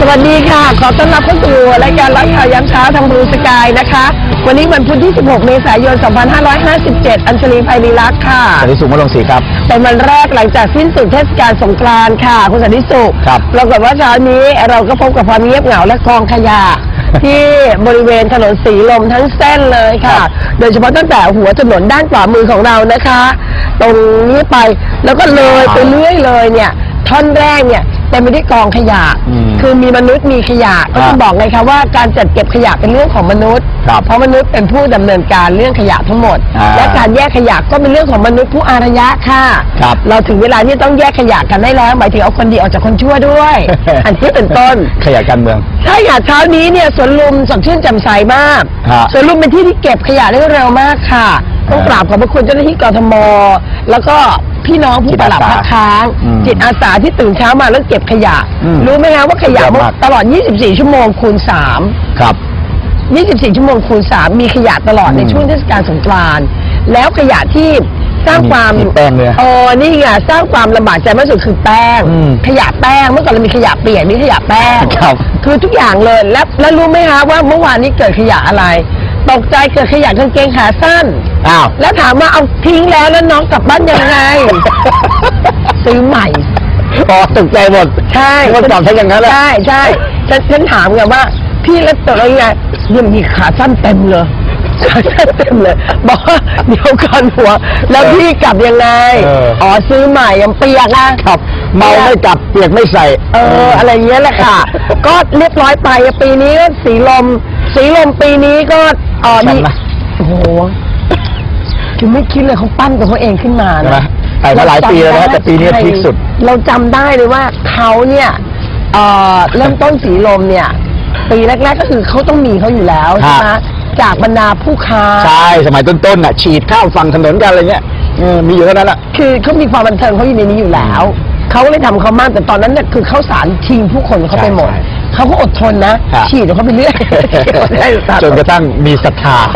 วัสดีค่ะขอต้อนรับเข้าสู่รายการรักข่าวยามเช้าทางบลูสกายนะคะวันนี้วันพุธที่ 16 เมษายน 2557 อัญชลีไพรีลักษณ์ค่ะสันติสุขมะลงศรีครับเป็นวันแรกหลังจากสิ้นสุดเทศกาลสงกรานต์ค่ะคุณสันติสุขครับปรากฏว่าเช้านี้เราก็พบกับความเงียบเหงาและกองขยะ ที่บริเวณถนนสีลมทั้งเส้นเลยค่ะโดยเฉพาะตั้งแต่หัวถนนด้านขวามือของเรานะคะตรงนี้ไปแล้วก็เลยไปเรื่อยเลยเนี่ยท่อนแรกเนี่ยเต็มไปด้วยกองขยะคือมีมนุษย์มีขยะก็ต้องบอกไงคะว่าการจัดเก็บขยะเป็นเรื่องของมนุษย์เพราะมนุษย์เป็นผู้ดำเนินการเรื่องขยะทั้งหมดและการแยกขยะก็เป็นเรื่องของมนุษย์ผู้อารยะค่ะเราถึงเวลาที่ต้องแยกขยะกันได้แล้วหมายถึงเอาคนดีออกจากคนชั่วด้วยอันที่เป็นต้นขยะการเมืองใช่ค่ะเช้านี้เนี่ยสวนลุมสดชื่นแจ่มใสมากสวนลุมเป็นที่ที่เก็บขยะได้เร็วมากค่ะต้องกราบขอบพระคุณเจ้าหน้าที่กทมแล้วก็พี่น้องผู้ปรับพักค้างจิตอาสาที่ตื่นเช้ามาแล้วเก็บขยะรู้ไหมคะว่าขยะตลอด24ชั่วโมงคูณ3 ครับ 24ชั่วโมงคูณ3มีขยะตลอดในช่วงเทศกาลสงกรานต์แล้วขยะที่สร้างความแป้งเลยนี่ไงสร้างความลำบากใจมากสุดคือแป้งขยะแป้งเมื่อก่อนเรามีขยะเปียกนี่ขยะแป้งคือทุกอย่างเลยแล้วรู้ไหมคะว่าเมื่อวานนี้เกิดขยะอะไรตกใจเกิดขยะกางเกงขาสั้นแล้วถามว่าเอาทิ้งแล้วน้องกลับบ้านยังไง ซื้อใหม่ตกใจหมดใช่คนตอบใช่อย่างนั้นแหละใช่ฉันถามไงว่าพี่แล้วตัวอะไรไงยังมีขาสั้นเต็มเลยขาสั้นเต็มเลยบอกว่าเดี๋ยวก่อนหัวแล้วพี่กลับยังไงซื้อใหม่ยังเปียกครับเมาไม่กลับเปียกไม่ใส่อะไรเงี้ยแหละค่ะก็เรียบร้อยไปปีนี้สีลมปีนี้ก็นี่โอ้โหคือไม่คิดเลยเขาปั้นตัวเขาเองขึ้นมานะไปมาหลายปีแล้วนะแต่ปีนี้พีคสุดเราจำได้เลยว่าเขาเนี่ยเริ่มต้นสีลมเนี่ยปีแรกๆก็คือเขาต้องมีเขาอยู่แล้วใช่ไหมจากบรรดาผู้ค้าใช่สมัยต้นๆน่ะฉีดข้าวฝั่งถนนกันอะไรเงี้ยมีอยู่เท่านั้นแหละคือเขามีความบันเทิงเขาอยู่ในนี้อยู่แล้วเขาก็เลยทำเขามากแต่ตอนนั้นเนี่ยคือข้าวสารชิงผู้คนเขาไปหมดเขาก็อดทนนะฉีดเขาไปเรื่อยจนกระทั่งมีศรัทธา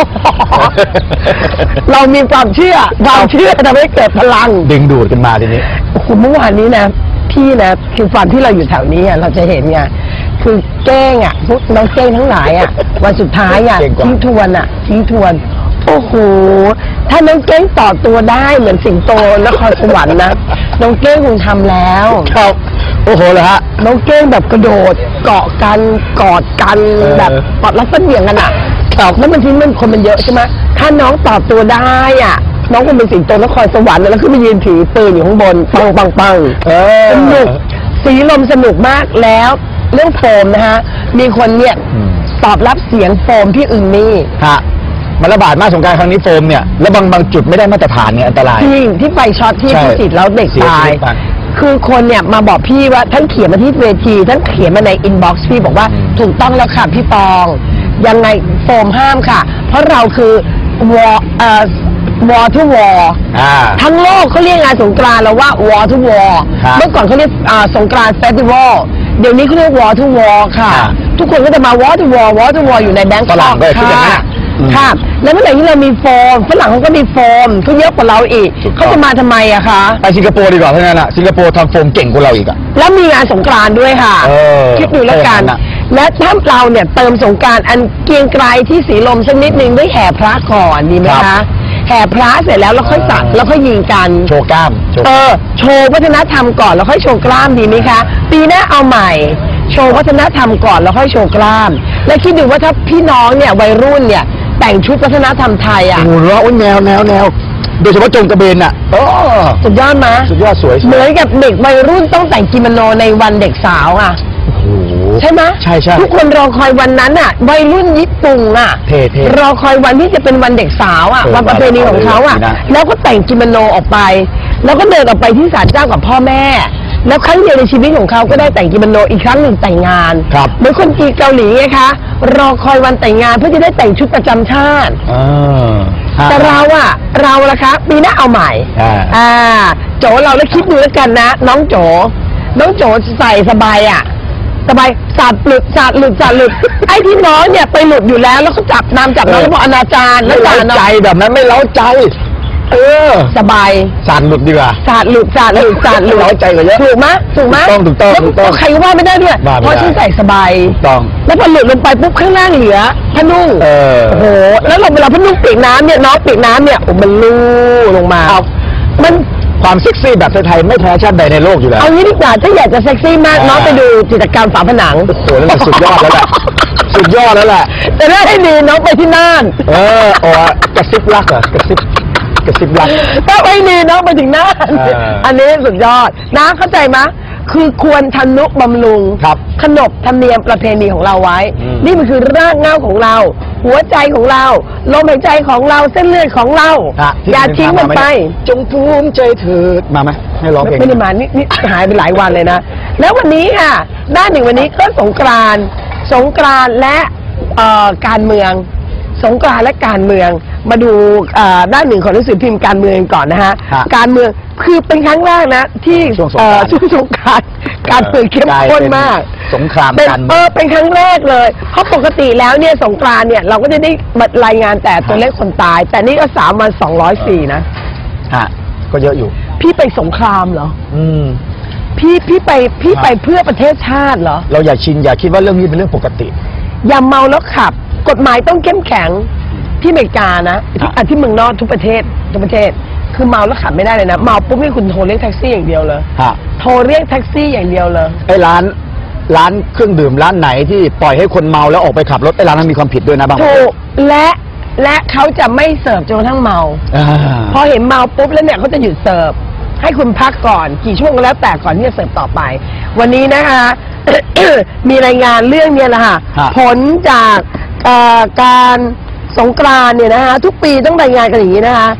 เรามีความเชื่อทำให้เกิดพลังดึงดูดกันมาทีนี้คุณเมื่อวานนี้นะพี่นะคือความที่เราอยู่แถวนี้เราจะเห็นไงคือเก้งพวกน้องเก้งทั้งหลายวันสุดท้ายทิ้งทวนโอ้โหถ้าน้องเก้งต่อตัวได้เหมือนสิงโตนครสวรรค์นะน้องเก้งคงทำแล้วครับโอ้โหเลยฮะน้องเก้งแบบกระโดดเกาะกันกอดกันแบบปอดรัดฟันเหวี่ยงกันครับแล้วมันทิ้งมันคนมันเยอะใช่ไหมถ้าน้องต่อตัวได้น้องคงเป็นสิงโตนครสวรรค์แล้วขึ้นไปยืนถือปืนอยู่ข้างบนปังสนุกสีลมสนุกมากแล้วเรื่องโฟมนะฮะมีคนเนี่ยตอบรับเสียงโฟมพี่อึ่งนี่มันระบาดมากสงกรานต์ครั้งนี้โฟมเนี่ยแล้วบางจุดไม่ได้มาตรฐานเนี่ยอันตรายจริงที่ไปช็อตที่พิจิตรแล้วเด็กตายคือคนเนี่ยมาบอกพี่ว่าทั้งเขียนมาที่เวทีทั้งเขียนมาในอินบ็อกซ์พี่บอกว่าถูกต้องแล้วค่ะพี่ปองยังไงโฟมห้ามค่ะเพราะเราคือวอทูวอทั้งโลกเขาเรียกงานสงกรานต์แล้วว่าวอทูวอเมื่อก่อนเขาเรียกสงกรานต์เฟสติวัลเดี๋ยวนี้เขาเรียกวอทูวอค่ะทุกคนก็จะมาวอทูวออยู่ในแบงก์ค่ะแล้วเมื่อไหร่ที่เรามีโฟมฝรั่งเขาก็มีโฟมเขาเยอะกว่าเราอีกเขาจะมาทำไมอะคะไปสิงคโปร์ดีกว่าเพราะงั้นสิงคโปร์ทำโฟมเก่งกว่าเราอีกแล้วมีงานสงกรานต์ด้วยค่ะคิดดูแล้วกันและถ้าเราเนี่ยเติมสงกรานต์อันเกรียงไกรที่สีลมสักนิดนึงด้วยแห่พระก่อนดีไหมคะแห่พระเสร็จแล้วเราค่อยสักแล้วค่อยยิงกันโชว์กล้ามโชว์วัฒนธรรมก่อนแล้วค่อยโชว์กล้ามดีไหมคะปีหน้าเอาใหม่โชว์วัฒนธรรมก่อนแล้วค่อยโชว์กล้ามและคิดดูว่าถ้าพี่น้องเนี่ยวัยรุ่นเนี่ยแต่งชุดวัฒนธรรมไทยโอ้โหแนวโดยเฉพาะจงกระเบนสุดยอดมั้ยสุดยอดสวยเหมือนกับเด็กวัยรุ่นต้องแต่งกิโมโนในวันเด็กสาวใช่ไหมใช่ทุกคนรอคอยวันนั้นวัยรุ่นญี่ปุ่นรอคอยวันที่จะเป็นวันเด็กสาววันประเพณีของเขาแล้วก็แต่งกิโมโนออกไปแล้วก็เดินออกไปที่ศาลเจ้ากับพ่อแม่แล้วครั้งเดียวในชีวิตของเขาก็ได้แต่งกิโมโนอีกครั้งหนึ่งแต่งงานเหมือนคนจีนเกาหลีไงคะรอคอยวันแต่งงานเพื่อจะได้แต่งชุดประจำชาติแต่เราล่ะคะปีหน้าเอาใหม่โจเราแล้วคิดดูแล้วกันนะน้องโจใส่สบายสาดหลุดไอ้ที่น้องเนี่ยไปหลุดอยู่แล้วเขาจับน้องแล้วบอกอนาจารแล้วไม่เล้าใจแบบนั้นไม่เล้าใจสบายสารหลุดดีกว่าสาดหลุดร้อยใจกว่าเยอะถูกไหมถูกไหมถูกต้องแล้วใครก็ว่าไม่ได้ด้วยเพราะฉันใส่สบายถูกต้องแล้วพอหลุดลงไปปุ๊บข้างล่างเหลือผ้านุ่งโอ้โหแล้วเวลาผ้านุ่งเปียกน้ำเนี่ยน้องเปียกน้ำเนี่ยมันลู่ลงมามันความเซ็กซี่แบบไทยๆไม่แพ้ชาติใดในโลกอยู่แล้วเอางี้ดีกว่าถ้าอยากจะเซ็กซี่มากน้องไปดูจิตรกรรมฝาผนังโอ้โหนั่นสุดยอดแล้วแหละสุดยอดแล้วแหละแต่ถ้าให้ดีน้องไปที่น่านกระซิบรักเหรอกระซิบรักถ้าไม่ดีน้องไปถึงน่านอันนี้สุดยอดน้าเข้าใจไหมคือควรทนุบำรุงขนบธรรมเนียมประเพณีของเราไว้นี่มันคือรากเหง้าของเราหัวใจของเราลมหายใจของเราเส้นเลือดของเราอย่าทิ้งมันไปจงภูมิใจเถิดมาไหมให้ร้องเพลงไม่ได้มานี่หายไปหลายวันเลยนะแล้ววันนี้ค่ะด้านหนึ่งวันนี้ก็สงกรานต์และการเมืองสงกรานต์และการเมืองมาดูด้านหนึ่งของหนังสือพิมพ์การเมืองก่อนนะฮะการเมืองคือเป็นครั้งแรกนะที่ช่วงสงกรานต์การเมืองเข้มข้นมากสงครามการเมืองเป็นครั้งแรกเลยเพราะปกติแล้วเนี่ยสงกรานต์เนี่ยเราก็จะได้รายงานแต่ตัวเลขคนตายแต่นี่ก็3 วัน204นะก็เยอะอยู่พี่ไปสงครามเหรอพี่ไปเพื่อประเทศชาติเหรอเราอย่าคิดว่าเรื่องนี้เป็นเรื่องปกติอย่าเมาแล้วขับกฎหมายต้องเข้มแข็งที่อเมริกานะที่เมืองนอกทุกประเทศคือเมาแล้วขับไม่ได้เลยนะเมาปุ๊บนี่คุณโทรเรียกแท็กซี่อย่างเดียวเลยโทรเรียกแท็กซี่อย่างเดียวเลยไอ้ร้านเครื่องดื่มร้านไหนที่ปล่อยให้คนเมาแล้วออกไปขับรถไอ้ร้านนั้นมีความผิดด้วยนะบางถูกและเขาจะไม่เสิร์ฟจนกระทั่งเมาพอเห็นเมาปุ๊บแล้วเนี่ยเขาจะหยุดเสิร์ฟให้คุณพักก่อนกี่ช่วงก็แล้วแต่ก่อนที่จะเสิร์ฟต่อไปวันนี้นะคะ มีรายงานเรื่องนี้แหละค่ะผลจากการสงกรานต์เนี่ยนะคะทุกปีต้องรายงานกันอย่างนี้นะคะ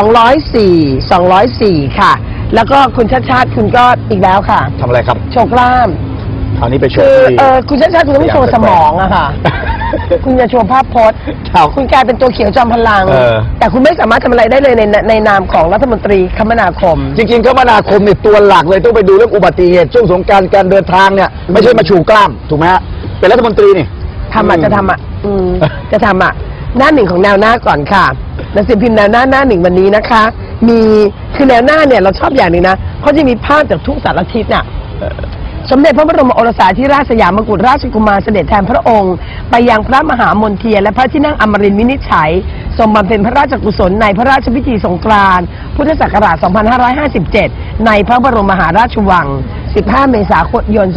204ค่ะแล้วก็คุณชาติคุณก็อีกแล้วค่ะทำอะไรครับโชว์กล้ามคราวนี้ไปโชว์คุณชาติคุณต้องโชว์สมองอะค่ะคุณจะโชว์ภาพพจน์คุณกลายเป็นตัวเขียวจอมพลังแต่คุณไม่สามารถทำอะไรได้เลยในนามของรัฐมนตรีคมนาคมจริงๆคมนาคมเนี่ยตัวหลักเลยต้องไปดูเรื่องอุบัติเหตุช่วงสงกรานต์การเดินทางเนี่ยไม่ใช่มาชูกล้ามถูกไหมฮะเป็นรัฐมนตรีนี่จะทำหน้าหนึ่งของแนวหน้าก่อนค่ะหนังสือพิมพ์แนวหน้าหนึ่งวันนี้นะคะคือแนวหน้าเนี่ยเราชอบอย่างนึงนะเขาจะมีภาพจากทุกสารทิศน่ะสมเด็จพระบรมโอรสาธิราชสยามกุฎราชกุมารเสด็จแทนพระองค์ไปยังพระมหามณฑีและพระที่นั่งอมรินทร์วินิจฉัยทรงบำเพ็ญพระราชกุศลในพระราชพิธีสงกรานต์พุทธศักราช 2557 ในพระบรมมหาราชวัง 15 เมษายน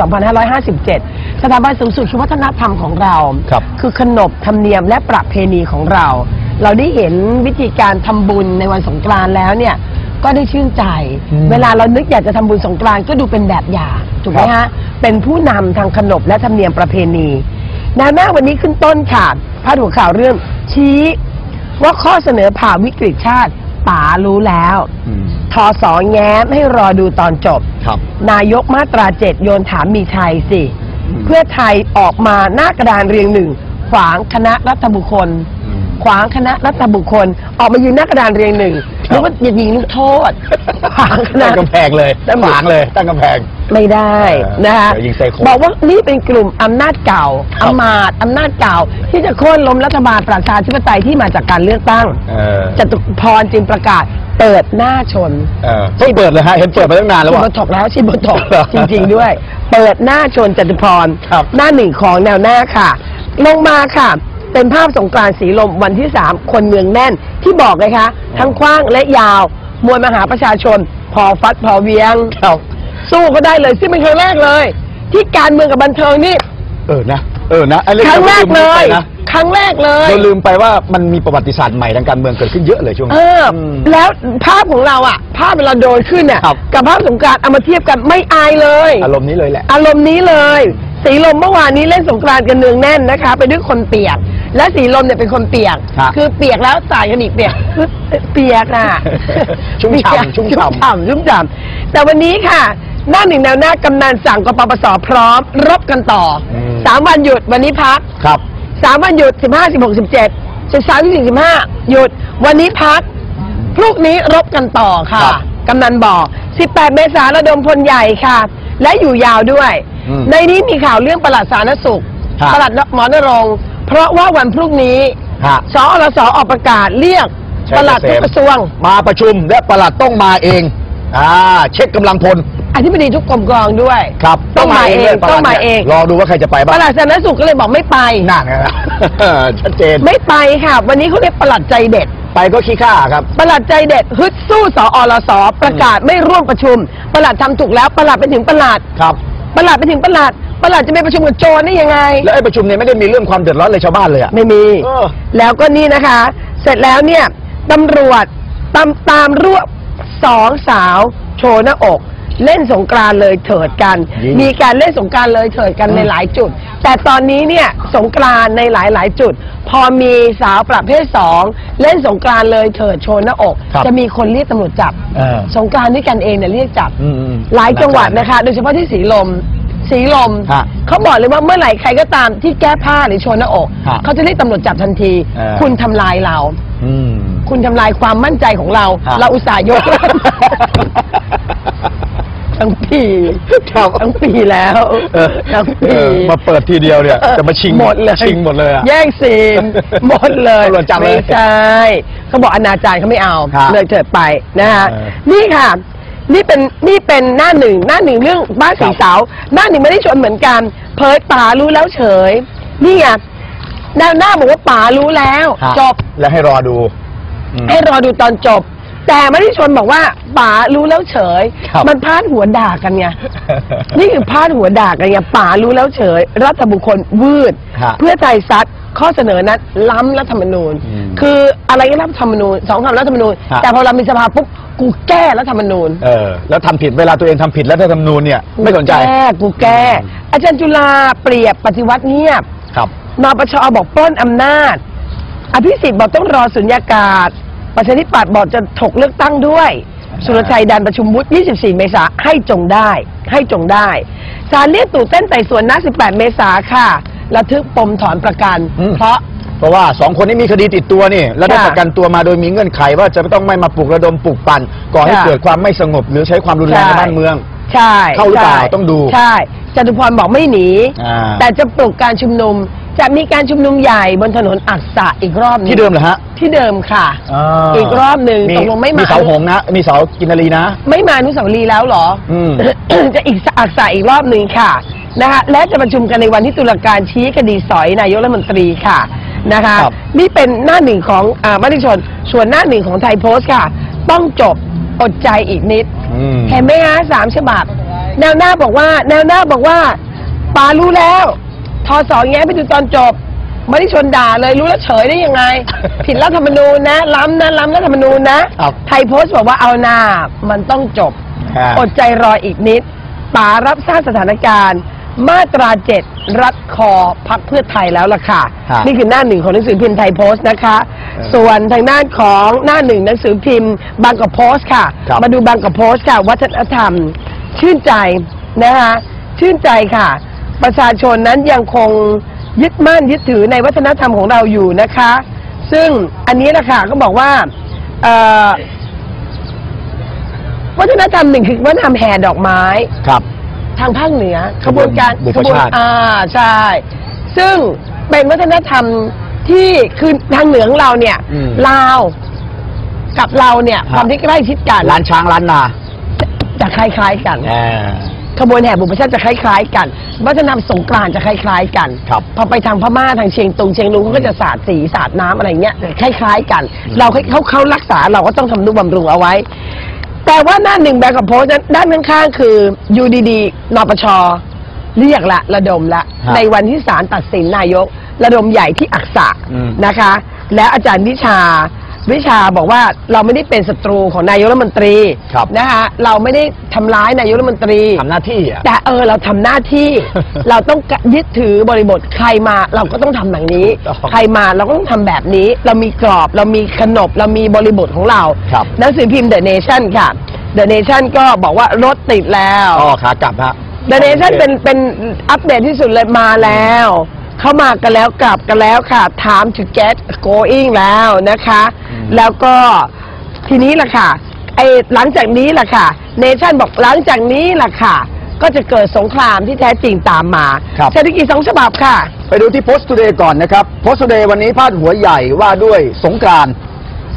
2557 สถาบันสูงสุดคือวัฒนธรรมของเราคือขนบธรรมเนียมและประเพณีของเราได้เห็นวิธีการทำบุญในวันสงกรานต์แล้วเนี่ยก็ได้ชื่นใจเวลาเรานึกอยากจะทำบุญสงกรานต์ก็ดูเป็นแบบอย่างถูกไหมฮะเป็นผู้นำทางขนบและธรรมเนียมประเพณีแนวหน้าวันนี้ขึ้นต้นค่ะพาดหัวข่าวเรื่องชี้ว่าข้อเสนอผ่าวิกฤตชาติป๋ารู้แล้วทส.แง้มให้รอดูตอนจบนายกมาตรา 7โยนถามมีชัยสิเพื่อไทยออกมาหน้ากระดานเรียงหนึ่งขวางคณะรัฐบุคคลออกมายืนหน้ากระดานเรียงหนึ่งหรือว่ายิงลูกโทษขวางตั้งกำแพงเลยขวางเลยตั้งกำแพงไม่ได้นะคะบอกว่านี่เป็นกลุ่มอำนาจเก่าอำนาจเก่าที่จะโค่นล้มรัฐบาลประชาธิปไตยที่มาจากการเลือกตั้งจตุพรจึงประกาศเปิดหน้าชนไม่เปิดเลยฮะเห็นเปิดมาตั้งนานแล้วฉีดโบท็อกแล้วฉีดโบท็อกจริงๆด้วยเปิดหน้าชนจตุพรหน้าหนึ่งของแนวหน้าค่ะลงมาค่ะเป็นภาพสงกรานต์สีลมวันที่3คนเมืองแน่นที่บอกเลยคะทั้งกว้างและยาวมวลมหาประชาชนพอฟัดพอเวียงสู้ก็ได้เลยซึ่งเป็นครั้งแรกเลยที่การเมืองกับบันเทิงนี่นะครั้งแรกเลยเราลืมไปว่ามันมีประวัติศาสตร์ใหม่ทางการเมืองเกิดขึ้นเยอะเลยช่วงนี้แล้วภาพของเราอ่ะภาพเวลาโดนขึ้นเนี่ยกับภาพสงกรานต์เอามาเทียบกันไม่อายเลยอารมณ์นี้เลยแหละอารมณ์นี้เลยสีลมเมื่อวานนี้เล่นสงกรานต์กันเนืองแน่นนะคะไปด้วยคนเปียกและสีลมเนี่ยเป็นคนเปียกคือเปียกแล้วสายกันอีกเปียกน่ะชุ่มฉ่ำแต่วันนี้ค่ะหน้าหนึ่งแนวหน้ากำนันสั่งกปปสพร้อมรบกันต่อ3 วันหยุดวันนี้พัก3 วันหยุด15 16 17 13 14 15หยุดวันนี้พักพรุ่งนี้รบกันต่อค่ะกำนันบอก18 เมษายนระดมพลใหญ่ค่ะและอยู่ยาวด้วยในนี้มีข่าวเรื่องปลัดสาธารณสุขปลัดหมอนรงค์เพราะว่าวันพรุ่งนี้สอรสออกประกาศเรียกชัยปเกษมลัดทุกกระทรวงมาประชุมและปลัดต้องมาเองเช็คกำลังพลอธิบดีทุกกรมกองด้วยครับต้องมาเองด้วยปลัดต้องมาเองรอดูว่าใครจะไปปบ้างลัดสาธารณสุขก็เลยบอกไม่ไปนั่นไงล่ะ ชัดเจนไม่ไปค่ะ วันนี้เขาเรียกปลัดใจเด็ดไปก็ขี้ข้าครับปลัดใจเด็ดฮึดสู้สอรสประกาศไม่ร่วมประชุมปลัดทำถูกแล้วปลัดไปถึงปลัดครับปลัดไปถึงปลัดจะไปประชุมกับโจรได้ยังไงแล้วไอ้ประชุมเนี่ยไม่ได้มีเรื่องความเดือดร้อนเลยชาวบ้านเลยอะไม่มีเออแล้วก็นี่นะคะ เสร็จแล้วเนี่ยตำรวจตามรวบ2 สาวโชว์หน้าอก เล่นสงกรานต์เลยเถิดกัน มีการเล่นสงกรานต์เลยเถิดกันในหลายจุด แต่ตอนนี้เนี่ยสงกรานต์ในหลายจุด พอมีสาวประเภท2เล่นสงกรานต์เลยเถิดโชว์หน้าอก จะมีคนเรียกตำรวจจับ สงกรานต์ด้วยกันเองเนี่ยเรียกจับ หลายจังหวัดนะคะ โดยเฉพาะที่สีลมเขาบอกเลยว่าเมื่อไหร่ใครก็ตามที่แก้ผ้าหรือโชว์หน้าอก เขาจะเรียกตำรวจจับทันที คุณทำลายเรา คุณทำลายความมั่นใจของเรา เราอุตส่าห์ยก ทั้งปีทั้งปีแล้วทั้งปีมาเปิดทีเดียวเนี่ยจะมาชิงหมดเลยชิงหมดเลยอะแย่งซีนหมดเลยตำรวจจับเลยไม่ใช่เขาบอกอนาจารเขาไม่เอาครับเลยเถิดไปนะฮะ นี่ค่ะ นี่เป็นหน้าหนึ่งเรื่องบ้านสีเสาหน้าหนึ่งไม่ได้ชวนเหมือนกัน เผยป๋ารู้แล้วเฉย นี่ไงหน้าบอกว่าป๋ารู้แล้ว จบแล้วให้รอดูให้รอดูตอนจบ แต่ไม่ได้ชวนบอกว่าป๋ารู้แล้วเฉยครับมันพาดหัวด่ากันไง นี่คือพาดหัวด่ากันไงป๋ารู้แล้วเฉย รัฐบุคคลวืดฮะเพื่อไทยซัดข้อเสนอนั้นล้ำรัฐธรรมนูญ คืออะไรก็รัฐธรรมนูญ2 คำรัฐธรรมนูญฮะแต่พอเรามีสภาปุ๊บกูแก้รัฐธรรมนูญแล้วทำผิดเวลาตัวเองทำผิดแล้วถ้าทำนูนเนี่ยไม่สนใจกูแก้ อาจารย์จุฬาเปรียบปฏิวัติเงียบครับนปชบอกปล้นอำนาจ อภิสิทธิ์บอกต้องรอสุญญากาศ ประชาธิปัตย์บอกจะถกเลือกตั้งด้วย สุรชัยดันประชุมวุฒิ 24 เมษาให้จงได้ศาลเรียกตู่เต้นไต่สวนนัด 18 เมษาค่ะ ระทึกปมถอนประกัน เพราะว่า2 คนนี้มีคดีติดตัวนี่แล้วได้ค่ะประกันตัวมาโดยมีเงื่อนไขว่าจะต้องไม่มาปลุกระดมปลุกปั่นก่อให้ค่ะเกิดความไม่สงบหรือใช้ความรุนแรงในบ้านเมืองใช่เข้าหรือเปล่าต้องดูใช่จตุพรบอกไม่หนี แต่จะปลุกการชุมนุม จะมีการชุมนุมใหญ่บนถนนอักษะอีกรอบนึงที่เดิมเหรอฮะที่เดิมค่ะ อีกรอบหนึ่งตกลงไม่มามีเสาหงส์นะมีเสากินนารีนะไม่มาอนุสาวรีย์แล้วเหรอ จะอีกอักษะอีกรอบหนึ่งค่ะนะคะและจะประชุมกันในวันที่ตุลาการชี้คดีสอยนายกรัฐมนตรีค่ะนะคะครับนี่เป็นหน้าหนึ่งของมติชนส่วนหน้าหนึ่งของไทยโพสต์ค่ะ ต้องจบอดใจอีกนิด เห็นไหมฮะ3 ฉบับ แนวหน้าบอกว่าป๋ารู้แล้วทศแง้ไปดูตอนจบมติชนด่าเลยรู้แล้วเฉยได้ยังไง ผิดรัฐธรรมนูญนะล้ำรัฐธรรมนูญนะ ไทยโพสต์บอกว่าเอาหน้ามันต้องจบ อดใจรออีกนิดป๋ารับทราบสถานการณ์ มาตรา 7 รัดคอพรรคเพื่อไทยแล้วล่ะค่ะ นี่คือหน้าหนึ่งของหนังสือพิมพ์ไทยโพสต์นะคะ ส่วนทางด้านของหน้าหนึ่งหนังสือพิมพ์บางกอกโพสต์ค่ะ มาดูบางกอกโพสต์ค่ะ วัฒนธรรม ชื่นใจนะคะชื่นใจค่ะ ประชาชนนั้นยังคงยึดมั่นยึดถือในวัฒนธรรมของเราอยู่นะคะ ซึ่งอันนี้นะคะก็บอกว่าวัฒนธรรมหนึ่งคือวัฒนธรรมแห่ดอกไม้ครับทางภาคเหนือขบวนการบุพชาติใช่ ซึ่งเป็นวัฒนธรรมที่คือทางเหนือของเราเนี่ยลาวกับเราเนี่ยความที่ใกล้ชิดกันร้านช้างร้านนาจะคล้ายๆกัน ขบวนแห่บุพชาติจะคล้ายๆกันวัฒนธรรมสงกรานต์จะคล้ายๆกัน พอไปทางพม่าทางเชียงตุงเชียงรุ้งก็จะสาดสีสาดน้ำอะไรเงี้ยคล้ายๆกัน เราเขารักษาเราก็ต้องทำนุบำรุงเอาไว้ แต่ว่าหน้าหนึ่งแบบกับโพสต์นั้นด้านข้างๆคืออยู่ดีๆนปชเรียกละระดมละในวันที่ศาลตัดสินนายกระดมใหญ่ที่อักษะนะคะ และอาจารย์วิชาบอกว่าเราไม่ได้เป็นศัตรูของนายกรัฐมนตรีนะคะเราไม่ได้ทำร้ายนายกรัฐมนตรีทำหน้าที่อ่ะแต่เราทำหน้าที่ เราต้องยึดถือบริบทใครมาเราก็ต้องทำแบบนี้ ใครมาเราก็ต้องทำแบบนี้ เรามีกรอบเรามีขนบเรามีบริบทของเราหนังสือพิมพ์ The Nation ค่ะ The Nation ก็บอกว่ารถติดแล้วขากลับฮะ The Nation เป็นอัปเดตที่สุดเลยมาแล้ว เข้ามากันแล้วกลับกันแล้วค่ะ time to get going แล้วนะคะ แล้วก็ทีนี้ล่ะค่ะหลังจากนี้ล่ะค่ะ Nation บอกหลังจากนี้ล่ะค่ะ ก็จะเกิดสงครามที่แท้จริงตามมาเศรษฐกิจ2 ฉบับค่ะไปดูที่ Post Today ก่อนนะครับ Post Today วันนี้พาดหัวใหญ่ว่าด้วยสงกรานต์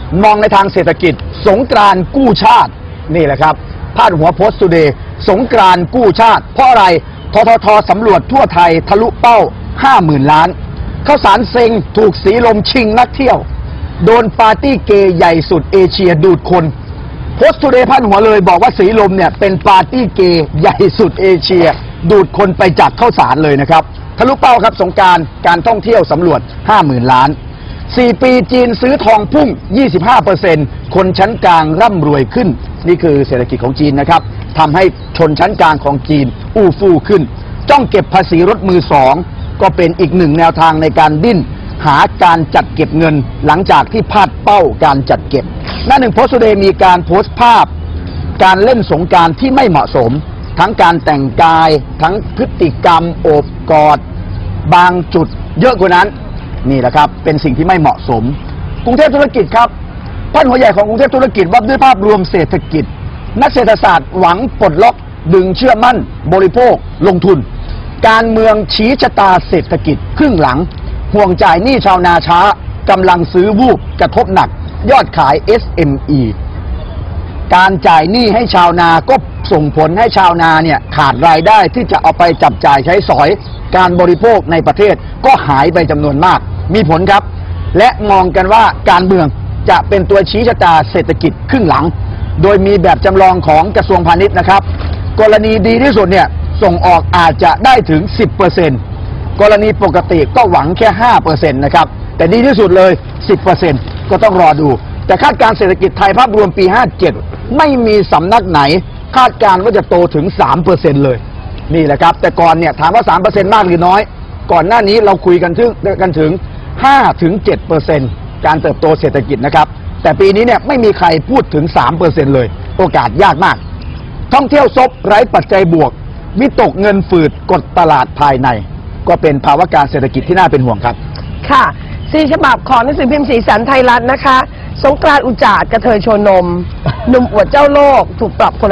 มองในทางเศรษฐกิจสงกรานต์กู้ชาตินี่แหละครับพาดหัวโพสต์ทูเดย์สงกรานต์กู้ชาติเพราะอะไรททท.สำรวจทั่วไทยทะลุเป้า 50,000 ล้านข้าวสารเซ็งถูกสีลมชิงนักเที่ยวโดนปาร์ตี้เกย์ใหญ่สุดเอเชียดูดคนโพสต์ทูเดย์พาดหัวเลยบอกว่าสีลมเนี่ยเป็นปาร์ตี้เกย์ใหญ่สุดเอเชียดูดคนไปจากข้าวสารเลยนะครับทะลุเป้าครับสงกรานต์การท่องเที่ยวสำรวจ 50,000 ล้าน4 ปีจีนซื้อทองพุ่ง 25% คนชั้นกลางร่ำรวยขึ้นนี่คือเศรษฐกิจของจีนนะครับทำให้ชนชั้นกลางของจีนอู้ฟู่ขึ้นจ้องเก็บภาษีรถมือสองก็เป็นอีกหนึ่งแนวทางในการดิ้นหาการจัดเก็บเงินหลังจากที่พลาดเป้าการจัดเก็บหน้าหนึ่งโพสต์ทูเดย์มีการโพสต์ภาพการเล่นสงกรานต์ที่ไม่เหมาะสมทั้งการแต่งกายทั้งพฤติกรรมโอบกอดบางจุดเยอะกว่านั้นนี่แหละครับเป็นสิ่งที่ไม่เหมาะสมกรุงเทพธุรกิจครับพาดหัวใหญ่ของกรุงเทพธุรกิจว่าด้วยภาพรวมเศรษฐกิจนักเศรษฐศาสตร์หวังปลดล็อกดึงเชื่อมั่นบริโภคลงทุนการเมืองชี้ชะตาเศรษฐกิจครึ่งหลังห่วงจ่ายหนี้ชาวนาช้ากำลังซื้อวูบกระทบหนักยอดขาย SME การจ่ายหนี้ให้ชาวนาก็ส่งผลให้ชาวนาเนี่ยขาดรายได้ที่จะเอาไปจับจ่ายใช้สอยการบริโภคในประเทศก็หายไปจำนวนมากมีผลครับและมองกันว่าการเมืองจะเป็นตัวชี้ชะตาเศรษฐกิจครึ่งหลังโดยมีแบบจำลองของกระทรวงพาณิชย์นะครับกรณีดีที่สุดเนี่ยส่งออกอาจจะได้ถึง 10% กรณีปกติก็หวังแค่ 5% นะครับแต่ดีที่สุดเลย 10% ก็ต้องรอดูแต่คาดการเศรษฐกิจไทยภาพรวมปี 57ไม่มีสำนักไหนคาดการว่าจะโตถึง 3% เลยนี่แหละครับแต่ก่อนเนี่ยถามว่า 3% มากหรือน้อยก่อนหน้านี้เราคุยกันถึง 5-7% การเติบโตเศรษฐกิจนะครับแต่ปีนี้เนี่ยไม่มีใครพูดถึง 3% เลยโอกาสยากมากท่องเที่ยวซบไร้ปัจจัยบวกวิตกเงินฝืดกดตลาดภายในก็เป็นภาวะการเศรษฐกิจที่น่าเป็นห่วงครับค่ะ4 ฉบับของหนังสือพิมพ์สีสันไทยรัฐนะคะสงกรานต์อุจาดกระเทยโชว์นมหนุ่มอวดเจ้าโลกถูกปรับคนละ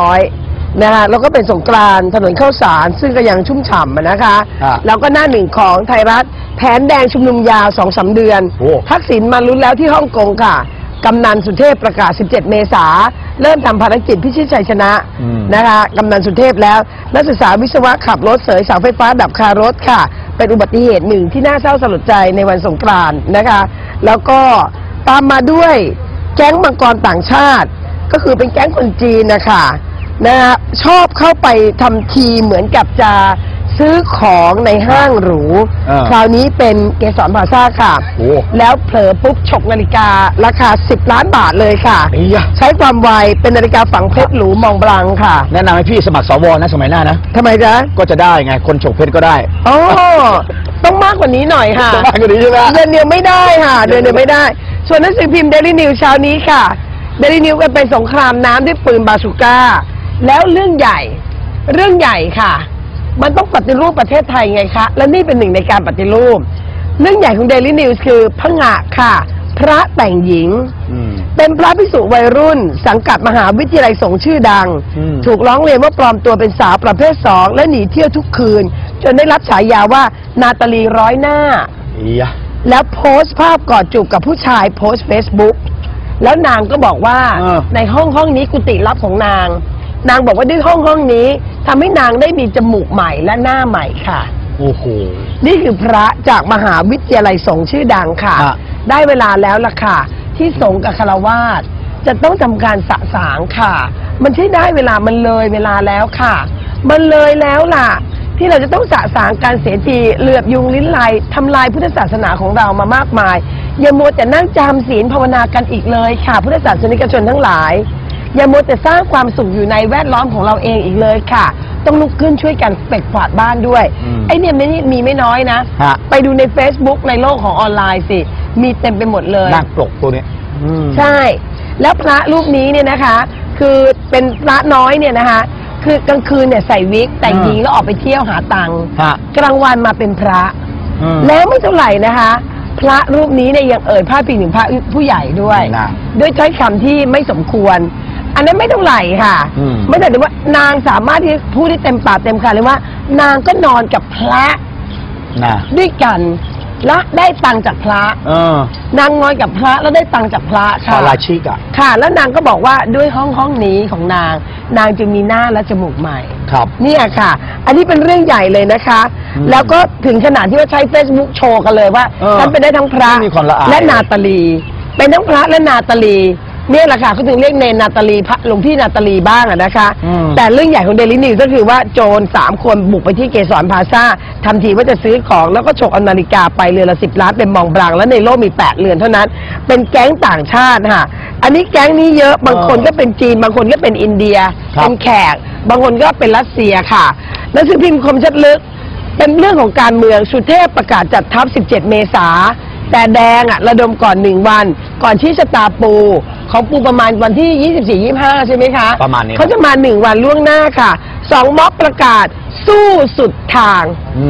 500นะคะแล้วก็เป็นสงกรานต์ถนนข้าวสารซึ่งก็ยังชุ่มฉ่ำนะคะแล้วก็หน้าหนึ่งของไทยรัฐแผนแดงชุมนุมยาว 2-3 เดือนทักษิณมาลุ้นแล้วที่ฮ่องกงค่ะกำนันสุเทพประกาศ 17 เมษาเริ่มทำภารกิจพิชิตชัยชนะนะคะกำนันสุเทพแล้วนักศึกษาวิศวะขับรถเสยเสาไฟฟ้าดับคารถค่ะเป็นอุบัติเหตุหนึ่งที่น่าเศร้าสลดใจในวันสงกรานต์นะคะแล้วก็ตามมาด้วยแก๊งมังกรต่างชาติก็คือเป็นแก๊งคนจีนนะคะชอบเข้าไปทำทีเหมือนกับจะซื้อของในห้างหรูคราวนี้เป็นเกสรพลาซ่าค่ะแล้วเผลอปุ๊บฉกนาฬิการาคา10 ล้านบาทเลยค่ะใช้ความไวเป็นนาฬิกาฝังเพชรหรูมองบลังค่ะแนะนำให้พี่สมัครสวนะสมัยหน้านะทำไมจ๊ะก็จะได้ไงคนฉกเพชรก็ได้อ๋อต้องมากกว่านี้หน่อยค่ะมากกว่านี้ใช่ไหมเดือนเดียวไม่ได้ค่ะเดือนเดียวไม่ได้ส่วนหนังสือพิมพ์เดลี่นิวเช้านี้ค่ะเดลี่นิวกันเป็นสงครามน้ำด้วยปืนบาซูก้าแล้วเรื่องใหญ่ค่ะมันต้องปฏิรูปประเทศไทยไงคะและนี่เป็นหนึ่งในการปฏิรูปเรื่องใหญ่ของ Daily News คือพงะค่ะพระแต่งหญิงเป็นพระภิกษุวัยรุ่นสังกัดมหาวิทยาลัยสงฆ์ชื่อดังถูกร้องเรียนว่าปลอมตัวเป็นสาวประเภท2และหนีเที่ยวทุกคืนจนได้รับฉายาว่านาตาลีร้อยหน้าแล้วโพสต์ภาพกอดจูบกับผู้ชายโพสต์ Facebook แล้วนางก็บอกว่าในห้องนี้กุฏิลับของนางบอกว่าด้วยห้องนี้ทำให้นางได้มีจมูกใหม่และหน้าใหม่ค่ะโอ้โหนี่คือพระจากมหาวิทยาลัยสงฆ์ชื่อดังค่ะได้เวลาแล้วล่ะค่ะที่สงฆ์กับฆราวาสจะต้องทำการสะสางค่ะมันใช่ได้เวลามันเลยเวลาแล้วค่ะมันเลยแล้วล่ะที่เราจะต้องสะสางการเสียทีเหลือบยุงลิ้นลายทำลายพุทธศาสนาของเรามามากมายอย่ามัวแต่นั่งจำศีลภาวนากันอีกเลยค่ะพุทธศาสนิกชนทั้งหลายอย่ามัวแต่สร้างความสุขอยู่ในแวดล้อมของเราเองอีกเลยค่ะต้องลุกขึ้นช่วยกันเก็บกวาดบ้านด้วยไอ้เนี่ยมีไม่น้อยนะไปดูใน Facebook ในโลกของออนไลน์สิมีเต็มไปหมดเลยนักปลกตัวนี้ใช่แล้วพระรูปนี้เนี่ยนะคะคือเป็นพระน้อยเนี่ยนะคะคือกลางคืนเนี่ยใส่วิกแต่งหญิงแล้วออกไปเที่ยวหาตังค์กลางวันมาเป็นพระแล้วไม่เท่าไหร่นะคะพระรูปนี้เนี่ยยังเอ่ยพาดพิงถึงพระผู้ใหญ่ด้วยถ้อยคำที่ไม่สมควรอันนั้นไม่เท่าไหร่ค่ะไม่แต่ว่านางสามารถที่พูดได้เต็มปากเต็มคำเลยว่านางก็นอนกับพระด้วยกันและได้ตังค์จากพระนางนอนกับพระแล้วได้ตังค์จากพระค่ะราชิกอ่ะค่ะแล้วนางก็บอกว่าด้วยห้องนี้ของนางจึงมีหน้าและจมูกใหม่ครับเนี่ยค่ะอันนี้เป็นเรื่องใหญ่เลยนะคะแล้วก็ถึงขนาดที่ว่าใช้ Facebook โชว์กันเลยว่าฉันเป็นได้ทั้งพระและนาตาลีเป็นทั้งพระและนาตาลีเนี่ยแหละค่ะเขาถึงเรียกเนนนาตาลีพระหลวงพี่นาตาลีบ้างอะนะคะแต่เรื่องใหญ่ของเดลินิวก็คือว่าโจร3 คนบุกไปที่เกสรพลาซ่าทำทีว่าจะซื้อของแล้วก็ฉกเอานาฬิกาไปเรือนละ10 ล้านเป็นมองบลังแล้วในโลกมี8 เรือนเท่านั้นเป็นแก๊งต่างชาติค่ะอันนี้แก๊งนี้เยอะบางคนก็เป็นจีนบางคนก็เป็นอินเดียเป็นแขกบางคนก็เป็นรัสเซียค่ะหนังสือพิมพ์คมชัดลึกเป็นเรื่องของการเมืองสุเทพประกาศจัดทัพ17 เมษาแต่แดงอะระดมก่อน1 วันก่อนชี้ชะตาปูของปูประมาณวันที่ 24-25 ใช่ไหมคะประมาณนี้เขาจะมา1 วันล่วงหน้าค่ะ2 ม็อบประกาศสู้สุดทาง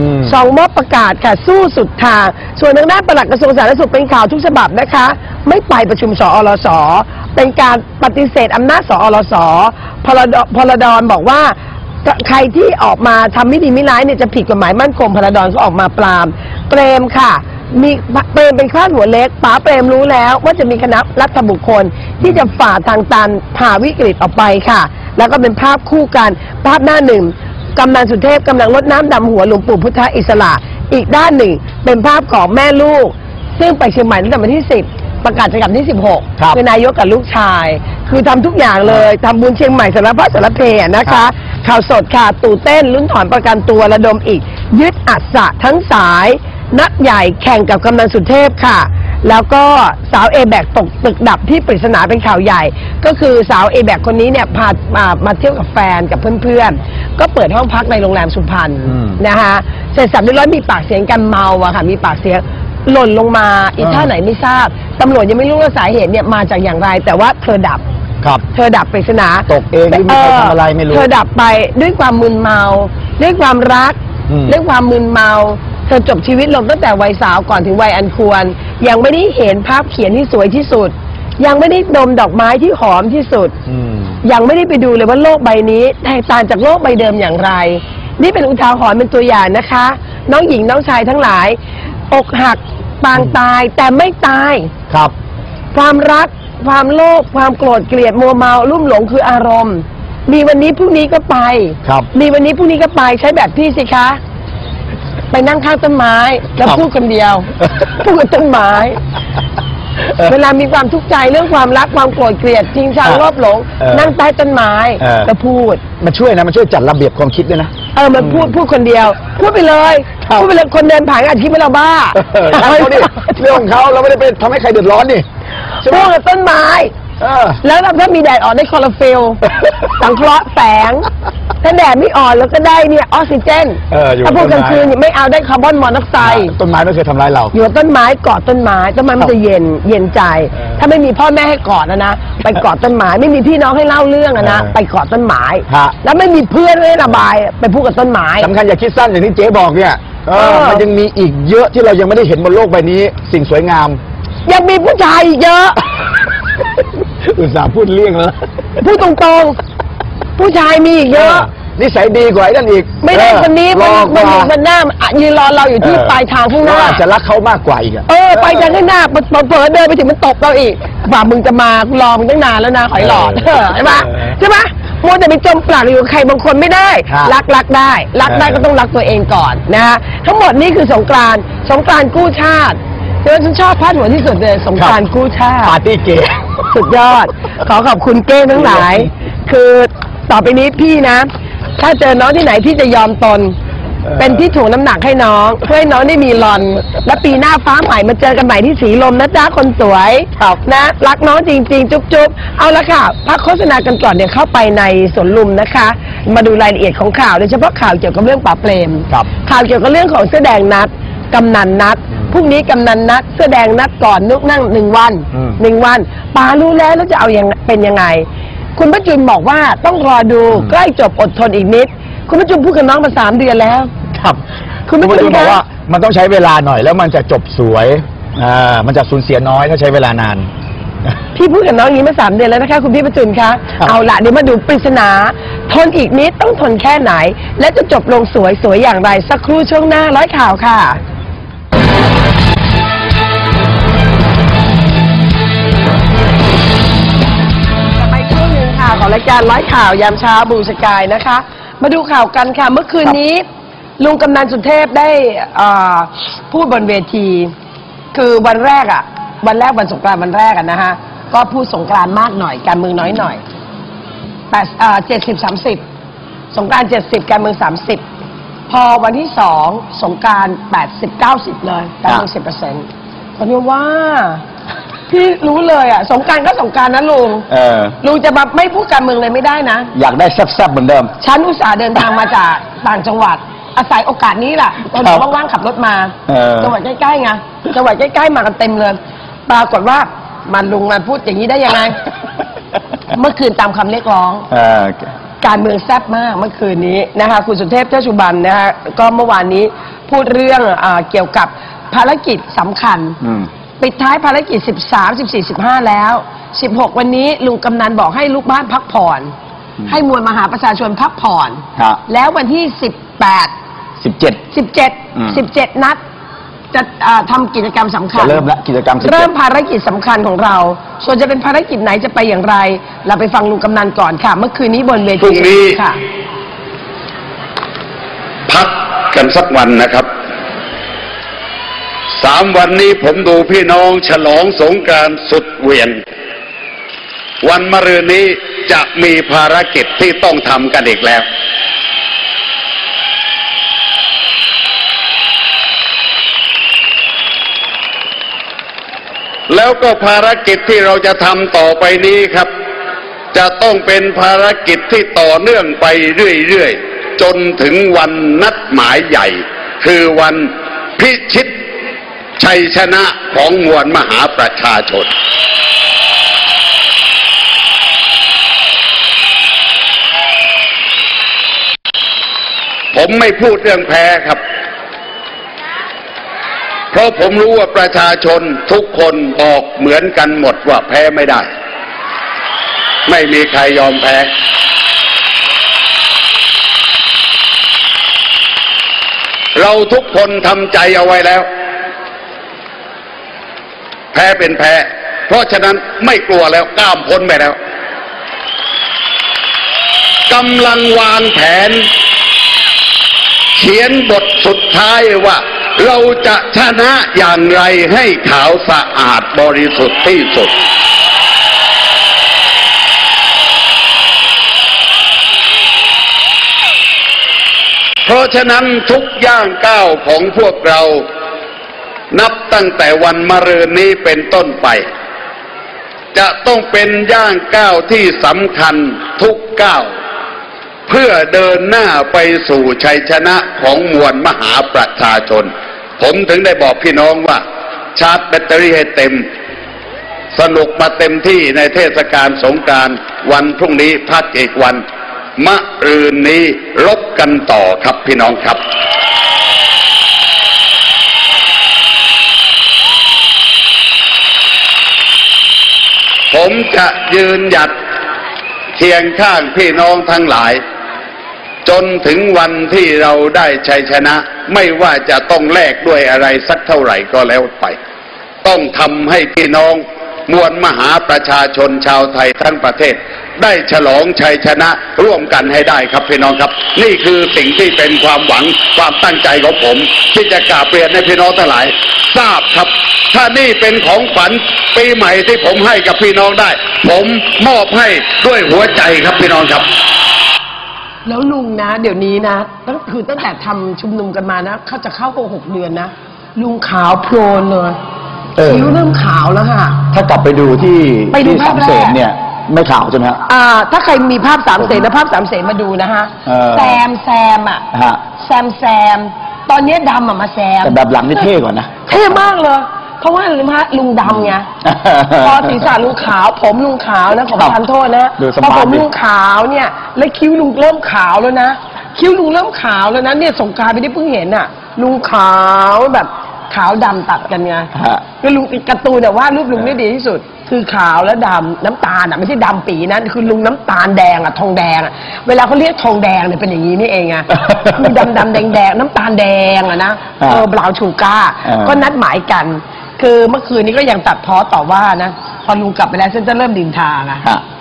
2 ม็อบประกาศค่ะสู้สุดทางส่วนทางด้านปลัดกระทรวงสาธารณสุขเป็นข่าวทุกฉบับนะคะไม่ไปประชุมสอรสเป็นการปฏิเสธอำนาจสอรสพลดอนบอกว่าใครที่ออกมาทำไม่ดีไม่ร้ายเนี่ยจะผิดกฎหมายมั่นคงพลดอนก็ออกมาปรามเปรมค่ะมีเปรมเป็นคลาดหัวเล็กป๋าเปรมรู้แล้วว่าจะมีคณะรัฐบุคคลที่จะฝ่าทางตันผ่าวิกฤตออกไปค่ะแล้วก็เป็นภาพคู่กันภาพหน้า1กำนันสุเทพกำลังรดน้ำดำหัวหลวงปู่พุทธอิสระอีกด้านหนึ่งเป็นภาพของแม่ลูกซึ่งไปเชียงใหม่ตั้งแต่วันที่10ประกาศจะกลับที่16คือนายกกับลูกชายคือทำทุกอย่างเลยทำบุญเชียงใหม่สารพัดสารเพนะคะข่าวสดค่ะตู่เต้นลุ้นถอนประกันตัวระดมอีกยึดอัศทั้งสายนักใหญ่แข่งกับกำนันสุเทพค่ะแล้วก็สาวเอแบกตกตึกดับที่ปริศนาเป็นข่าวใหญ่ก็คือสาวเอแบกคนนี้เนี่ยพามาเที่ยวกับแฟนกับเพื่อนๆก็เปิดห้องพักในโรงแรมสุพรรณนะคะเสร็จสับเรียบร้อยมีปากเสียงกันเมาอะค่ะมีปากเสียงหล่นลงมาอีท่าไหนไม่ทราบตำรวจยังไม่รู้ว่าสาเหตุเนี่ยมาจากอย่างไรแต่ว่าเธอดับเธอดับปริศนาตกเองไม่มีใครทำอะไรไม่รู้เธอดับไปด้วยความมึนเมาด้วยความรักด้วยความมึนเมาเธอจบชีวิตลงตั้งแต่วัยสาวก่อนถึงวัยอันควรยังไม่ได้เห็นภาพเขียนที่สวยที่สุดยังไม่ได้ดมดอกไม้ที่หอมที่สุดยังไม่ได้ไปดูเลยว่าโลกใบนี้แตกต่างจากโลกใบเดิมอย่างไรนี่เป็นอุทาหรณ์เป็นตัวอย่างนะคะน้องหญิงน้องชายทั้งหลายอกหักปางตายแต่ไม่ตายครับความรักความโลภความโกรธเกลียดมัวเมาลุ่มหลงคืออารมณ์มีวันนี้พรุ่งนี้ก็ไปมีวันนี้พรุ่งนี้ก็ไปใช้แบบพี่สิคะไปนั่งข้างต้นไม้แล้วพูดคนเดียวพูดกับต้นไม้เวลามีความทุกข์ใจเรื่องความรักความโกรธเกลียดจริงจังรอบหลงนั่งใต้ต้นไม้แล้วพูดมันช่วยนะมันช่วยจัดระเบียบความคิดด้วยนะมันพูดคนเดียวพูดไปเลยคนเดินผ่านอาจคิดว่าเราบ้าเรื่องของเขาเราไม่ได้ไปทำให้ใครเดือดร้อนนี่พูดกับต้นไม้แล้วถ้ามีแดดออกได้คลอโรฟิลล์สังเคราะห์แสงถ้าแดดไม่อ่อนแล้วก็ได้เนี่ยออกซิเจนถ้าพูดกลางคืนไม่เอาได้คาร์บอนมอนอกไซด์ต้นไม้ไม่เคยทำร้ายเราอยู่ต้นไม้กอดต้นไม้มันจะเย็นใจถ้าไม่มีพ่อแม่ให้กอดนะไปกอดต้นไม้ไม่มีพี่น้องให้เล่าเรื่องนะไปกอดต้นไม้แล้วไม่มีเพื่อนให้ระบายไปพูดกับต้นไม้สำคัญอย่าคิดสั้นอย่างที่เจ๊บอกเนี่ยมันยังมีอีกเยอะที่เรายังไม่ได้เห็นบนโลกใบนี้สิ่งสวยงามยังมีผู้ชายอีกเยอะอุตส่าห์พูดเลี่ยงแล้วพูดตรงๆผู้ชายมีอีกเยอะนิสัยดีกว่าไอ้นั่นอีกไม่ได้คนนี้มันหน้ายืนรอเราอยู่ที่ปลายทางข้างหน้าจะรักเขามากกว่าอีกไปทางข้างหน้าเผลอเดินไปถึงมันตบเราอีกฝ่ามึงจะมารอมึงตั้งนานแล้วนะหอยหลอดใช่ไหมมัวแต่ไปจมปลักอยู่ใครบางคนไม่ได้รักได้ก็ต้องรักตัวเองก่อนนะฮะทั้งหมดนี่คือสงกรานต์กู้ชาติเดี๋ยวฉันชอบพาดหัวที่สุดเลยสงกรานต์กู้ชาติปาร์ตี้เกย์สุดยอดขอบคุณเก้ทั้งหลายคือต่อไปนี้พี่นะถ้าเจอน้องที่ไหนพี่จะยอมตนเป็นที่ถ่วงน้ำหนักให้น้องเพื่อให้น้องได้มีรอนและปีหน้าฟ้าใหม่มาเจอกันใหม่ที่สีลมนะจ๊ะคนสวยนะรักน้องจริงๆจุ๊บเอาละค่ะพักโฆษณากันก่อนเดี๋ยวเข้าไปในสวนลุมนะคะมาดูรายละเอียดของข่าวโดยเฉพาะข่าวเกี่ยวกับเรื่องป๋าเปรมข่าวเกี่ยวกับเรื่องของเสื้อแดงนัดกำนันนัดพรุ่งนี้กำนันนัดเสื้อแดงนัดก่อนนุกนั่ง1 วันป๋ารู้แล้วจะเอาเป็นยังไงคุณพระจุลบอกว่าต้องรอดูใกล้จบอดทนอีกนิดคุณพระจุลพูดกับน้องมา3 เดือนแล้วครับคุณพระจุลบอกว่ามันต้องใช้เวลาหน่อยแล้วมันจะจบสวยมันจะสูญเสียน้อยถ้าใช้เวลานานพี่พูดกับน้องอย่างนี้มา3 เดือนแล้วนะคะคุณพี่ประจุลคะเอาละเดี๋ยวมาดูปริศนาทนอีกนิดต้องทนแค่ไหนและจะจบลงสวยอย่างไรสักครู่ช่วงหน้าร้อยข่าวค่ะของรายการร้อยข่าวยามเช้าบูสกายนะคะ มาดูข่าวกันค่ะเมื่อคืนนี้ลุงกำนันสุเทพได้พูดบนเวที คือวันแรกวันสงกรานต์วันแรกนะฮะก็พูดสงกรานต์มากหน่อยการเมืองน้อยหน่อย70-30สงกรานต์70การเมือง30พอวันที่2สงกรานต์80-90เลยการเมือง10%คนนี้ว่าพี่รู้เลยสงกรานต์ก็สงกรานต์นะลุงลุงจะแบบไม่พูดการเมืองเลยไม่ได้นะอยากได้แซ่บๆเหมือนเดิมฉันอุตส่าห์เดินทางมาจากต่างจังหวัดอาศัยโอกาสนี้แหละตอนว่างๆขับรถมาจังหวัดใกล้ๆไงจังหวัดใกล้ๆมากันเต็มเลยปรากฏว่ามันลุงมาพูดอย่างนี้ได้ยังไง เมื่อคืนตามคำเรียกร้องการเมืองแซ่บมากเมื่อคืนนี้นะคะคุณสุเทพเทือกสุบรรณนะคะก็เมื่อวานนี้พูดเรื่องเกี่ยวกับภารกิจสำคัญปิดท้ายภารกิจ13 14 15แล้ว16วันนี้ลุงกำนันบอกให้ลูกบ้านพักผ่อนให้มวลมหาประชาชนพักผ่อนแล้ววันที่17นัดจะทำกิจกรรมสำคัญจะเริ่มแล้วกิจกรรมเริ่มภารกิจสำคัญของเราส่วนจะเป็นภารกิจไหนจะไปอย่างไรเราไปฟังลุงกำนันก่อนค่ะเมื่อคืนนี้บนเวทีค่ะพักกันสักวันนะครับ3 วันนี้ผมดูพี่น้องฉลองสงกรานต์สุดเหวี่ยงวันมะรืนนี้จะมีภารกิจที่ต้องทำกันอีกแล้วแล้วก็ภารกิจที่เราจะทำต่อไปนี้ครับจะต้องเป็นภารกิจที่ต่อเนื่องไปเรื่อยๆจนถึงวันนัดหมายใหญ่คือวันพิชิตชัยชนะของมวลมหาประชาชนผมไม่พูดเรื่องแพ้ครับเพราะผมรู้ว่าประชาชนทุกคนบอกเหมือนกันหมดว่าแพ้ไม่ได้ไม่มีใครยอมแพ้เราทุกคนทำใจเอาไว้แล้วแพ้เป็นแพ้เพราะฉะนั้นไม่กลัวแล้วก้ามพ้นไปแล้วกำลังวางแผนเขียนบทสุดท้ายว่าเราจะชนะอย่างไรให้ขาวสะอาดบริสุทธิ์ที่สุดเพราะฉะนั้นทุกย่างก้าวของพวกเรานับตั้งแต่วันมะรืนนี้เป็นต้นไปจะต้องเป็นย่างก้าวที่สำคัญทุกก้าวเพื่อเดินหน้าไปสู่ชัยชนะของมวลมหาประชาชนผมถึงได้บอกพี่น้องว่าชาร์จแบตเตอรี่ให้เต็มสนุกมาเต็มที่ในเทศกาลสงกรานต์วันพรุ่งนี้พักอีกวันมะรืนนี้รบกันต่อครับพี่น้องครับผมจะยืนหยัดเคียงข้างพี่น้องทั้งหลายจนถึงวันที่เราได้ชัยชนะไม่ว่าจะต้องแลกด้วยอะไรสักเท่าไหร่ก็แล้วไปต้องทำให้พี่น้องมวลมหาประชาชนชาวไทยทั้งประเทศได้ฉลองชัยชนะร่วมกันให้ได้ครับพี่น้องครับนี่คือสิ่งที่เป็นความหวังความตั้งใจของผมที่จะกราบเรียนให้พี่น้องทั้งหลายทราบครับถ้านี่เป็นของขวัญปีใหม่ที่ผมให้กับพี่น้องได้ผมมอบให้ด้วยหัวใจครับพี่น้องครับแล้วลุงนะเดี๋ยวนี้นะตั้งแต่ทำชุมนุมกันมานะเขาจะเข้า6 เดือนนะลุงขาวโพลนเลยคิ้วเริ่มขาวแล้วค่ะถ้ากลับไปดูที่สามเสนเนี่ยไม่ขาวใช่ไหมฮะถ้าใครมีภาพสามเสนนะภาพสามเสนมาดูนะฮะแซมแซมตอนนี้ดำมาแซมแต่แบบหลังนี่เท่กว่านะเท่มากเลยเพราะว่าลุงดำไงพอศีรษะลุงขาวผมลุงขาวนะขอประทานโทษนะพอผมลุงขาวเนี่ยและคิ้วลุงเริ่มขาวแล้วนะคิ้วลุงเริ่มขาวแล้วนะเนี่ยสงกรานต์ไปได้เพิ่งเห็นอ่ะลุงขาวแบบขาวดำตัดกันไงคือลุงการ์ตูนแต่ว่ารูปลุงได้ดีที่สุดคือขาวและดำน้ำตาลไม่ใช่ดำปีนะคือลุงน้ำตาลแดงทองแดงเวลาเขาเรียกทองแดงเนี่ยเป็นอย่างนี้นี่เองคือดำแดงน้ำตาลแดงนะบราวน์ชูการ์ก็นัดหมายกันคือเมื่อคืนนี้ก็ยังตัดพ้อต่อว่านะพอลุงกลับไปแล้วฉันจะเริ่มดินทา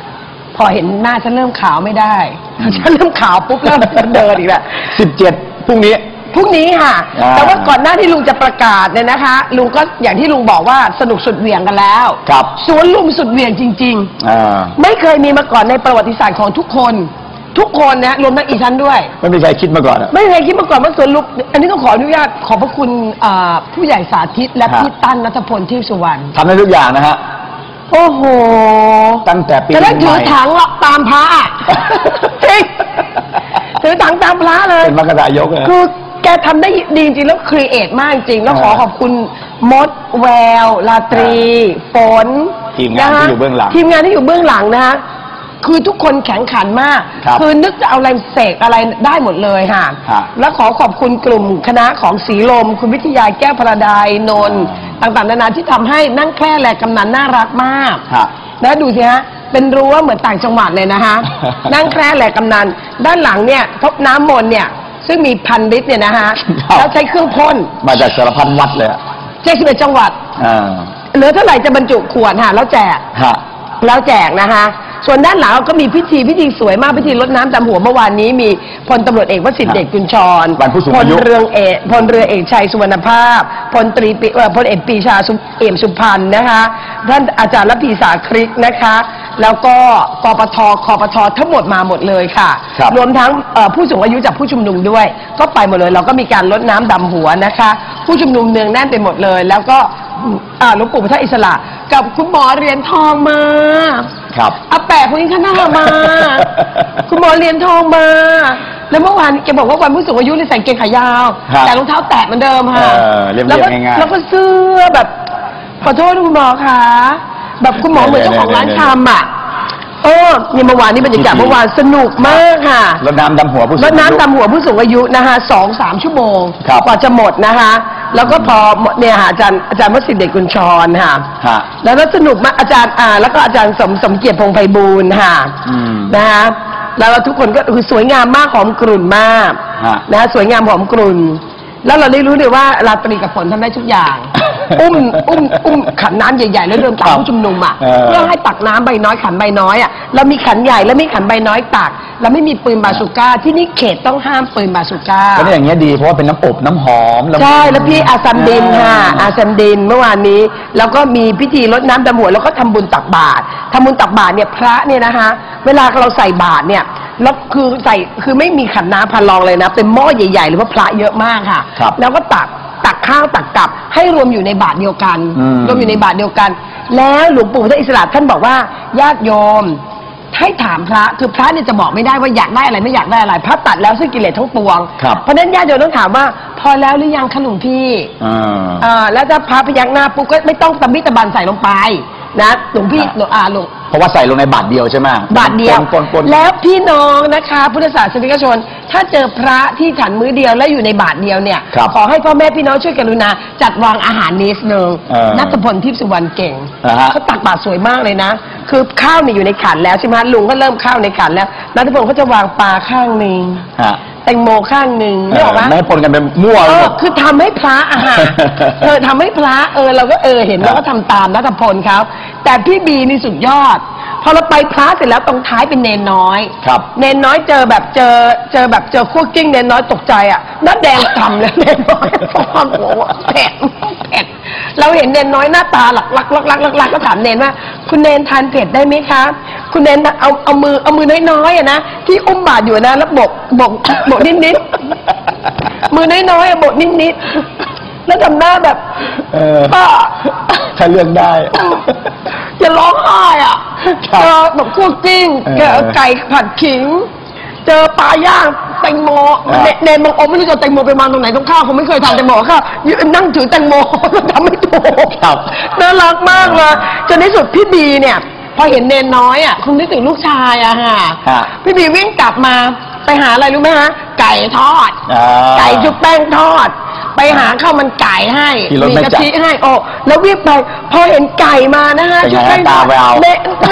พอเห็นหน้าฉันเริ่มขาวไม่ได้ฉันเริ่มขาวปุ๊บเริ่มเดินอีกแล้ว 17พรุ่งนี้ค่ะแต่ว่าก่อนหน้าที่ลุงจะประกาศเนี่ยนะคะลุงก็อย่างที่ลุงบอกว่าสนุกสุดเหวี่ยงกันแล้วครับสวนลุมสุดเหวี่ยงจริงๆไม่เคยมีมาก่อนในประวัติศาสตร์ของทุกคนนะรวมทั้งอีฉันด้วยไม่มีใครคิดมาก่อนไม่มีใครคิดมาก่อนว่าสวนลุมอันนี้ต้องขออนุญาตขอบพระคุณผู้ใหญ่สาธิตและพี่ตั้นณัฐพลทิพย์สุวรรณทำได้ทุกอย่างนะฮะโอ้โหตั้งแต่ปีจะได้ถือถังตามพระจริงถือถังตามพระเลยเป็นมรรคทายกเลยคือแกทำได้ดีจริงแล้วครีเอทมากจริงแล้วขอขอบคุณมดแววลาตรีฝนทีมงานที่อยู่เบื้องหลังนะคะคือทุกคนแข็งขันมากคือนึกจะเอาอะไรเสกอะไรได้หมดเลยค่ะแล้วขอขอบคุณกลุ่มคณะของศรีลมคุณวิทยาแก้วพระดายนนท์ต่างๆนานาที่ทำให้นั่งแคร่แหลกกำนันน่ารักมากแล้วดูสิฮะเป็นรั้วเหมือนต่างจังหวัดเลยนะคะนั่งแคร่แหลกกำนันด้านหลังเนี่ยพบน้ำมนต์เนี่ยซึ่งมี1,000 ลิตรเนี่ยนะคะแล้วใช้เครื่องพ่นมาจากสารพัดวัดเลย 71 จังหวัดเหลือเท่าไหร่จะบรรจุขวดค่ะแล้วแจกนะคะส่วนด้านหลังก็มีพิธีสวยมากพิธีรดน้ำดำหัวเมื่อวานนี้มีพลตำรวจเอกวสิทธิ์เดชกุลชรพลเรือเอกชัยสุวรรณภาพพลเอกปรีชาเอี่ยมสุพรรณนะคะท่านอาจารย์ระพีสาคริกนะคะแล้วก็กปทคปททั้งหมดมาหมดเลยค่ะรวมทั้งผู้สูงอายุจากผู้ชุมนุมด้วยก็ไปหมดเลยเราก็มีการรดน้ำดำหัวนะคะผู้ชุมนุมเนืองแน่นไปหมดเลยแล้วก็หลวงปู่พุทธอิสระกับคุณหมอเหรียญทองมาอาแปะคนนี้ข้างหน้ามาคุณหมอเหรียญทองมาแล้วเมื่อวานแกบอกว่าวันผู้สูงอายุเลยใส่เกงขายาวแต่รองเท้าแตะเหมือนเดิมค่ะแล้วก็เสื้อแบบขอโทษคุณหมอค่ะแบบคุณหมอเหมือนเจ้าของร้านชำนี่เมื่อวานนี้บรรยากาศเมื่อวานสนุกมากค่ะรดน้ำดำหัวผู้สูงอายุนะคะ2-3 ชั่วโมงกว่าจะหมดนะคะแล้วก็พอเนี่ยอาจารย์วสิทธิ์เดชกุลชรค่ะแล้วก็สนุกมากอาจารย์แล้วก็อาจารย์สมเกียรติพงษ์ไพบูลย์ค่ะนะคะแล้วทุกคนก็คือสวยงามมากหอมกรุ่นมากนะสวยงามหอมกรุ่นแล้วเราได้รู้เลยว่าราตรีกับฝนทำได้ทุกอย่างอุ้มขันน้ำใหญ่ๆแล้วเดินตามผู้ชุมนุมเพื่อให้ตักน้ำใบน้อยขันใบน้อยเรามีขันใหญ่แล้วมีขันใบน้อยตักเราไม่มีปืนบาซูก้าที่นี่เขตต้องห้ามปืนบาซูก้าก็อย่างเงี้ยดีเพราะว่าเป็นน้ำอบน้ำหอมใช่แล้วพี่อาซัมดินค่ะอาซัมดินเมื่อวานนี้แล้วก็มีพิธีรดน้ำดำหัวแล้วก็ทำบุญตักบาตรเนี่ยพระเนี่ยนะคะเวลาเราใส่บาตรเนี่ยแล้วคือไม่มีขันน้ำพันรองเลยนะเป็นหม้อใหญ่ๆหรือว่าพระเยอะมากค่ะแล้วก็ตักข้าวตักกลับให้รวมอยู่ในบาตรเดียวกันแล้วหลวงปู่พุทธอิสระท่านบอกว่าญาติโยมให้ถามพระคือพระเนี่ยจะบอกไม่ได้ว่าอยากได้อะไรไม่อยากได้อะไรพระตัดแล้วซึ่งกิเลสทั้งปวงเพราะนั้นญาติโยมต้องถามว่าพอแล้วหรือยังขนมพี่แล้วถ้าพระพยักหน้าปุ๊บก็ไม่ต้องตะมิตะบันใส่ลงไปนะหลวงพี่เพราะว่าใส่ลงในบาตรเดียวใช่ไหมบาตรเดียวแล้วพี่น้องนะคะพุทธศาสนิกชนถ้าเจอพระที่ฉันมื้อเดียวแล้วอยู่ในบาตรเดียวเนี่ยขอให้พ่อแม่พี่น้องช่วยกรุณาจัดวางอาหารนิดนึงณัฐพลทิพย์สุวรรณเก่งเขาตักบาตรสวยมากเลยนะคือข้าวเนี่ยอยู่ในขันแล้วใช่ไหมลุงก็เริ่มข้าวในขันแล้วณัฐพลเขาจะวางปลาข้างนึงแตงโมข้างหนึ่งไม่ออกไหมไม่ปนกันเป็นมั่วคือทำให้พระทำให้พระเราก็เห็นแล้วก็ทำตามณัฐพลเขาแต่พี่บีนี่สุดยอดพอเราไปพระเสร็จแล้วตรงท้ายเป็นเนนน้อยเนนน้อยเจอคั่วกิ้งเนนน้อยตกใจหน้าแดงทำเลยเนนน้อยความโหเผ็ดเราเห็นเนนน้อยหน้าตาหลักก็ถามเนนว่าคุณเนนทานเผ็ดได้ไหมคะคุณเนนเอามือน้อยๆนะที่อุ้มบาตรอยู่นะแล้วบกนิดมือน้อยๆบกนิดแล้วทำหน้าแบบป้าถ้าเลือกได้จะร้องไห้เจอแบบคั่วกิ้งไก่ผัดขิงเจอปลาย่างแตงโมเนนบางองค์ไม่รู้จะแตงโมไปมาตรงไหนต้องข้าวเขาไม่เคยทานแตงโมค่ะยืนนั่งถือแตงโมทำไม่ถูกน่ารักมากเลยจนในสุดพี่บีเนี่ยพอเห็นเนนน้อยคงนึกถึงลูกชายพี่บีวิ่งกลับมาไปหาอะไรรู้ไหมฮะไก่ทอดไก่ชุบแป้งทอดไปหาข้าวมันไก่ให้มีกะทิให้แล้ววิ่งไปพอเห็นไก่มานะฮะชุบแป้งตาไปเอา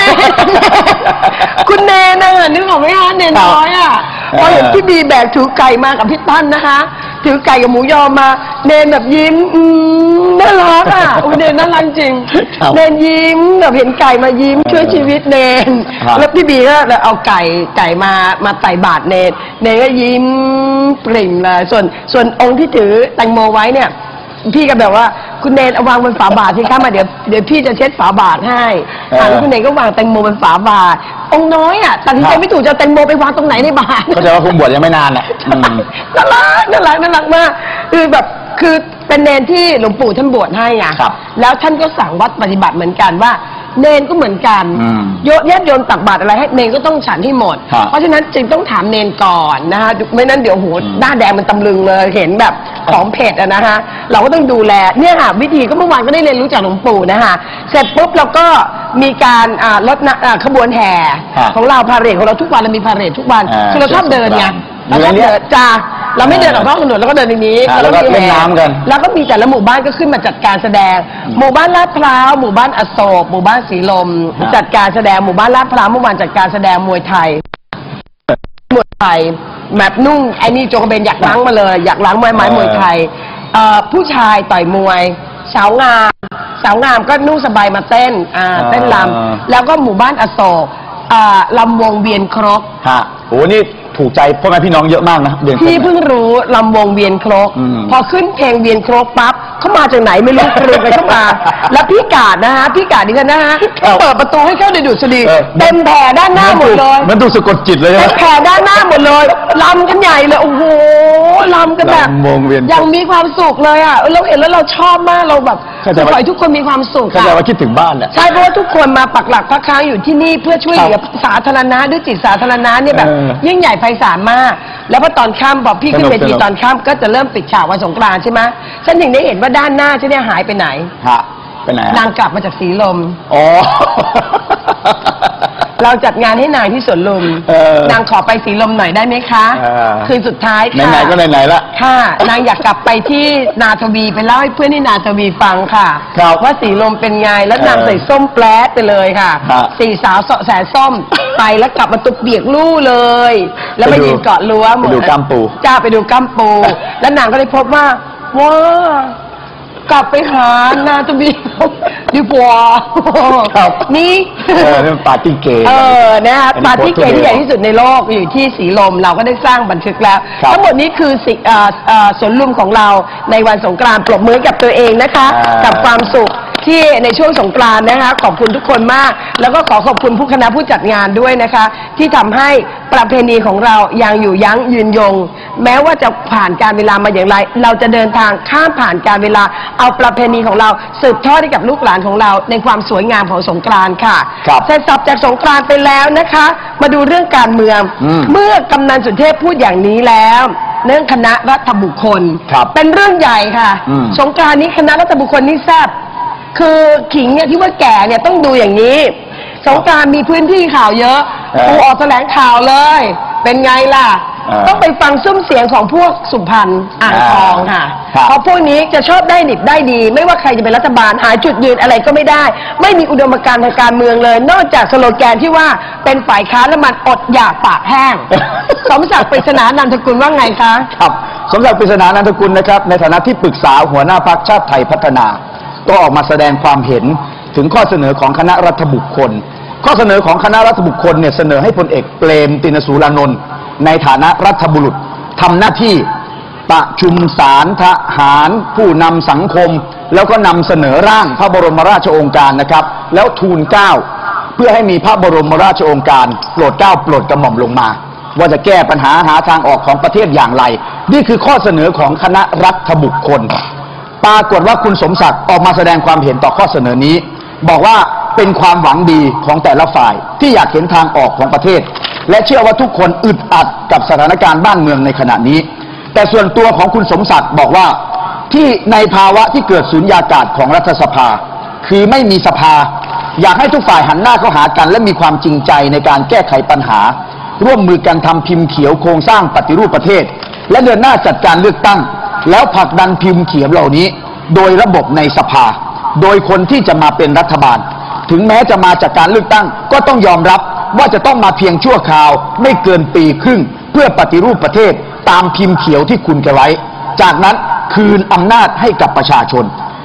คุณเนนนึกออกไหมฮะเนนน้อยพอเห็นพี่บีแบกถือไก่มากับพี่ตั้นนะคะถือไก่กับหมูยอมาเนนแบบยิ้มน่ารักอ่ะอุ้ยเนนน่ารักจริงเนนยิ้มแบบเห็นไก่มายิ้มช่วยชีวิตเนนแล้วพี่บีก็เอาไก่มาใส่บาตรเนนก็ยิ้มปริ่มเลยส่วนองค์ที่ถือแตงโมไว้เนี่ยพี่ก็แบบว่าคุณเนนเอาวางบนฝาบาตรสิคะมาเดี๋ยวพี่จะเช็ดฝาบาตรให้แล้วคุณเนนก็วางแตงโมบนฝาบาตรองค์น้อยอ่ะตัดสินใจไม่ถูกจะแตงโมไปวางตรงไหนในบาตรเข้าใจว่าคุณบวชยังไม่นานอ่ะน่ารักมากคือเป็นเนนที่หลวงปู่ท่านบวชให้ไงแล้วท่านก็สั่งวัดปฏิบัติเหมือนกันว่าเนนก็เหมือนกันญาติโยมตักบาตรอะไรให้เนนก็ต้องฉันให้หมดเพราะฉะนั้นจึงต้องถามเนนก่อนนะคะไม่นั้นเดี๋ยวโหหน้าแดงมันตำลึงเลยเห็นแบบของเผ็ดอะนะคะเราก็ต้องดูแลเนี่ยค่ะวิธีก็เมื่อวานก็ได้เรียนรู้จากหลวงปู่นะคะเสร็จปุ๊บเราก็มีการรถขบวนแห่ของเราพาเหรดของเราทุกวันเรามีพาเหรดทุกวันคือเราชอบเดินไงเราชอบเดินจ้าเราไม่เดินออกนอกถนนเราก็เดินในนี้แล้วก็เล่นน้ำกันแล้วก็มีแต่ละหมู่บ้านก็ขึ้นมาจัดการแสดงหมู่บ้านลาดพร้าวหมู่บ้านอโศกหมู่บ้านศรีลมจัดการแสดงหมู่บ้านลาดพร้าวเมื่อวานจัดการแสดงมวยไทยแบบนุ่งไอ้นี่โจกเบนอยากล้างมาเลยอยากล้างมวยไทยผู้ชายต่อยมวยสาวงามก็นุ่งสบายมาเต้นลำแล้วก็หมู่บ้านอโศกลำวงเวียนครกโอ้นี่ถูกใจพ่อแม่พี่น้องเยอะมากนะพี่เพิ่งรู้ลำวงเวียนครกพอขึ้นเพลงเวียนครกปั๊บเขามาจากไหนไม่รู้กรูกันเข้ามาแล้วพี่กาดนะฮะพี่กาดดิฉันนะฮะเปิดประตูให้เข้าในดุษฎีเต็มแผ่ด้านหน้าหมดเลยมันดูสะกดจิตเลยเต็มแผ่ด้านหน้าหมดเลยลำกันใหญ่เลยโอ้โหลำกันแบบยังมีความสุขเลยอ่ะเราเห็นแล้วเราชอบมากเราแบบขอให้ทุกคนมีความสุขเข้าใจว่าคิดถึงบ้านแหละใช่เพราะว่าทุกคนมาปักหลักพักค้างอยู่ที่นี่เพื่อช่วยเหลือสาธารณะด้วยจิตสาธารณะเนี่ยแบบยิ่งใหญ่ไพศาลมากแล้วพอตอนค่ำพอพี่ขึ้นเวทีตอนค่ำก็จะเริ่มปิดฉากวันสงกรานต์ใช่ไหมฉันถึงได้เห็นว่าด้านหน้าฉันเนี่ยหายไปไหนไปไหนนางกลับมาจากสีลมเราจัดงานให้นางที่สวนลุมนางขอไปสีลมหน่อยได้ไหมคะคืนสุดท้ายค่ะไหนๆก็ไหนๆละค่ะนางอยากกลับไปที่นาทวีไปเล่าให้เพื่อนที่นาทวีฟังค่ะว่าสีลมเป็นไงแล้วนางใส่ส้มแปลดไปเลยค่ะสี่สาวเสาะแสส้มไปแล้วกลับมาตุกเบียกลู่เลยแล้วมายืนเกาะรั้วหมดไปดูกัมปูจ้าไปดูกัมปูแล้วนางก็ได้พบว่ากลับไปหานาทวีดีกว่านี่เป็นปาร์ตี้เกย์นะปาร์ตี้เกย์ที่ใหญ่ที่สุดในโลกอยู่ที่สีลมเราก็ได้สร้างบันทึกแล้วทั้งหมดนี้คือสวนลุมของเราในวันสงกรานต์ปรบมือกับตัวเองนะคะกับความสุขที่ในช่วงสงกรานต์นะคะขอบคุณทุกคนมากแล้วก็ขอขอบคุณผู้คณะผู้จัดงานด้วยนะคะที่ทำให้ประเพณีของเรายังอยู่ยั้งยืนยงแม้ว่าจะผ่านการเวลามาอย่างไรเราจะเดินทางข้ามผ่านการเวลาเอาประเพณีของเราสืบทอดให้กับลูกหลานของเราในความสวยงามของสงกรานต์ค่ะเสร็จสับจากสงกรานต์ไปแล้วนะคะมาดูเรื่องการเมืองเมื่อกำนันสุเทพพูดอย่างนี้แล้วเรื่องคณะรัฐบุคคลเป็นเรื่องใหญ่ค่ะสงกรานต์นี้คณะรัฐบุคคลนี่แซ่บคือขิงเนี่ยที่ว่าแก่เนี่ยต้องดูอย่างนี้สงกรานต์มีพื้นที่ข่าวเยอะกูออกแถลงข่าวเลยเป็นไงล่ะต้องไปฟังซุ้มเสียงของพวกสุพรรณอ่างทองค่ะเพราะพวกนี้จะชอบได้ดิบได้ดีไม่ว่าใครจะเป็นรัฐบาลหาจุดยืนอะไรก็ไม่ได้ไม่มีอุดมการณ์ทางการเมืองเลยนอกจากสโลแกนที่ว่าเป็นฝ่ายค้านแล้วมันอดอยากปากแห้งสมศักดิ์ปริศนานันทกุลว่าไงคะครับสมศักดิ์ปริศนานันทกุลนะครับในฐานะที่ปรึกษาหัวหน้าพรรคชาติไทยพัฒนาก็ออกมาแสดงความเห็นถึงข้อเสนอของคณะรัฐบุคคลข้อเสนอของคณะรัฐบุคคลเนี่ยเสนอให้พลเอกเปรมติณสูรานนท์ในฐานะรัฐบุรุษทำหน้าที่ประชุมศาลทหารผู้นำสังคมแล้วก็นำเสนอร่างพระบรมราชโองการนะครับแล้วทูลเกล้าเพื่อให้มีพระบรมราชโองการโปรดเกล้าโปรดกระหม่อมลงมาว่าจะแก้ปัญหาหาทางออกของประเทศอย่างไรนี่คือข้อเสนอของคณะรัฐบุคคลปรากฏว่าคุณสมศักดิ์ออกมาแสดงความเห็นต่อข้อเสนอนี้บอกว่าเป็นความหวังดีของแต่ละฝ่ายที่อยากเห็นทางออกของประเทศและเชื่อว่าทุกคนอึดอัดกับสถานการณ์บ้านเมืองในขณะนี้แต่ส่วนตัวของคุณสมศักดิ์บอกว่าที่ในภาวะที่เกิดสุญญากาศของรัฐสภาคือไม่มีสภาอยากให้ทุกฝ่ายหันหน้าเข้าหากันและมีความจริงใจในการแก้ไขปัญหาร่วมมือกันทำพิมพ์เขียวโครงสร้างปฏิรูปประเทศและเดินหน้าจัดการเลือกตั้งแล้วผลักดันพิมพ์เขียวเหล่านี้โดยระบบในสภาโดยคนที่จะมาเป็นรัฐบาลถึงแม้จะมาจากการเลือกตั้งก็ต้องยอมรับว่าจะต้องมาเพียงชั่วคราวไม่เกินปีครึ่งเพื่อปฏิรูปประเทศตามพิมพ์เขียวที่คุณแกไว้จากนั้นคืนอำนาจให้กับประชาชน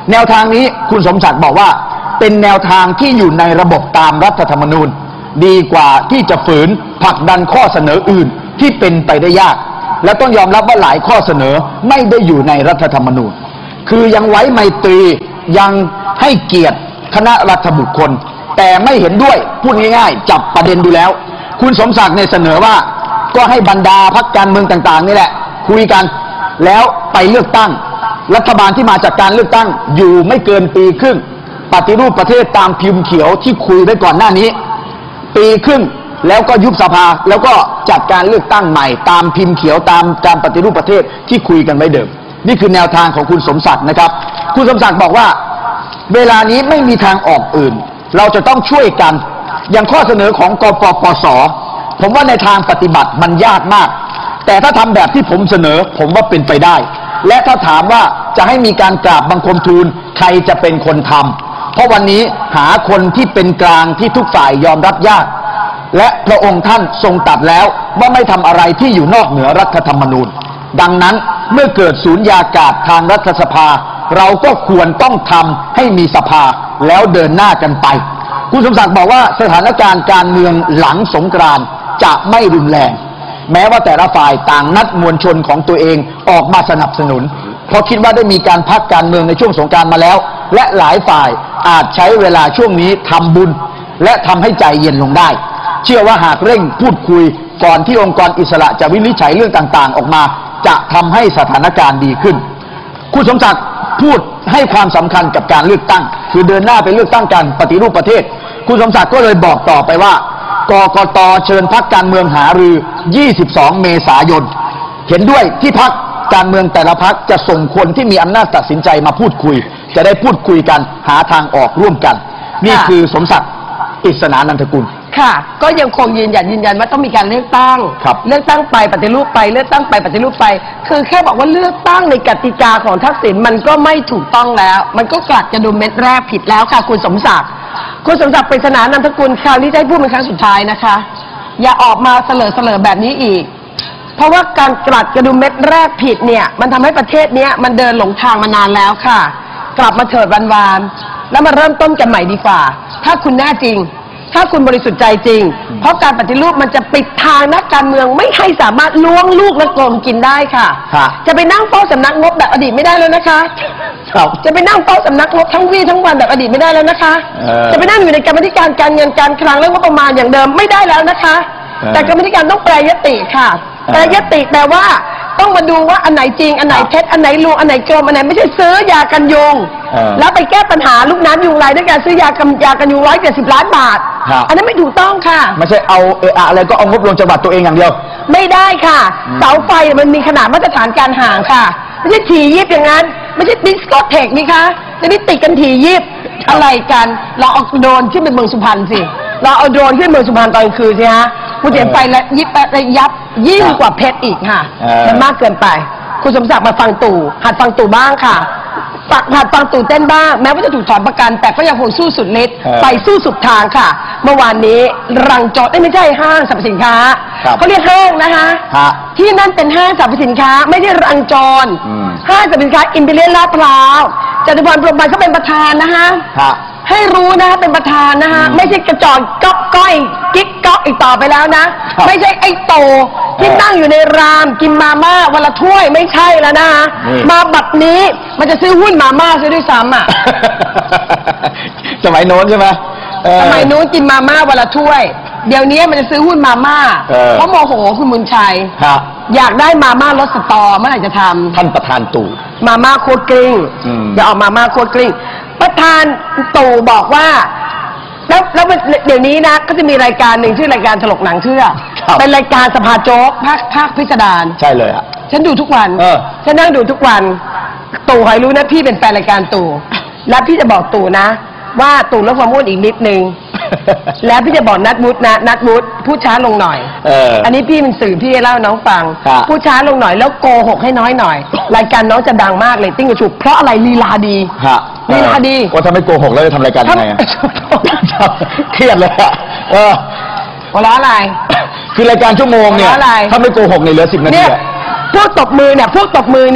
แนวทางนี้คุณสมศักดิ์บอกว่าเป็นแนวทางที่อยู่ในระบบตามรัฐธรรมนูญดีกว่าที่จะฝืนผลักดันข้อเสนออื่นที่เป็นไปได้ยากและต้องยอมรับว่าหลายข้อเสนอไม่ได้อยู่ในรัฐธรรมนูญคือยังไว้ไมตรียังให้เกียรติคณะรัฐบุคคลแต่ไม่เห็นด้วยพูดง่ายๆจับประเด็นดูแล้วคุณสมศักดิ์เนี่ยเสนอว่าก็ให้บรรดาพรรคการเมืองต่างๆนี่แหละคุยกันแล้วไปเลือกตั้งรัฐบาลที่มาจากการเลือกตั้งอยู่ไม่เกินปีครึ่งปฏิรูปประเทศตามพิมพ์เขียวที่คุยไว้ก่อนหน้านี้ปีครึ่งแล้วก็ยุบสภาแล้วก็จัดการเลือกตั้งใหม่ตามพิมพ์เขียวตามการปฏิรูปประเทศที่คุยกันไว้เดิมนี่คือแนวทางของคุณสมศักดิ์นะครับคุณสมศักดิ์บอกว่าเวลานี้ไม่มีทางออกอื่นเราจะต้องช่วยกันอย่างข้อเสนอของกปปส.ผมว่าในทางปฏิบัติมันยากมากแต่ถ้าทำแบบที่ผมเสนอผมว่าเป็นไปได้และถ้าถามว่าจะให้มีการกราบบังคมทูลใครจะเป็นคนทำเพราะวันนี้หาคนที่เป็นกลางที่ทุกฝ่ายยอมรับยากและพระองค์ท่านทรงตรัสแล้วว่าไม่ทำอะไรที่อยู่นอกเหนือรัฐธรรมนูญดังนั้นเมื่อเกิดสูญญากาศทางรัฐสภาเราก็ควรต้องทำให้มีสภาแล้วเดินหน้ากันไปคุณสมศักดิ์บอกว่าสถานการณ์การเมืองหลังสงกรานต์จะไม่รุนแรงแม้ว่าแต่ละฝ่ายต่างนัดมวลชนของตัวเองออกมาสนับสนุนเพราะคิดว่าได้มีการพักการเมืองในช่วงสงกรานต์มาแล้วและหลายฝ่ายอาจใช้เวลาช่วงนี้ทำบุญและทำให้ใจเย็นลงได้เชื่อว่าหากเร่งพูดคุยก่อนที่องค์กรอิสระจะวินิจฉัยเรื่องต่างๆออกมาจะทำให้สถานการณ์ดีขึ้นคุณสมศักดิ์พูดให้ความสำคัญกับการเลือกตั้งคือเดินหน้าไปเลือกตั้งการปฏิรูปประเทศคุณสมศักดิ์ก็เลยบอกต่อไปว่ากกต.เชิญพรรคการเมืองหารือ22 เมษายนเห็นด้วยที่พรรคการเมืองแต่ละพรรคจะส่งคนที่มีอำนาจตัดสินใจมาพูดคุยจะได้พูดคุยกันหาทางออกร่วมกันนี่คือสมศักดิ์อิสนานันทกุลค่ะก็ยังคงยืนยันว่าต้องมีการเลือกตั้งเลือกตั้งไปปฏิรูปไปเลือกตั้งไปปฏิรูปไปคือแค่บอกว่าเลือกตั้งในกติกาของทักษิณมันก็ไม่ถูกต้องแล้วมันก็กลัดกระดุมเม็ดแรกผิดแล้วค่ะคุณสมศักดิ์ปริศนานันทกุลคราวนี้ได้พูดเป็นครั้งสุดท้ายนะคะอย่าออกมาเสลอแบบนี้อีกเพราะว่าการกลัดกระดุมเม็ดแรกผิดเนี่ยมันทำให้ประเทศนี้มันเดินหลงทางมานานแล้วค่ะกลับมาเถิดวันๆแล้วมาเริ่มต้นกันใหม่ดีกว่าถ้าคุณแน่จริงถ้าคุณบริสุทธิ์ใจจริงเพราะการปฏิรูปมันจะปิดทางนักการเมืองไม่ให้สามารถล้วงลูกและกลมกินได้ค่ะจะไปนั่งเฝ้าสำนักงบแบบอดีตไม่ได้แล้วนะคะจะไปนั่งเฝ้าสำนักงบทั้งวี่ทั้งวันแบบอดีตไม่ได้แล้วนะคะจะไปนั่งอยู่ในกรรมธิการการเงินการคลังและงบประมาณอย่างเดิมไม่ได้แล้วนะคะแต่กรรมธิการต้องแปรยติค่ะแปรยติแปลว่าต้องมาดูว่าอันไหนจริงอันไหนเท็จอันไหนลวงอันไหนกลมอันไหนไม่ใช่ซื้อยากันยุงแล้วไปแก้ปัญหาลูกน้ำยุงลายด้วยการซื้อยากันยุง170 ล้านบาทอันนั้นไม่ถูกต้องค่ะไม่ใช่เอาอะไรก็เอางบลงจังหวัดตัวเองอย่างเดียวไม่ได้ค่ะเสาไฟมันมีขนาดมาตรฐานการห่างค่ะไม่ใช่ถี่ยิบอย่างนั้นไม่ใช่ดิสโกเทคนี่คะจะนี่ติดกันถี่ยิบอะไรกันเราเอาโดรนขึ้นเป็นเมืองสุพรรณสิเราเอาโดรนขึ้นเมืองสุพรรณตอนกลางคืนสิฮะคุณเห็นไฟและยิบและยับยิ่งกว่าเพชรอีกค่ะมันมากเกินไปคุณสมศักดิ์มาฟังตู่หัดฟังตู่บ้างค่ะหัดฟังตู่เต้นบ้างแม้ว่าจะถูกถอนประกันแต่ก็ยังคงสู้สุดฤทธิ์ไปสู้สุดทางค่ะเมื่อวานนี้รังจอดไม่ใช่ห้างสรรพสินค้าเขาเรียกห้างนะคะที่นั่นเป็นห้างสรรพสินค้าไม่ได้รังจรห้างสรรพสินค้าอิมพีเรียลลาดพร้าวจตุพรพรหมพันธ์เขาเป็นประธานนะคะให้รู้นะเป็นประธานนะคะไม่ใช่กระจอกก้อยกิ๊กก๊อกอีกต่อไปแล้วนะไม่ใช่ไอ้โตที่นั่งอยู่ในรามกินมาม่าวันละถ้วยไม่ใช่แล้วนะมาบัดนี้มันจะซื้อหุ้นมาม่าซะด้วยซ้ำอ่ะสมัยโน้นใช่ไหมสมัยโน้นกินมาม่าวันละถ้วยเดี๋ยวนี้มันจะซื้อหุ้นมาม่าเพราะโมโหคุณบุญชัยอยากได้มาม่ารสสตอเมื่อไหร่จะทำท่านประธานตู่มาม่าโคตรกลิ้งอย่าออกมาม่าโคตรกลิ้งประธานตู่บอกว่าแล้วเดี๋ยวนี้นะก็จะมีรายการหนึ่งชื่อรายการถลกหนังเชื่อเป็นรายการสภาโจ๊กภาคพิสดารใช่เลยอ่ะฉันดูทุกวันฉันนั่งดูทุกวันตู่ใครรู้นะพี่เป็นแฟนรายการตู่แล้วพี่จะบอกตู่นะว่าตู่ลดความอ้วนอีกนิดนึงแล้วพี่จะบอกนัดวุฒิพูดช้าลงหน่อยอันนี้พี่เป็นสื่อพี่เล่าน้องฟังพูดช้าลงหน่อยแล้วโกหกให้น้อยหน่อยรายการน้องจะดังมากเลยติ้งกระฉุบเพราะอะไรลีลาดีลีลาดีว่าทำไมโกหกแล้วจะทำรายการยังไงเครียดเลยอ่ะเพราะอะไรคือรายการชั่วโมงเนี่ยถ้าไม่โกหกในเหลือ10 นาทีพวกตบมือเนี่ย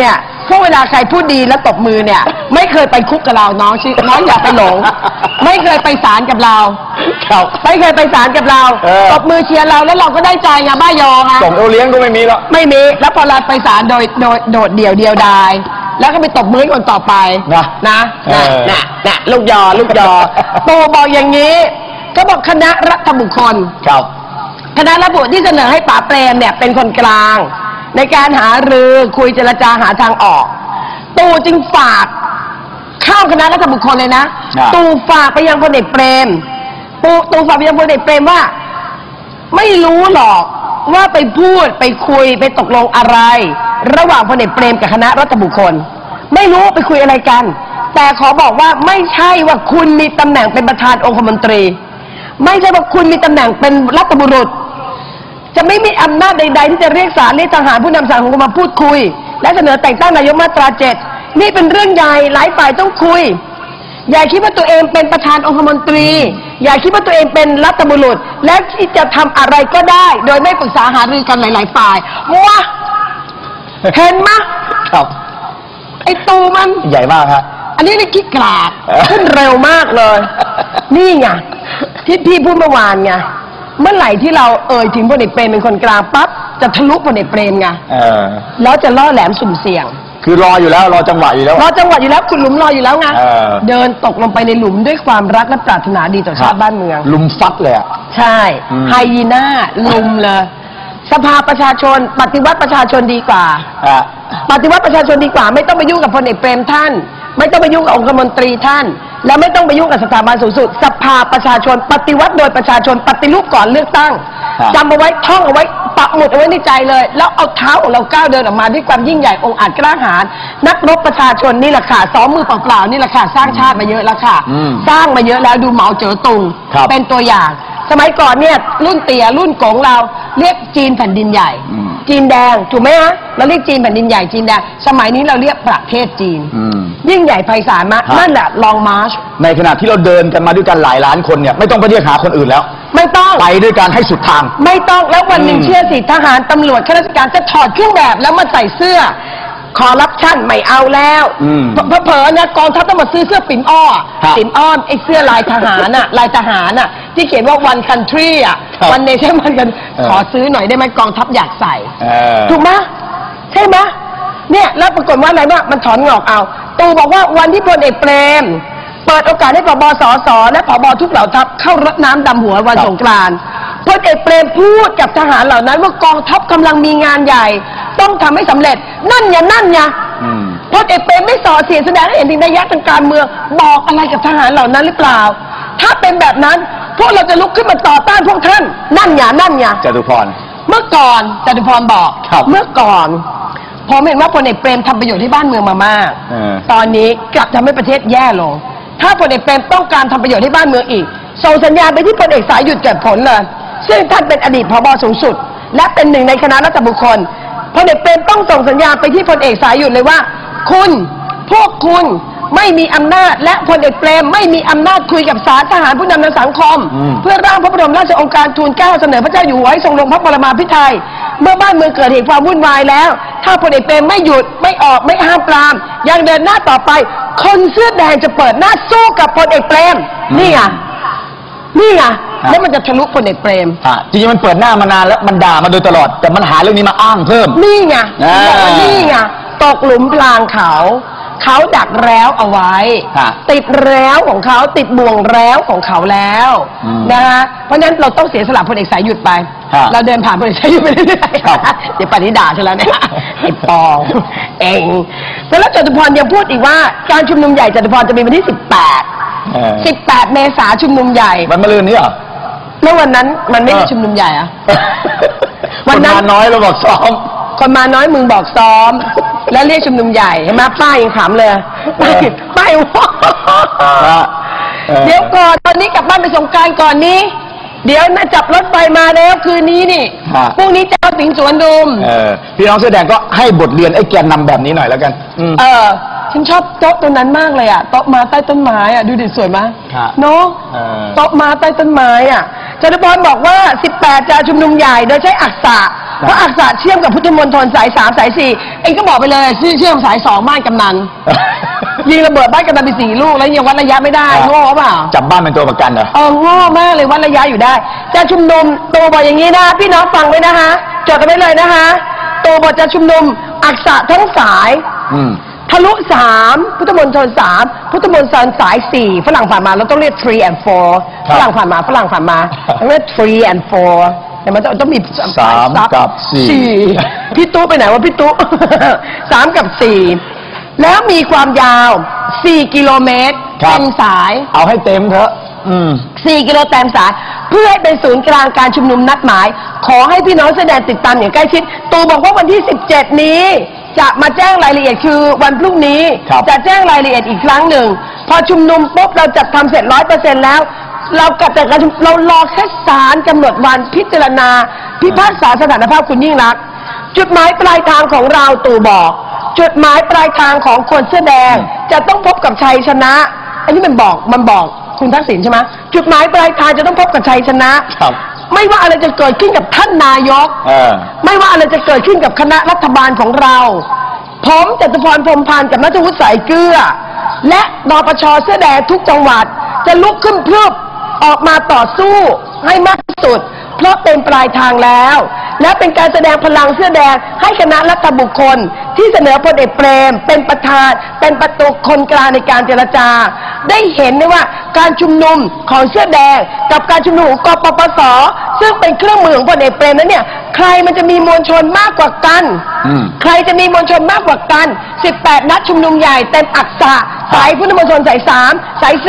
พวกเวลาใครพูดดีแล้วตบมือเนี่ยไม่เคยไปคุกกับเราน้องอย่าไปหลงไม่เคยไปศาลกับเราครับไม่เคยไปศาลกับเราตบมือเชียร์เราแล้วเราก็ได้ใจไงบ้ายอไงส่งเลี้ยงก็ไม่มีแล้วไม่มีแล้วพอเราไปศาลโดยโดดเดี่ยวดายแล้วก็ไปตบมือให้คนต่อไปนะลูกยอโตบอกอย่างนี้ก็บอกคณะรัฐบุคคลครับคณะรัฐบุคคลที่เสนอให้ป๋าเปรมเนี่ยเป็นคนกลางในการหารือคุยเจรจาหาทางออกตู่จึงฝากเข้าคณะรัฐบุคคลเลยนะตู่ฝากไปยังพลเอกเปรมตู่ฝากไปยังพลเอกเปรมว่าไม่รู้หรอกว่าไปพูดไปคุยไปตกลงอะไรระหว่างพลเอกเปรมกับคณะรัฐบุคคลไม่รู้ไปคุยอะไรกันแต่ขอบอกว่าไม่ใช่ว่าคุณมีตำแหน่งเป็นประธานองคมนตรีไม่ใช่ว่าคุณมีตำแหน่งเป็นรัฐบุรุษจะไม่มีอำนาจใดๆที่จะเรียกศาลเรียกทหารผู้นำสังคมมาพูดคุยและเสนอแต่งตั้งนายกมาตรา7นี่เป็นเรื่องใหญ่หลายฝ่ายต้องคุยอย่าคิดว่าตัวเองเป็นประธานองคมนตรีอย่าคิดว่าตัวเองเป็นรัฐบุรุษและที่จะทำอะไรก็ได้โดยไม่ปรึกษาหารือกันหลายๆฝ่ายว้าเห็นมะครับไอ้ตูมันใหญ่มากครับอันนี้นี่คิดกลาดขึ้นเร็วมากเลยนี่ไงที่พี่พูดเมื่อวานไงเมื่อไหร่ที่เราถึงพลเอกเปรมเป็นคนกลางปั๊บจะทะลุพลเอกเปรมไงแล้วจะล่อแหลมสุ่มเสี่ยงคือรออยู่แล้วรอจังหวะอยู่แล้วขุดหลุมรออยู่แล้วไงเดินตกลงไปในหลุมด้วยความรักและปรารถนาดีต่อชาติบ้านเมืองลุมฟัดเลยอ่ะใช่ไฮยีน่าลุมเลยสภาประชาชนปฏิวัติประชาชนดีกว่าปฏิวัติประชาชนดีกว่าไม่ต้องไปยุ่งกับพลเอกเปรมท่านไม่ต้องไปยุ่งกับองคมนตรีท่านและไม่ต้องไปยุ่งกับสถาบันสูงสุดสภาประชาชนปฏิวัติโดยประชาชนปฏิรูปก่อนเลือกตั้งจำเอาไว้ท่องเอาไว้ปักหมุดเอาไว้ในใจเลยแล้วเอาเท้าของเราก้าวเดินออกมาด้วยความยิ่งใหญ่องอาจกล้าหาญนักรบประชาชนนี่แหละค่ะซ้อมมือเปล่าๆนี่แหละค่ะสร้างชาติมาเยอะแล้วค่ะสร้างมาเยอะแล้วดูเหมาเจ๋อตุงเป็นตัวอย่างสมัยก่อนเนี่ยรุ่นเตี่ยรุ่นกงเราเรียกจีนแผ่นดินใหญ่จีนแดงถูกไหมฮะเราเรียกจีนแผ่นดินใหญ่จีนแดงสมัยนี้เราเรียกประเทศจีนยิ่งใหญ่ไพศาลมากนั่นแหละลองมาร์ชในขณะที่เราเดินกันมาด้วยกันหลายล้านคนเนี่ยไม่ต้องไปเรียกหาคนอื่นแล้วไม่ต้องไปด้วยกันให้สุดทางไม่ต้องแล้ววันหนึ่งเชื่อสิทหารตำรวจข้าราชการจะถอดเครื่องแบบแล้วมาใส่เสื้อคอร์รัปชันไม่เอาแล้วเผลอๆนะกองทัพต้องมาซื้อเสื้อปิ่นอ้อไอ้เสื้อลายทหารน่ะลายทหารน่ะที่เขียนว่า one country อ่ะ one nation มันกันขอซื้อหน่อยได้ไหมกองทัพอยากใส่ถูกไหมใช่ไหมเนี่ยแล้วปรากฏว่าอะไรบ้างมันถอนงอกเอาตู่บอกว่าวันที่พลเอกเปรมเปิดโอกาสให้ผบ.สส.และผบ.ทุกเหล่าทัพเข้ารดน้ำดำหัววันสงกรานต์พลเอกเปรมพูดกับทหารเหล่านั้นว่ากองทัพกำลังมีงานใหญ่ต้องทำให้สำเร็จนั่นไงพลเอกเปรมไม่ส่อเสียดแสดงให้เห็นถึงนัยยะทางการเมืองบอกอะไรกับทหารเหล่านั้นหรือเปล่าถ้าเป็นแบบนั้นพวกเราจะลุกขึ้นมาต่อต้านพวกท่านนั่นไงจตุพรเมื่อก่อนจตุพรบอกเมื่อก่อนผมเห็นว่าพลเอกเปรมทำประโยชน์ให้บ้านเมืองมามากตอนนี้กลับทำให้ประเทศแย่ลงถ้าพลเอกเปรมต้องการทำประโยชน์ให้บ้านเมืองอีกส่งสัญญาณไปที่พลเอกสายุทธเกิดผลเลยซึ่งท่านเป็นอดีตผบ.สูงสุดและเป็นหนึ่งในคณะรัฐบุคคลพลเอกเปรมต้องส่งสัญญาณไปที่พลเอกสายุทธเลยว่าพวกคุณไม่มีอำนาจและพลเอกเปรมไม่มีอำนาจคุยกับศาลทหารผู้นำในสังคมเพื่อร่างพระบรมราชโองการทูลเกล้าเสนอพระเจ้าอยู่หัวให้ทรงลงพระปรมาภิไธยเมื่อบ้านเมืองเกิดเหตุความวุ่นวายแล้วถ้าพลเอกเปรมไม่หยุดไม่ออกไม่ห้ามปรามยังเดินหน้าต่อไปคนเสื้อแดงจะเปิดหน้าสู้กับพลเอกเปรมนี่ไงแล้วมันจะทะลุพลเอกเปรมจริงๆมันเปิดหน้ามานานแล้วมันด่ามาโดยตลอดแต่มันหาเรื่องนี้มาอ้างเพิ่มนี่ไงตกหลุมพรางเขาดักแล้วเอาไว้ติดแล้วของเขาติดบ่วงแล้วของเขาแล้วนะคะเพราะฉะนั้นเราต้องเสียสละพลเอกสายุทธไปเราเดินผ่านพลเอกสายุทธไปเรื่อยๆเดี๋ยวปฏิด่าฉันแล้วเนี่ยไอ้ปองเองแล้วจตุพรยังพูดอีกว่าการชุมนุมใหญ่จตุพรจะมีวันที่18 เมษายนชุมนุมใหญ่วันมะรืนนี้เหรอแล้ววันนั้นมันไม่ได้ชุมนุมใหญ่อะวันนั้นน้อยเราบอกซ้อมคนมาน้อยมึงบอกซ้อมแล้วเรียกชุมนุมใหญ่เห็นไหมป้ายยังขำเลยป้ายเดี๋ยวก่อนตอนนี้กลับบ้านไปสงกรานต์ก่อนนี้เดี๋ยวน่าจับรถไฟมาแล้วคืนนี้นี่พรุ่งนี้จะเอาสิงห์สวนดุมพี่น้องเสื้อแดงก็ให้บทเรียนไอ้แกนนำแบบนี้หน่อยแล้วกันฉันชอบโต๊ะตัวนั้นมากเลยอ่ะโต๊ะมาใต้ต้นไม้อ่ะดูดิสวยไหมเนาะโต๊ะมาใต้ต้นไม้อ่ะจตุพรบอกว่า18จะชุมนุมใหญ่โดยใช้อักษะเพราะอักษะเชื่อมกับพุทธมณฑลสาย 3 สาย 4เองก็บอกไปเลยเชื่อมสาย 2บ้านกำนัน ยิงระเบิดบ้านกำนันไป4 ลูกแล้วยังวัดระยะไม่ได้โง่เปล่าจับบ้านเป็นตัวประกันเหรอโง่มากเลยวัดระยะอยู่ได้จะชุมนุมตัวบอกอย่างนี้นะพี่น้องฟังไว้นะคะจดกันไว้เลยนะคะตัวบอกจะชุมนุมอักษะทั้งสายทะลุ3พุทธมณฑล3พุทธมณฑลสาย4ฝรั่งผ่านมาเราต้องเรียก3 and 4ฝรั่งผ่านมาต้องเรียก3 and 4แต่มันต้องมี 3 กับ 4พี่ตู้ไปไหนวะพี่ตู้3 กับ 4แล้วมีความยาว4 กิโลเมตรเต็มสายเอาให้เต็มเถอะ 4 กิโลเต็มสายเพื่อให้เป็นศูนย์กลางการชุมนุมนัดหมายขอให้พี่น้องแสดงติดตามอย่างใกล้ชิดตูบอกว่าวันที่17นี้จะมาแจ้งรายละเอียดคือวันพรุ่งนี้จะแจ้งรายละเอียดอีกครั้งหนึ่งพอชุมนุมปุ๊บเราจัดทำเสร็จ 100% แล้วเราจัดการเรารอแค่ศาลกำหนดวันพิจารณาพิพากษาสถานภาพคุณยิ่งรักษณ์จุดหมายปลายทางของเราตู่บอกจุดหมายปลายทางของคนเสื้อแดงจะต้องพบกับชัยชนะอันนี้มันบอกคุณทักษิณใช่ไหมจุดหมายปลายทางจะต้องพบกับชัยชนะไม่ว่าอะไรจะเกิดขึ้นกับท่านนายกไม่ว่าอะไรจะเกิดขึ้นกับคณะรัฐบาลของเราผมจตุพรพรหมพันธ์กับณัฐวุฒิสายเกลือและนปช.เสื้อแดงทุกจังหวัดจะลุกขึ้นพรึบออกมาต่อสู้ให้มากที่สุดเพราะเป็นปลายทางแล้วและเป็นการแสดงพลังเสื้อแดงให้คณะรัฐบุคคลที่เสนอพลเอกเปรมเป็นประธานเป็นประตูคนกลางในการเจรจาได้เห็นได้ว่าการชุมนุมของเสื้อแดงกับการชุมนุมของกปปส.ซึ่งเป็นเครื่องมือของพลเอกเปรมนั้นเนี่ยใครมันจะมีมวลชนมากกว่ากันใครจะมีมวลชนมากกว่ากัน18นัดชุมนุมใหญ่เต็มอักษะสายพุทธมณฑลสาย3สาย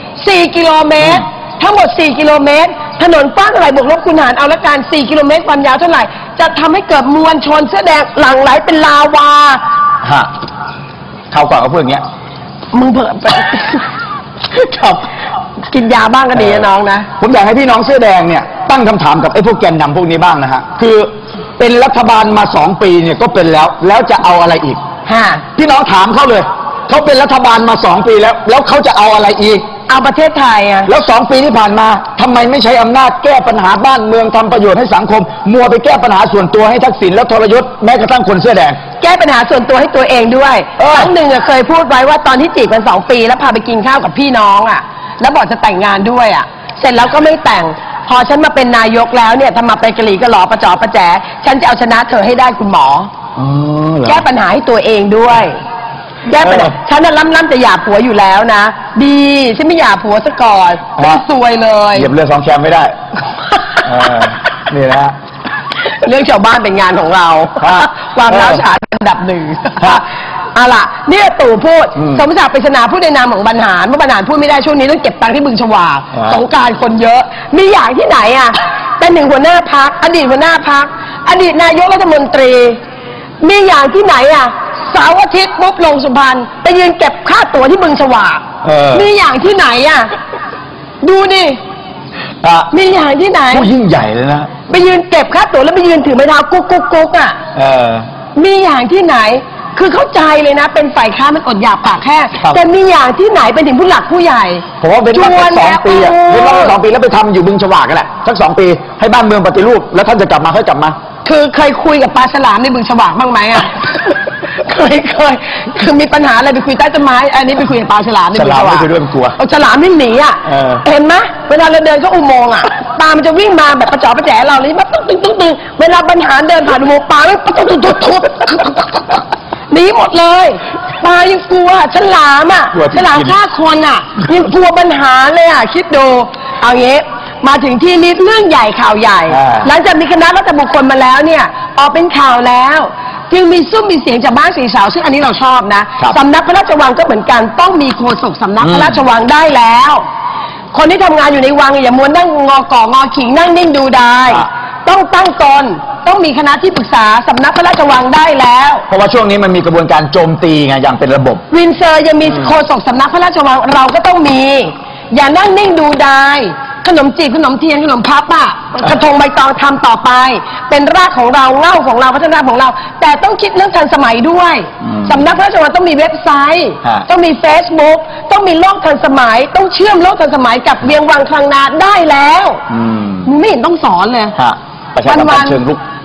4 กิโลเมตรทั้งหมด4 กิโลเมตรถนนกว้างเท่าไหร่บวกลบคูณหารเอาละกัน4 กิโลเมตรความยาวเท่าไหร่จะทำให้เกิดมวลชนเสื้อแดงหลั่งไหลเป็นลาวาเข้าก่อนเขาพูดอย่างเงี้ยมึงเพิ่มครับกินยาบ้างก็ดีนะน้องนะผมอยากให้พี่น้องเสื้อแดงเนี่ยตั้งคำถามกับไอ้พวกแกนนำพวกนี้บ้างนะฮะคือเป็นรัฐบาลมา2 ปีเนี่ยก็เป็นแล้วจะเอาอะไรอีกพี่น้องถามเขาเลยเขาเป็นรัฐบาลมา2 ปีแล้วเขาจะเอาอะไรอีกเอาประเทศไทยอ่ะแล้ว2 ปีที่ผ่านมาทำไมไม่ใช้อำนาจแก้ปัญหาบ้านเมืองทำประโยชน์ให้สังคมมัวไปแก้ปัญหาส่วนตัวให้ทักษิณแล้วทรยศแม้กระทั่งคนเสื้อแดงแก้ปัญหาส่วนตัวให้ตัวเองด้วยครั้งหนึ่งเคยพูดไว้ว่าตอนที่จีบกัน2 ปีแล้วพาไปกินข้าวกับพี่น้องอ่ะแล้วบอกจะแต่งงานด้วยอ่ะเสร็จแล้วก็ไม่แต่งพอฉันมาเป็นนายกแล้วเนี่ยทำมาไปกะหรี่กะหลอประจอประแจฉันจะเอาชนะเธอให้ได้คุณหมอแก้ปัญหาให้ตัวเองด้วยแก้ปัญหาฉันน่ะล้ำจะหย่าผัวอยู่แล้วนะดีฉันไม่หย่าผัวซะก่อนไม่ซวยเลยเหยียบเรือ2 แคมไม่ได้นี่นะเรื่องชาวบ้านเป็นงานของเราความร้าวฉานอันดับ1ล่ะเนี่ยตู่พูดสมศักดิ์ปริศนาพูดในนามของบรรหารเมื่อบรรหารพูดไม่ได้ช่วงนี้ต้องเก็บตังค์ที่บึงฉวากสงกรานต์คนเยอะมีอย่างที่ไหนอ่ะเป็น1 หัวหน้าพรรคอดีตหัวหน้าพรรคอดีตนายกรัฐมนตรีมีอย่างที่ไหนอ่ะเสาร์อาทิตย์ปุ๊บลงสุพรรณไปยืนเก็บค่าตั๋วที่บึงฉวากมีอย่างที่ไหนอ่ะดูดิมีอย่างที่ไหนผู้ยิ่งใหญ่เลยนะไปยืนเก็บค่าตั๋วแล้วไปยืนถือไม้เท้ากุ๊กกุ๊กกุ๊กอ่ะมีอย่างที่ไหนคือเข้าใจเลยนะเป็นฝ่ายค้านมันอดอยากปากแห้งแต่มีอย่างที่ไหนเป็นถึงผู้หลักผู้ใหญ่ผมว่าเป็นมา2 ปีอ่ะเป็นมา2 ปีแล้วไปทำอยู่บึงฉวากกันแหละสัก2 ปีให้บ้านเมืองปฏิรูปแล้วท่านจะกลับมาค่อยกลับมาคือเคยคุยกับปลาฉลามในบึงฉวากบ้างไหมอ่ะเคยคือมีปัญหาอะไรไปคุยใต้ต้นไม้อันนี้ไปคุยกับปลาฉลามในบึงฉวากไม่เคยด้วยมันกลัวฉลามวิ่งหนีอ่ะเห็นไหมเวลาเราเดินเข้าอุโมงค์อ่ะปลามันจะวิ่งมาแบบประจอบประแจเราเลยแบบตึ้งเวลาบรรหารเดินผ่านอุโมงค์ปลาไม่ทุบหนีหมดเลยปลายังกลัวฉลามอ่ะฉลามฆ่าคนอ่ะยังกลัวปัญหาเลยอ่ะคิดดูเอางี้มาถึงที่นี้เรื่องใหญ่ข่าวใหญ่หลังจากมีคณะรัฐบุคคลมาแล้วเนี่ยออกเป็นข่าวแล้วจึงมีซุ้มมีเสียงจากบ้านสีสาวซึ่งอันนี้เราชอบนะสำนักพระราชวังก็เหมือนกันต้องมีโฆษกสำนักพระราชวังได้แล้วคนที่ทำงานอยู่ในวังอย่ามัวนั่งงอก่องอขิงนั่งนิ่งดูได้ต้องตั้งตนต้องมีคณะที่ปรึกษาสำนักพระราชวังได้แล้วเพราะว่าช่วงนี้มันมีกระบวนการโจมตีไงอย่างเป็นระบบวินเซอร์ยังมีโฆษกสำนักพระราชวังเราก็ต้องมีอย่านั่งนิ่งดูได้ขนมจีบขนมเทียนขนมพับอ่ะกระทงใบตองทำต่อไปเป็นรากของเราเง่าของเราพัฒนาของเราแต่ต้องคิดเรื่องทันสมัยด้วยสำนักพระราชวังต้องมีเว็บไซต์ต้องมี Facebook ต้องมีโลกทันสมัยต้องเชื่อมโลกทันสมัยกับเวียงวังคลังนาได้แล้วไม่เห็นต้องสอนเลยประชาสัมพันธ์เชิงรุก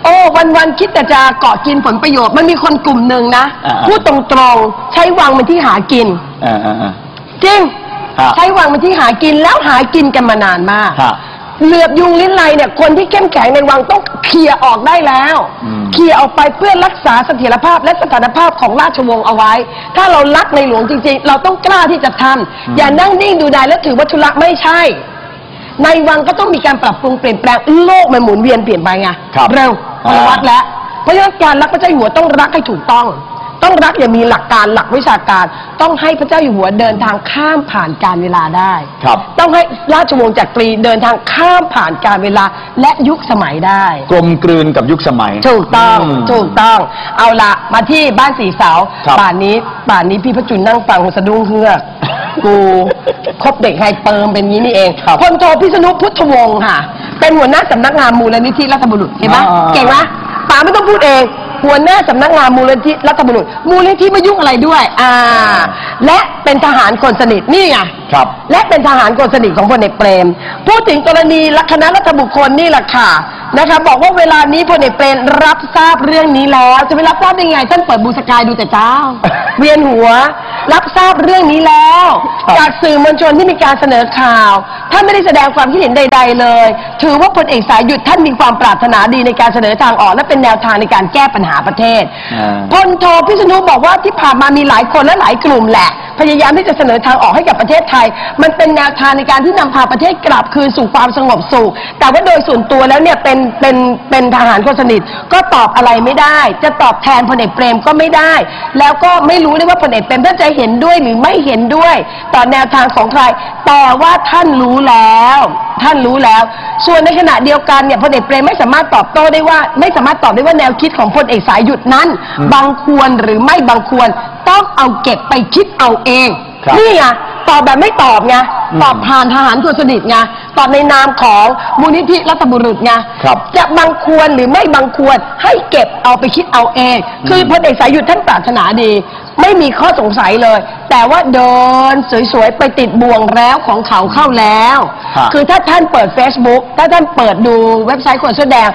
โอ้วันๆคิดแต่จะเกาะกินผลประโยชน์มันมีคนกลุ่มหนึ่งนะพูดตรงๆใช้วังเป็นที่หากินจริงใช้วังเป็นที่หากินแล้วหากินกันมานานมากเหลือบยุงลิ้นไรเนี่ยคนที่เข้มแข็งในวังต้องเคลียร์ออกได้แล้วเคลียร์ออกไปเพื่อรักษาเสถียรภาพและสถานภาพของราชวงศ์เอาไว้ถ้าเรารักในหลวงจริงๆเราต้องกล้าที่จะทำอย่านั่งนิ่งดูดายแล้วถือวัตถุละไม่ใช่ในวังก็ต้องมีการปรับปรุงเปลี่ยนแปลงโลกมันหมุนเวียนเปลี่ยนไปไงเร็วพลวัตแล้วเพราะฉะนั้นการรักพระเจ้าอยู่หัวต้องรักให้ถูกต้องรักอย่างมีหลักการหลักวิชาการต้องให้พระเจ้าอยู่หัวเดินทางข้ามผ่านการเวลาได้ต้องให้ราชวงศ์จักรีเดินทางข้ามผ่านการเวลาและยุคสมัยได้กลมกลืนกับยุคสมัยถูกต้องเอาละมาที่บ้านสีเสาป่านนี้พี่พระจุลนั่งฟังสะดุ้งเฮือกกูคบเด็กไฮเปิร์มเป็นงี้นี่เองพลโทพิษณุพุทธวงศ์ค่ะเป็นหัวหน้าสำนักงานมูลนิธิรัฐบุรุษเห็นไหมเก่งไหมป๋าไม่ต้องพูดเองหัวหน้าสำนักงานมูลนิธิรัฐบุรุษมูลนิธิมายุ่งอะไรด้วยและเป็นทหารคนสนิทนี่ไงและเป็นทหารคนสนิทของพลเอกเปรมพูดถึงกรณีคณะรัฐบุคคลนี่แหละค่ะนะคะบอกว่าเวลานี้พลเอกเปรมรับทราบเรื่องนี้แล้วจะไปรับทราบได้ไงท่านเปิดบูสกายดูแต่เจ้าเวียนหัวรับทราบเรื่องนี้แล้วจากสื่อมวลชนที่มีการเสนอข่าวท่านไม่ได้แสดงความคิดเห็นใดๆเลยถือว่าพลเอกสายุทธท่านมีความปรารถนาดีในการเสนอทางออกและเป็นแนวทางในการแก้ปัญหาประเทศพลโทพิษณุบอกว่าที่ผ่านมามีหลายคนและหลายกลุ่มแหละพยายามที่จะเสนอทางออกให้กับประเทศไทยมันเป็นแนวทางในการที่นำพาประเทศกลับคืนสู่ความสงบสุขแต่ว่าโดยส่วนตัวแล้วเนี่ยเป็นทหารคนสนิทก็ตอบอะไรไม่ได้จะตอบแทนพลเอกเปรมก็ไม่ได้แล้วก็ไม่รู้ด้วยว่าพลเอกเปรมท่านจะเห็นด้วยหรือไม่เห็นด้วยต่อแนวทางของใครแต่ว่าท่านรู้แล้วส่วนในขณะเดียวกันเนี่ยพลเอกเปรมไม่สามารถตอบโต้ได้ว่าไม่สามารถตอบได้ว่าแนวคิดของพลเอกสายุทธนั้นบังควรหรือไม่บังควรต้องเอาเก็บไปคิดเอาเองนี่ไงตอบแบบไม่ตอบไงตอบผ่านทหารคนสนิทไงตอบในนามของมูลนิธิรัฐบุรุษไงจะบังควรหรือไม่บังควรให้เก็บเอาไปคิดเอาเองคือพลเอกสายุทธท่านปรารถนาดีไม่มีข้อสงสัยเลยแต่ว่าเดินสวยๆไปติดบ่วงแล้วของเขาเข้าแล้วคือถ้าท่านเปิด Facebook ถ้าท่านเปิดดูเว็บไซต์คนแสดง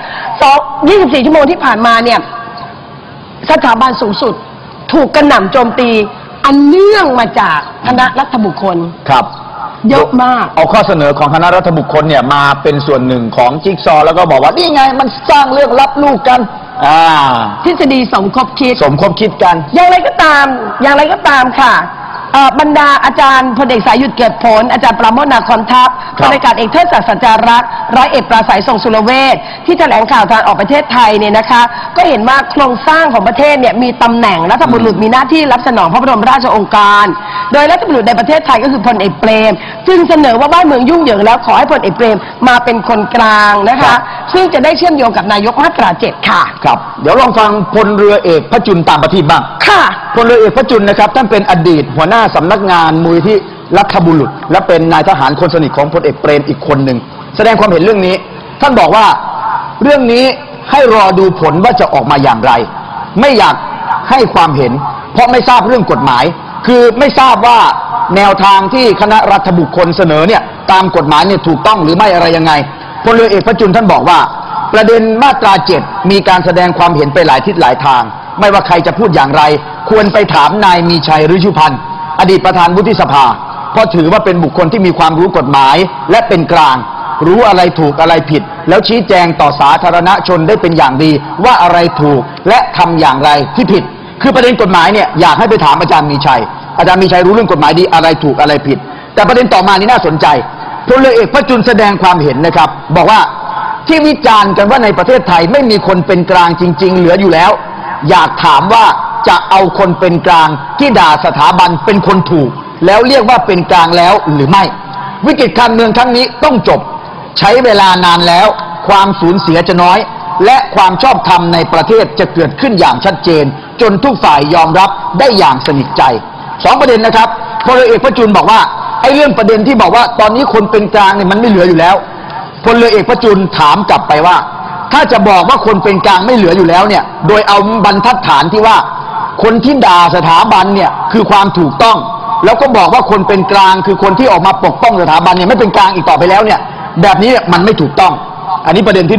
24 ชั่วโมงที่ผ่านมาเนี่ยสถาบันสูงสุดถูกกระหน่ำโจมตีอันเนื่องมาจากคณะรัฐบุคคลเยอะมากเอาข้อเสนอของคณะรัฐบุคคลเนี่ยมาเป็นส่วนหนึ่งของจิ๊กซอว์แล้วก็บอกว่านี่ไงมันสร้างเรื่องรับลูกกันทฤษฎีสมคบคิดกันอย่างไรก็ตามค่ะบรรดาอาจารย์พลเอกสายุทธเกิดผลอาจารย์ปราโมท นาคอนทัพพลอากาศเอกเทิดศักดิ์สัจจารักษ์ร้อยเอกปราศัยทรงสุรเวชที่แถลงข่าวทางออกประเทศไทยเนี่ยนะคะก็เห็นว่าโครงสร้างของประเทศเนี่ยมีตำแหน่งรัฐบุรุษมีหน้าที่รับสนองพระบรมราชโองการโดยรัฐบุรุษในประเทศไทยก็คือพลเอกเปรมจึงเสนอว่าบ้านเมืองยุ่งเหยิงแล้วขอให้พลเอกเปรมมาเป็นคนกลางนะคะซึ่งจะได้เชื่อมโยงกับนายกมาตรา 7ค่ะครับเดี๋ยวลองฟังพลเรือเอกพระจุลตามประทีปบ้างค่ะพลเรือเอกพระจุลนะครับท่านเป็นอดีตหัวหน้าสำนักงานมูลนิธิรัฐบุรุษและเป็นนายทหารคนสนิทของพลเอกเปรมอีกคนหนึ่งแสดงความเห็นเรื่องนี้ท่านบอกว่าเรื่องนี้ให้รอดูผลว่าจะออกมาอย่างไรไม่อยากให้ความเห็นเพราะไม่ทราบเรื่องกฎหมายคือไม่ทราบว่าแนวทางที่คณะรัฐบุคคลเสนอเนี่ยตามกฎหมายเนี่ยถูกต้องหรือไม่อะไรยังไงพลเรือเอกพระจุลท่านบอกว่าประเด็นมาตรา 7มีการแสดงความเห็นไปหลายทิศหลายทางไม่ว่าใครจะพูดอย่างไรควรไปถามนายมีชัยฤชุพันธ์อดีตประธานวุฒิสภาเพราะถือว่าเป็นบุคคลที่มีความรู้กฎหมายและเป็นกลางรู้อะไรถูกอะไรผิดแล้วชี้แจงต่อสาธารณชนได้เป็นอย่างดีว่าอะไรถูกและทำอย่างไรที่ผิดคือประเด็นกฎหมายเนี่ยอยากให้ไปถามอาจารย์มีชัยรู้เรื่องกฎหมายดีอะไรถูกอะไรผิดแต่ประเด็นต่อมานี่น่าสนใจพลเรือเอกพระจุลแสดงความเห็นนะครับบอกว่าที่วิจารณ์กันว่าในประเทศไทยไม่มีคนเป็นกลางจริงๆเหลืออยู่แล้วอยากถามว่าจะเอาคนเป็นกลางที่ด่าสถาบันเป็นคนถูกแล้วเรียกว่าเป็นกลางแล้วหรือไม่วิกฤตการเมืองครั้งนี้ต้องจบใช้เวลานานแล้วความสูญเสียจะน้อยและความชอบธรรมในประเทศจะเกิดขึ้นอย่างชัดเจนจนทุกฝ่ายยอมรับได้อย่างสนิทใจ2ประเด็นนะครับพลเรือเอกพระจุลบอกว่าไอ้เรื่องประเด็นที่บอกว่าตอนนี้คนเป็นกลางเนี่ยมันไม่เหลืออยู่แล้วพลเรือเอกพระจุลถามกลับไปว่าถ้าจะบอกว่าคนเป็นกลางไม่เหลืออยู่แล้วเนี่ยโดยเอาบรรทัดฐานที่ว่าคนที่ด่าสถาบันเนี่ยคือความถูกต้องแล้วก็บอกว่าคนเป็นกลางคือคนที่ออกมาปกป้องสถาบันเนี่ยไม่เป็นกลางอีกต่อไปแล้วเนี่ยแบบนี้มันไม่ถูกต้องอันนี้ประเด็นที่1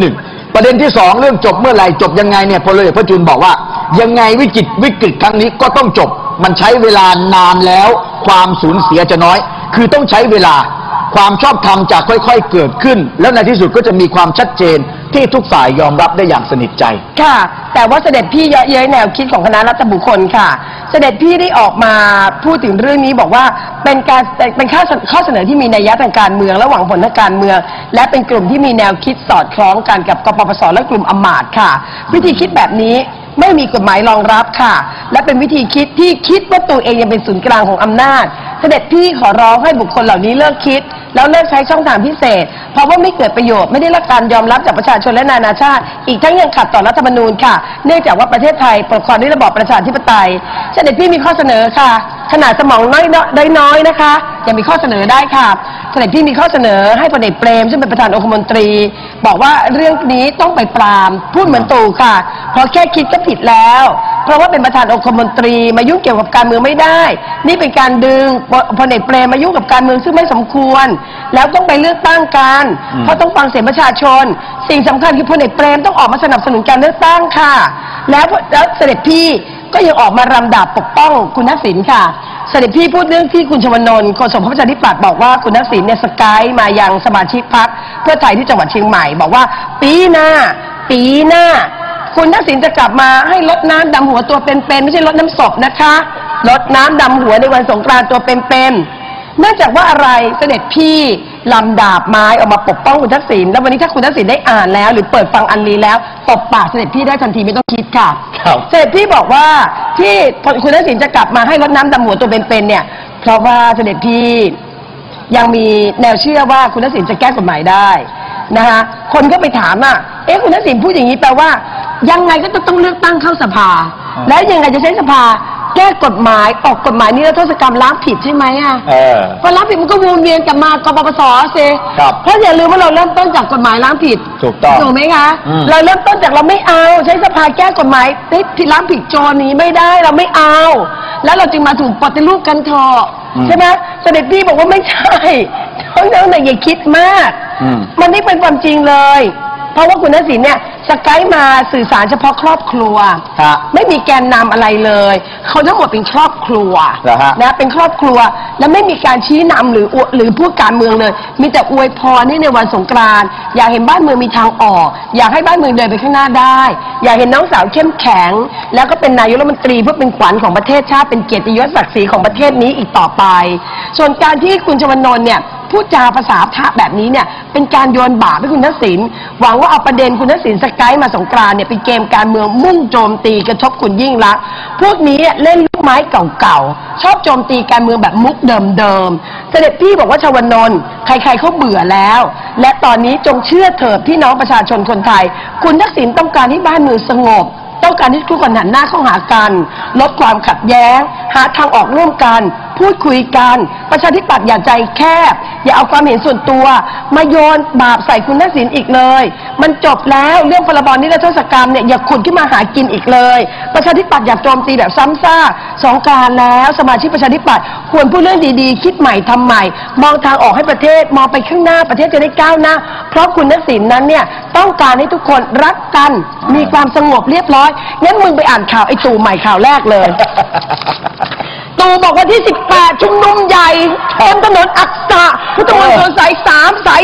ประเด็นที่สองเรื่องจบเมื่อไหร่จบยังไงเนี่ยพลเอกพระจุลบอกว่ายังไงวิกฤตครั้งนี้ก็ต้องจบมันใช้เวลานานแล้วความสูญเสียจะน้อยคือต้องใช้เวลาความชอบธรรมจะค่อยๆเกิดขึ้นแล้วในที่สุดก็จะมีความชัดเจนที่ทุกฝ่ายยอมรับได้อย่างสนิทใจค่ะแต่ว่าเสด็จพี่เยอะเย้ยแนวคิดของคณะรัฐบุคคลค่ะเสด็จพี่ได้ออกมาพูดถึงเรื่องนี้บอกว่าเป็นข้อเสนอที่มีนัยยะทางการเมืองและหวังผลทางการเมืองและเป็นกลุ่มที่มีแนวคิดสอดคล้องกันกับกปปสและกลุ่มอำมาตย์ค่ะวิธีคิดแบบนี้ไม่มีกฎหมายรองรับค่ะและเป็นวิธีคิดที่คิดว่าตัวเองยังเป็นศูนย์กลางของอำนาจเสด็จพี่ขอร้องให้บุคคลเหล่านี้เลิกคิดแล้วเลิกใช้ช่องทางพิเศษเพราะว่าไม่เกิดประโยชน์ไม่ได้รับการยอมรับจากประชาชนและนานาชาติอีกทั้งยังขัดต่อรัฐธรรมนูญค่ะเนื่องจากว่าประเทศไทยปกครองด้วยระบอบประชาธิปไตยเสด็จพี่มีข้อเสนอค่ะขนาดสมองน้อยนะคะยังมีข้อเสนอได้ค่ะเสด็จพี่มีข้อเสนอให้พลเอกเปรมซึ่งเป็นประธานองคมนตรีบอกว่าเรื่องนี้ต้องไปปรามพูดเหมือนตู่ค่ะเพราะแค่คิดก็ผิดแล้วเพราะว่าเป็นประธานองคมนตรีมายุ่งเกี่ยวกับการเมืองไม่ได้นี่เป็นการดึงพลเอกเปรมมายุ่งกับการเมืองซึ่งไม่สมควรแล้วต้องไปเลือกตั้งกันเพราะต้องฟังเสียงประชาชนสิ่งสำคัญคือพลเอกเปรมต้องออกมาสนับสนุนการเลือกตั้งค่ะแล้วเสด็จพี่ก็ยังออกมารำดาบปกป้องคุณทักษิณค่ะเสด็จพี่พูดเรื่องที่คุณชวนนท์โฆษกพรรคประชาธิปัตย์บอกว่าคุณทักษิณเนี่ยสกายมายังสมาชิกพรรคเพื่อไทยที่จังหวัดเชียงใหม่บอกว่าปีหน้าคุณทักษิณจะกลับมาให้รดน้ำดำหัวตัวเป็นๆไม่ใช่รดน้ำศพนะคะรดน้ำดำหัวในวันสงกรานต์ตัวเป็นๆเนื่องจากว่าอะไรเสด็จพี่ลำดาบไม้ออกมาปกป้องคุณทักษิณแล้ววันนี้ถ้าคุณทักษิณได้อ่านแล้วหรือเปิดฟังอันลีแล้วตบปากเสด็จพี่ได้ทันทีไม่ต้องคิดค่ะเสด็จพี่บอกว่าที่คุณทักษิณจะกลับมาให้รดน้ำดำหัวตัวเป็นๆเนี่ยเพราะว่าเสด็จพี่ยังมีแนวเชื่อว่าคุณทักษิณจะแก้กฎหมายได้นะคะคนก็ไปถามคุณทักษิณพูดอย่างนี้แปลว่ายังไงก็ต้องเลือกตั้งเข้าสภาแล้วยังไงจะใช้สภาแก้กฎหมายออกกฎหมายนิรโทษกรรมล้างผิดใช่ไหมพอล้างผิดมันก็วนเวียนกลับมากปปสสิเพราะอย่าลืมว่าเราเริ่มต้นจากกฎหมายล้างผิดถูกไหมคะเราเริ่มต้นจากเราไม่เอาใช้สภาแก้กฎหมายผิดล้างผิดโจรนี้ไม่ได้เราไม่เอาแล้วเราจึงมาถูกปฏิรูปกันเถอะใช่ไหมเสด็จพี่บอกว่าไม่ใช่ทั้งนั้นอย่าคิดมากมันไม่เป็นความจริงเลยเพราะว่าคุณทักษิณเนี่ยสกายมาสื่อสารเฉพาะครอบครัวไม่มีแกนนำอะไรเลยเขาทั้งหมดเป็นครอบครัวนะเป็นครอบครัวและไม่มีการชี้นำหรือพูดการเมืองเลยมีแต่อวยพรในวันสงกรานต์อยากเห็นบ้านเมืองมีทางออกอยากให้บ้านเมืองเดินไปข้างหน้าได้อยากเห็นน้องสาวเข้มแข็งแล้วก็เป็นนายกรัฐมนตรีเพื่อเป็นขวัญของประเทศชาติเป็นเกียรติยศศักดิ์ศรีของประเทศนี้อีกต่อไปส่วนการที่คุณชวนนท์เนี่ยพูดจาภาษาทะแบบนี้เนี่ยเป็นการโยนบาปให้คุณทักษิณหวังว่าเอาประเด็นคุณทักษิณสกายมาสงกรานต์เนี่ยเป็นเกมการเมืองมุ่งโจมตีกระทบคุณยิ่งลักษณ์พวกนี้เล่นลูกไม้เก่าๆชอบโจมตีการเมืองแบบมุกเดิมๆเสด็จพี่บอกว่าชวนนท์ใครๆเขาเบื่อแล้วและตอนนี้จงเชื่อเถิดพี่น้องประชาชนคนไทยคุณทักษิณต้องการให้บ้านเมืองสงบต้องการที่ทุกคนหันหน้าเข้าหากันลดความขัดแย้งหาทางออกร่วมกันพูดคุยกันประชาธิปัตย์อย่าใจแคบอย่าเอาความเห็นส่วนตัวมาโยนบาปใส่คุณทักษิณอีกเลยมันจบแล้วเรื่องพรบนิรโทษกรรมเนี่ยอย่าขุดขึ้นมาหากินอีกเลยประชาธิปัตย์อย่าโจมตีแบบซ้ำซากสงกรานต์แล้วสมาชิกประชาธิปัตย์ควรพูดเรื่องดีๆคิดใหม่ทำใหม่มองทางออกให้ประเทศมองไปข้างหน้าประเทศจะได้ก้าวหน้าเพราะคุณทักษิณนั้นเนี่ยต้องการให้ทุกคนรักกันมีความสงบเรียบร้อยงั้นมึงไปอ่านข่าวไอ้ตู่ใหม่ข่าวแรกเลยตู่บอกว่าที่18ชุมนุมใหญ่บนถนนอักษะพุทธมณฑลสาย3สาย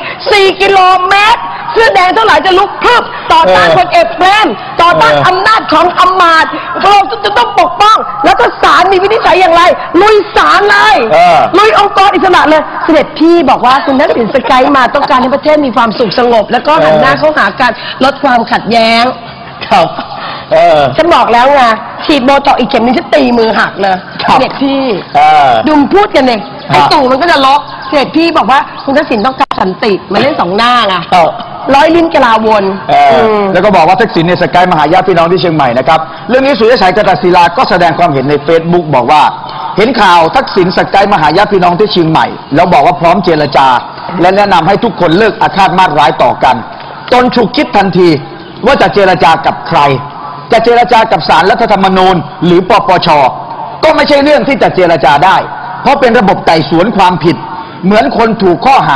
4กิโลเมตรเสื้อแดงเท่าไหร่จะลุกพรึบต่อต้านพลเอกเปรมต่อต้านอำนาจของอำมาตย์เราจะต้องปกป้องแล้วก็ศาลมีวินิจฉัยอย่างไรลุยศาลเลยลุยองค์กรอิสระเลยเสด็จพี่บอกว่าคุณทักษิณสกายมาต้องการให้ประเทศมีความสุขสงบแล้วก็หันหน้าเข้าหากันลดความขัดแย้งฉันบอกแล้วไงฉีดโบท็อกอีกเข็มนึงจะตีมือหักเลยเด็กพี่ดูมพูดกันเองไอ้ตู่มันก็จะล็อกเด็กพี่บอกว่าคุณทักษิณต้องการสันติมาเล่นสองหน้าไงร้อยลิ้นกลาวนแล้วก็บอกว่าทักษิณในสกายมาหาญาติพี่น้องที่เชียงใหม่นะครับเรื่องนี้สุริยชัยกตัศิลาก็แสดงความเห็นใน Facebook บอกว่าเห็นข่าวทักษิณสกายมาหาญาติพี่น้องที่เชียงใหม่แล้วบอกว่าพร้อมเจรจาและแนะนำให้ทุกคนเลิกอาฆาตมาตร้ายต่อกันตนฉุกคิดทันทีว่าจะเจรจากับใครจะเจรจากับศาลรัฐธรรมนูญหรือปปช.ก็ไม่ใช่เรื่องที่จะเจรจาได้เพราะเป็นระบบไต่สวนความผิดเหมือนคนถูกข้อหา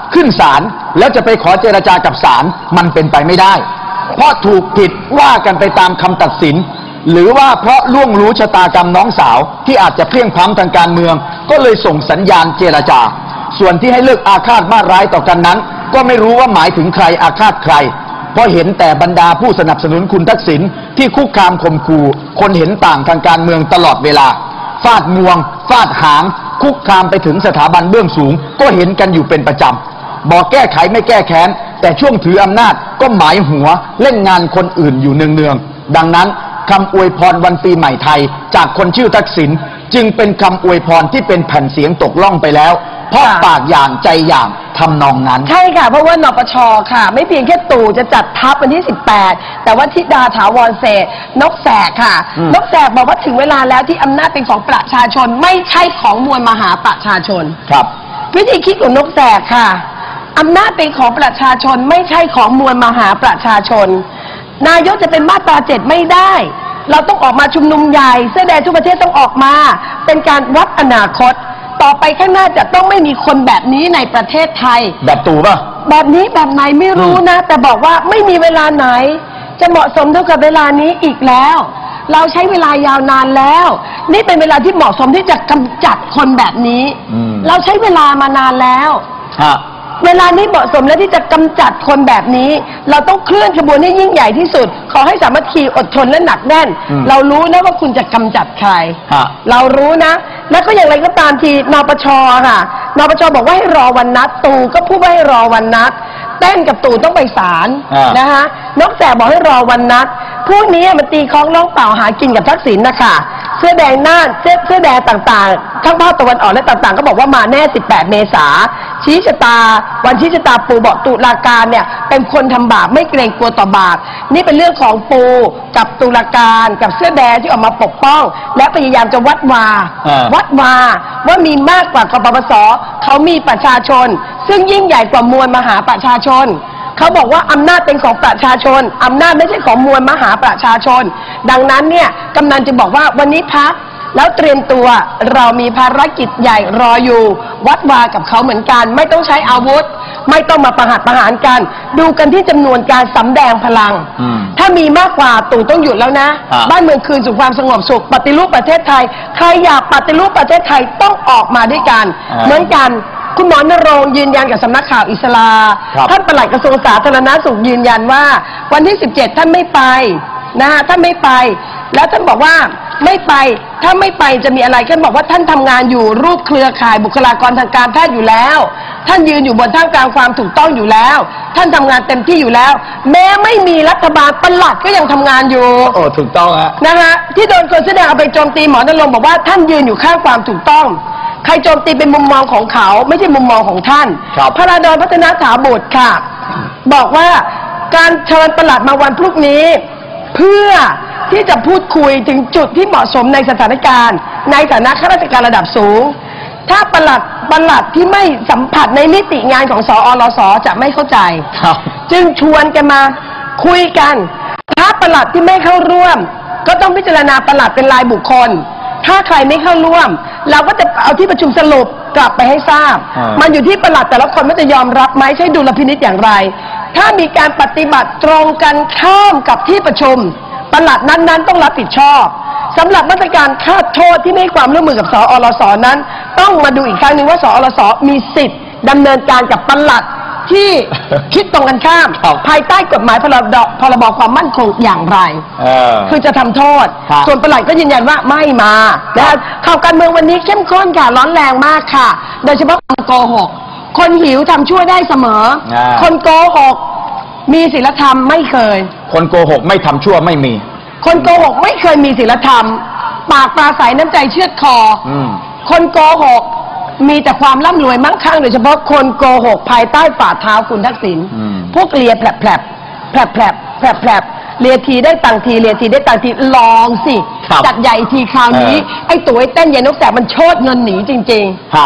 ขึ้นศาลแล้วจะไปขอเจรจากับศาลมันเป็นไปไม่ได้ เพราะถูกผิดว่ากันไปตามคำตัดสิน หรือว่าเพราะล่วงรู้ชะตากรรมน้องสาวที่อาจจะเพลียงพล้ำทางการเมืองก็เลยส่งสัญญาณเจรจาส่วนที่ให้เลิกอาฆาตมาร้ายต่อกันนั้นก็ไม่รู้ว่าหมายถึงใครอาฆาตใครเพราะเห็นแต่บรรดาผู้สนับสนุนคุณทักษิณที่คุกคามข่มขู่คนเห็นต่างทางการเมืองตลอดเวลาฟาดงวงฟาดหางคุกคามไปถึงสถาบันเบื้องสูงก็เห็นกันอยู่เป็นประจำบอกแก้ไขไม่แก้แค้นแต่ช่วงถืออำนาจก็หมายหัวเล่นงานคนอื่นอยู่เนืองๆดังนั้นคำอวยพรวันปีใหม่ไทยจากคนชื่อทักษิณจึงเป็นคำอวยพรที่เป็นแผ่นเสียงตกล่องไปแล้วเพราะปากอย่างใจอย่างทำนองนั้นใช่ค่ะเพราะว่านปชค่ะไม่เพียงแค่ตู่จะจัดทัพวันที่18แต่ว่าธิดาถาวรเศรษฐ์นกแสกค่ะนกแสกบอกว่าถึงเวลาแล้วที่อำนาจเป็นของประชาชนไม่ใช่ของมวลมหาประชาชนครับวิธีคิดของนกแสกค่ะอำนาจเป็นของประชาชนไม่ใช่ของมวลมหาประชาชนนายกจะเป็นมาตรา7ไม่ได้เราต้องออกมาชุมนุมใหญ่เสื้อแดงทุกประเทศต้องออกมาเป็นการวัดอนาคตต่อไปข้างหน้าจะต้องไม่มีคนแบบนี้ในประเทศไทยแบบตู่ป่ะแบบนี้แบบไหนไม่รู้นะแต่บอกว่าไม่มีเวลาไหนจะเหมาะสมเท่ากับเวลานี้อีกแล้วเราใช้เวลายาวนานแล้วนี่เป็นเวลาที่เหมาะสมที่จะกำจัดคนแบบนี้เราใช้เวลามานานแล้วเวลานี้เหมาะสมแล้วที่จะกำจัดคนแบบนี้เราต้องเคลื่อนขบวนให้ยิ่งใหญ่ที่สุดขอให้สามัคคีอดทนและหนักแน่นเรารู้นะว่าคุณจะกำจัดใครเรารู้นะแล้วก็อย่างไรก็ตามทีนปชค่ะนปชบอกว่าให้รอวันนัดตู่ก็พูดว่าให้รอวันนัดเต้นกับตู่ต้องไปศาลนะคะนกแสกบอกให้รอวันนัดพวกนี้มันตีคล้องร้องเปล่าหากินกับทักษิณนะคะเสื้อแดงหน้าเสื้อแดงต่างๆทั้งภาคตะวันออกและต่างๆก็บอกว่ามาแน่18เมษาชี้ชะตาวันชี้ชะตาปูบอกตุลาการเนี่ยเป็นคนทำบาปไม่เกรงกลัวต่อบาปนี่เป็นเรื่องของปูกับตุลาการกับเสื้อแดงที่ออกมาปกป้องและพยายามจะวัดว่ามีมากกว่ากปปสเขามีประชาชนซึ่งยิ่งใหญ่กว่ามวลมหาประชาชนเขาบอกว่าอำนาจเป็นของประชาชนอำนาจไม่ใช่ของมวลมหาประชาชนดังนั้นเนี่ยกำนันจะบอกว่าวันนี้พักแล้วเตรียมตัวเรามีภารกิจใหญ่รออยู่วัดวากับเขาเหมือนกันไม่ต้องใช้อาวุธไม่ต้องมาประหัตประหารกันดูกันที่จำนวนการสำแดงพลังถ้ามีมากกว่าตู่ต้องหยุดแล้วนะบ้านเมืองคืนสู่ความสงบสุขปฏิรูปประเทศไทยใครอยากปฏิรูปประเทศไทยต้องออกมาด้วยกันเหมือนกันคุณหมอนรงค์ยืนยันกับสำนักข่าวอิสลาท่านปลัดกระทรวงสาธารณสุขยืนยันว่าวันที่17ท่านไม่ไปนะฮะท่านไม่ไปแล้วท่านบอกว่าไม่ไปถ้าไม่ไปจะมีอะไรท่านบอกว่าท่านทำงานอยู่รูปเครือข่ายบุคลากรทางการแพทย์อยู่แล้วท่านยืนอยู่บนท่ามกลางความถูกต้องอยู่แล้วท่านทำงานเต็มที่อยู่แล้วแม้ไม่มีรัฐบาลปลัดก็ยังทำงานอยู่โอ้ถูกต้องฮะนะฮะที่โดนคนแสดงเอาไปโจมตีหมอนรงค์บอกว่าท่านยืนอยู่ข้างความถูกต้องใครโจมตีเป็นมุมมองของเขาไม่ใช่มุมมองของท่านพระราดรพัฒนาถาบุตรค่ะบอกว่าการเชิญปลัดมาวันพรุ่งนี้เพื่อที่จะพูดคุยถึงจุดที่เหมาะสมในสถานการณ์ในฐานะข้าราชการระดับสูงถ้าปลัดที่ไม่สัมผัสในมิติงานของสอรสจะไม่เข้าใจจึงชวนกันมาคุยกันถ้าปลัดที่ไม่เข้าร่วมก็ต้องพิจารณาปลัดเป็นรายบุคคลถ้าใครไม่เข้าร่วมเราก็จะเอาที่ประชุมสรุปกลับไปให้ทราบมันอยู่ที่ปลัดแต่ละคนว่าจะยอมรับไหมใช้ดุลพินิจอย่างไรถ้ามีการปฏิบัติตรงกันข้ามกับที่ประชุมปลัดนั้นๆต้องรับผิดชอบสำหรับมาตรการฆ่าโทษที่ไม่ให้ความร่วมมือกับสอรสนั้นต้องมาดูอีกครั้งหนึ่งว่าสอรสมีสิทธิ์ดำเนินการกับปลัดที่คิดตรงกันข้ามภายใต้กฎหมายพรบความมั่นคงอย่างไรคือจะทำโทษส่วนปลัดก็ยืนยันว่าไม่มาและข่าวการเมืองวันนี้เข้มข้นค่ะร้อนแรงมากค่ะโดยเฉพาะคนโกหกคนหิวทำชั่วได้เสมอคนโกหกมีศีลธรรมไม่เคยคนโกหกไม่ทำชั่วไม่มีคนโกหกไม่เคยมีศีลธรรมปากปราศัยน้ำใจเชือดคอคนโกหกมีแต่ความร่ำรวยมั่งคั่งโดยเฉพาะคนโกหกภายใต้ฝ่าเท้าคุณทักษิณพวกเลียแผลบเลียทีได้ตังทีเลียทีได้ตังทีลองสิจัดใหญ่ทีคราวนี้ไอ้ตัวไอ้เต้นยายนกแสกมันโชดเงินหนีจริงๆ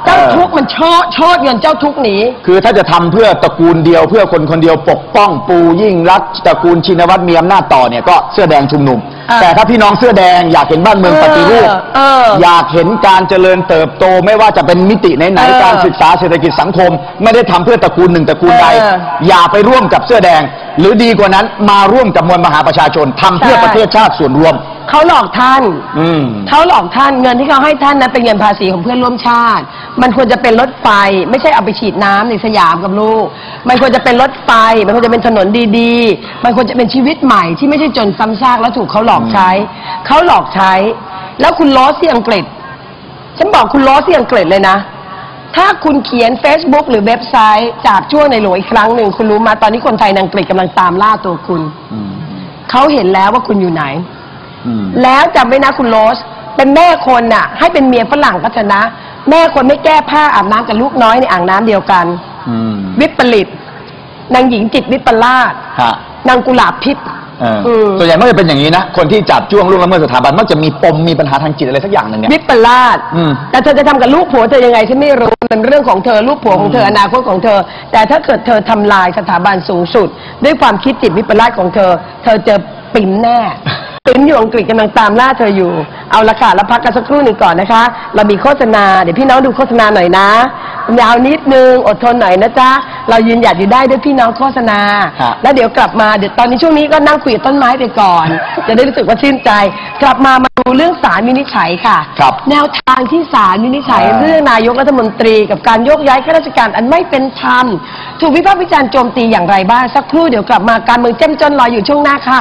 เจ้าทุกข์มันชดเงินเจ้าทุกข์หนีคือถ้าจะทำเพื่อตระกูลเดียวเพื่อคนคนเดียวปกป้องปูยิ่งรักตระกูลชินวัตรมีอำนาจต่อเนี่ยก็เสื้อแดงชุมนุมแต่ถ้าพี่น้องเสื้อแดงอยากเห็นบ้านเมืองปฏิรูปอยากเห็นการเจริญเติบโตไม่ว่าจะเป็นมิติไหนๆการศึกษาเศรษฐกิจสังคมไม่ได้ทำเพื่อตระกูลหนึ่งตระกูลใดอย่าไปร่วมกับเสื้อแดงหรือดีกว่านั้นมาร่วมกับมวลมหาประชาชนทำเพื่อประเทศชาติส่วนรวมเขาหลอกท่านเขาหลอกท่านเงินที่เขาให้ท่านนั้นเป็นเงินภาษีของเพื่อนร่วมชาติมันควรจะเป็นรถไฟไม่ใช่เอาไปฉีดน้ำในสยามกับลูกมันควรจะเป็นรถไฟมันควรจะเป็นถนนดีๆมันควรจะเป็นชีวิตใหม่ที่ไม่ใช่จนซ้ำซากแล้วถูกเขาหลอกใช้เขาหลอกใช้แล้วคุณลอสที่อังกฤษฉันบอกคุณลอสที่อังกฤษเลยนะถ้าคุณเขียน Facebook หรือเว็บไซต์จากช่วงในหลวงอีกครั้งหนึ่งคุณรู้มาตอนนี้คนไทยในอังกฤษกำลังตามล่าตัวคุณเขาเห็นแล้วว่าคุณอยู่ไหนแล้วจำไว้นะคุณโรสเป็นแม่คนน่ะให้เป็นเมียฝรั่งก็ชนะแม่คนไม่แก้ผ้าอาบน้ำกับลูกน้อยในอ่างน้ำเดียวกันวิปริตนางหญิงจิตวิปลาสนางกุหลาบพิษส่วนใหญ่ไม่จะเป็นอย่างนี้นะคนที่จับจ้วงล่วงละเมิดสถาบันมักจะมีปมมีปัญหาทางจิตอะไรสักอย่างหนึ่งเนี่ยวิปลาสแต่เธอจะทำกับลูกผัวเธอยังไงฉันไม่รู้เป็นเรื่องของเธอลูกผัวของเธออนาคตของเธอแต่ถ้าเกิดเธอทำลายสถาบันสูงสุดด้วยความคิดจิตวิปลาสของเธอเธอเจอปิ่มแน่ปิ่มอยู่อังกฤษกำลังตามล่าเธออยู่เอาละค่ะแล้วพักกันสักครู่หนึ่งก่อนนะคะเรามีโฆษณาเดี๋ยวพี่น้องดูโฆษณาหน่อยนะยาวนิดนึงอดทนหน่อยนะจ๊ะเรายืนหยัดอยู่ได้ด้วยพี่น้องโฆษณาแล้วเดี๋ยวกลับมาเดี๋ยวตอนนี้ช่วงนี้ก็นั่งคุยกับต้นไม้ไปก่อนจะได้รู้สึกว่าชื่นใจกลับมาดูเรื่องศาลวินิจฉัยค่ะแนวทางที่ศาลวินิจฉัยเรื่องนายกรัฐมนตรีกับการโยกย้ายข้าราชการอันไม่เป็นธรรมถูกวิพากษ์วิจารณ์โจมตีอย่างไรบ้างสักครู่เดี๋ยวกลับมาการเมืองเจ้มจนรออยู่ช่วงหน้าค่ะ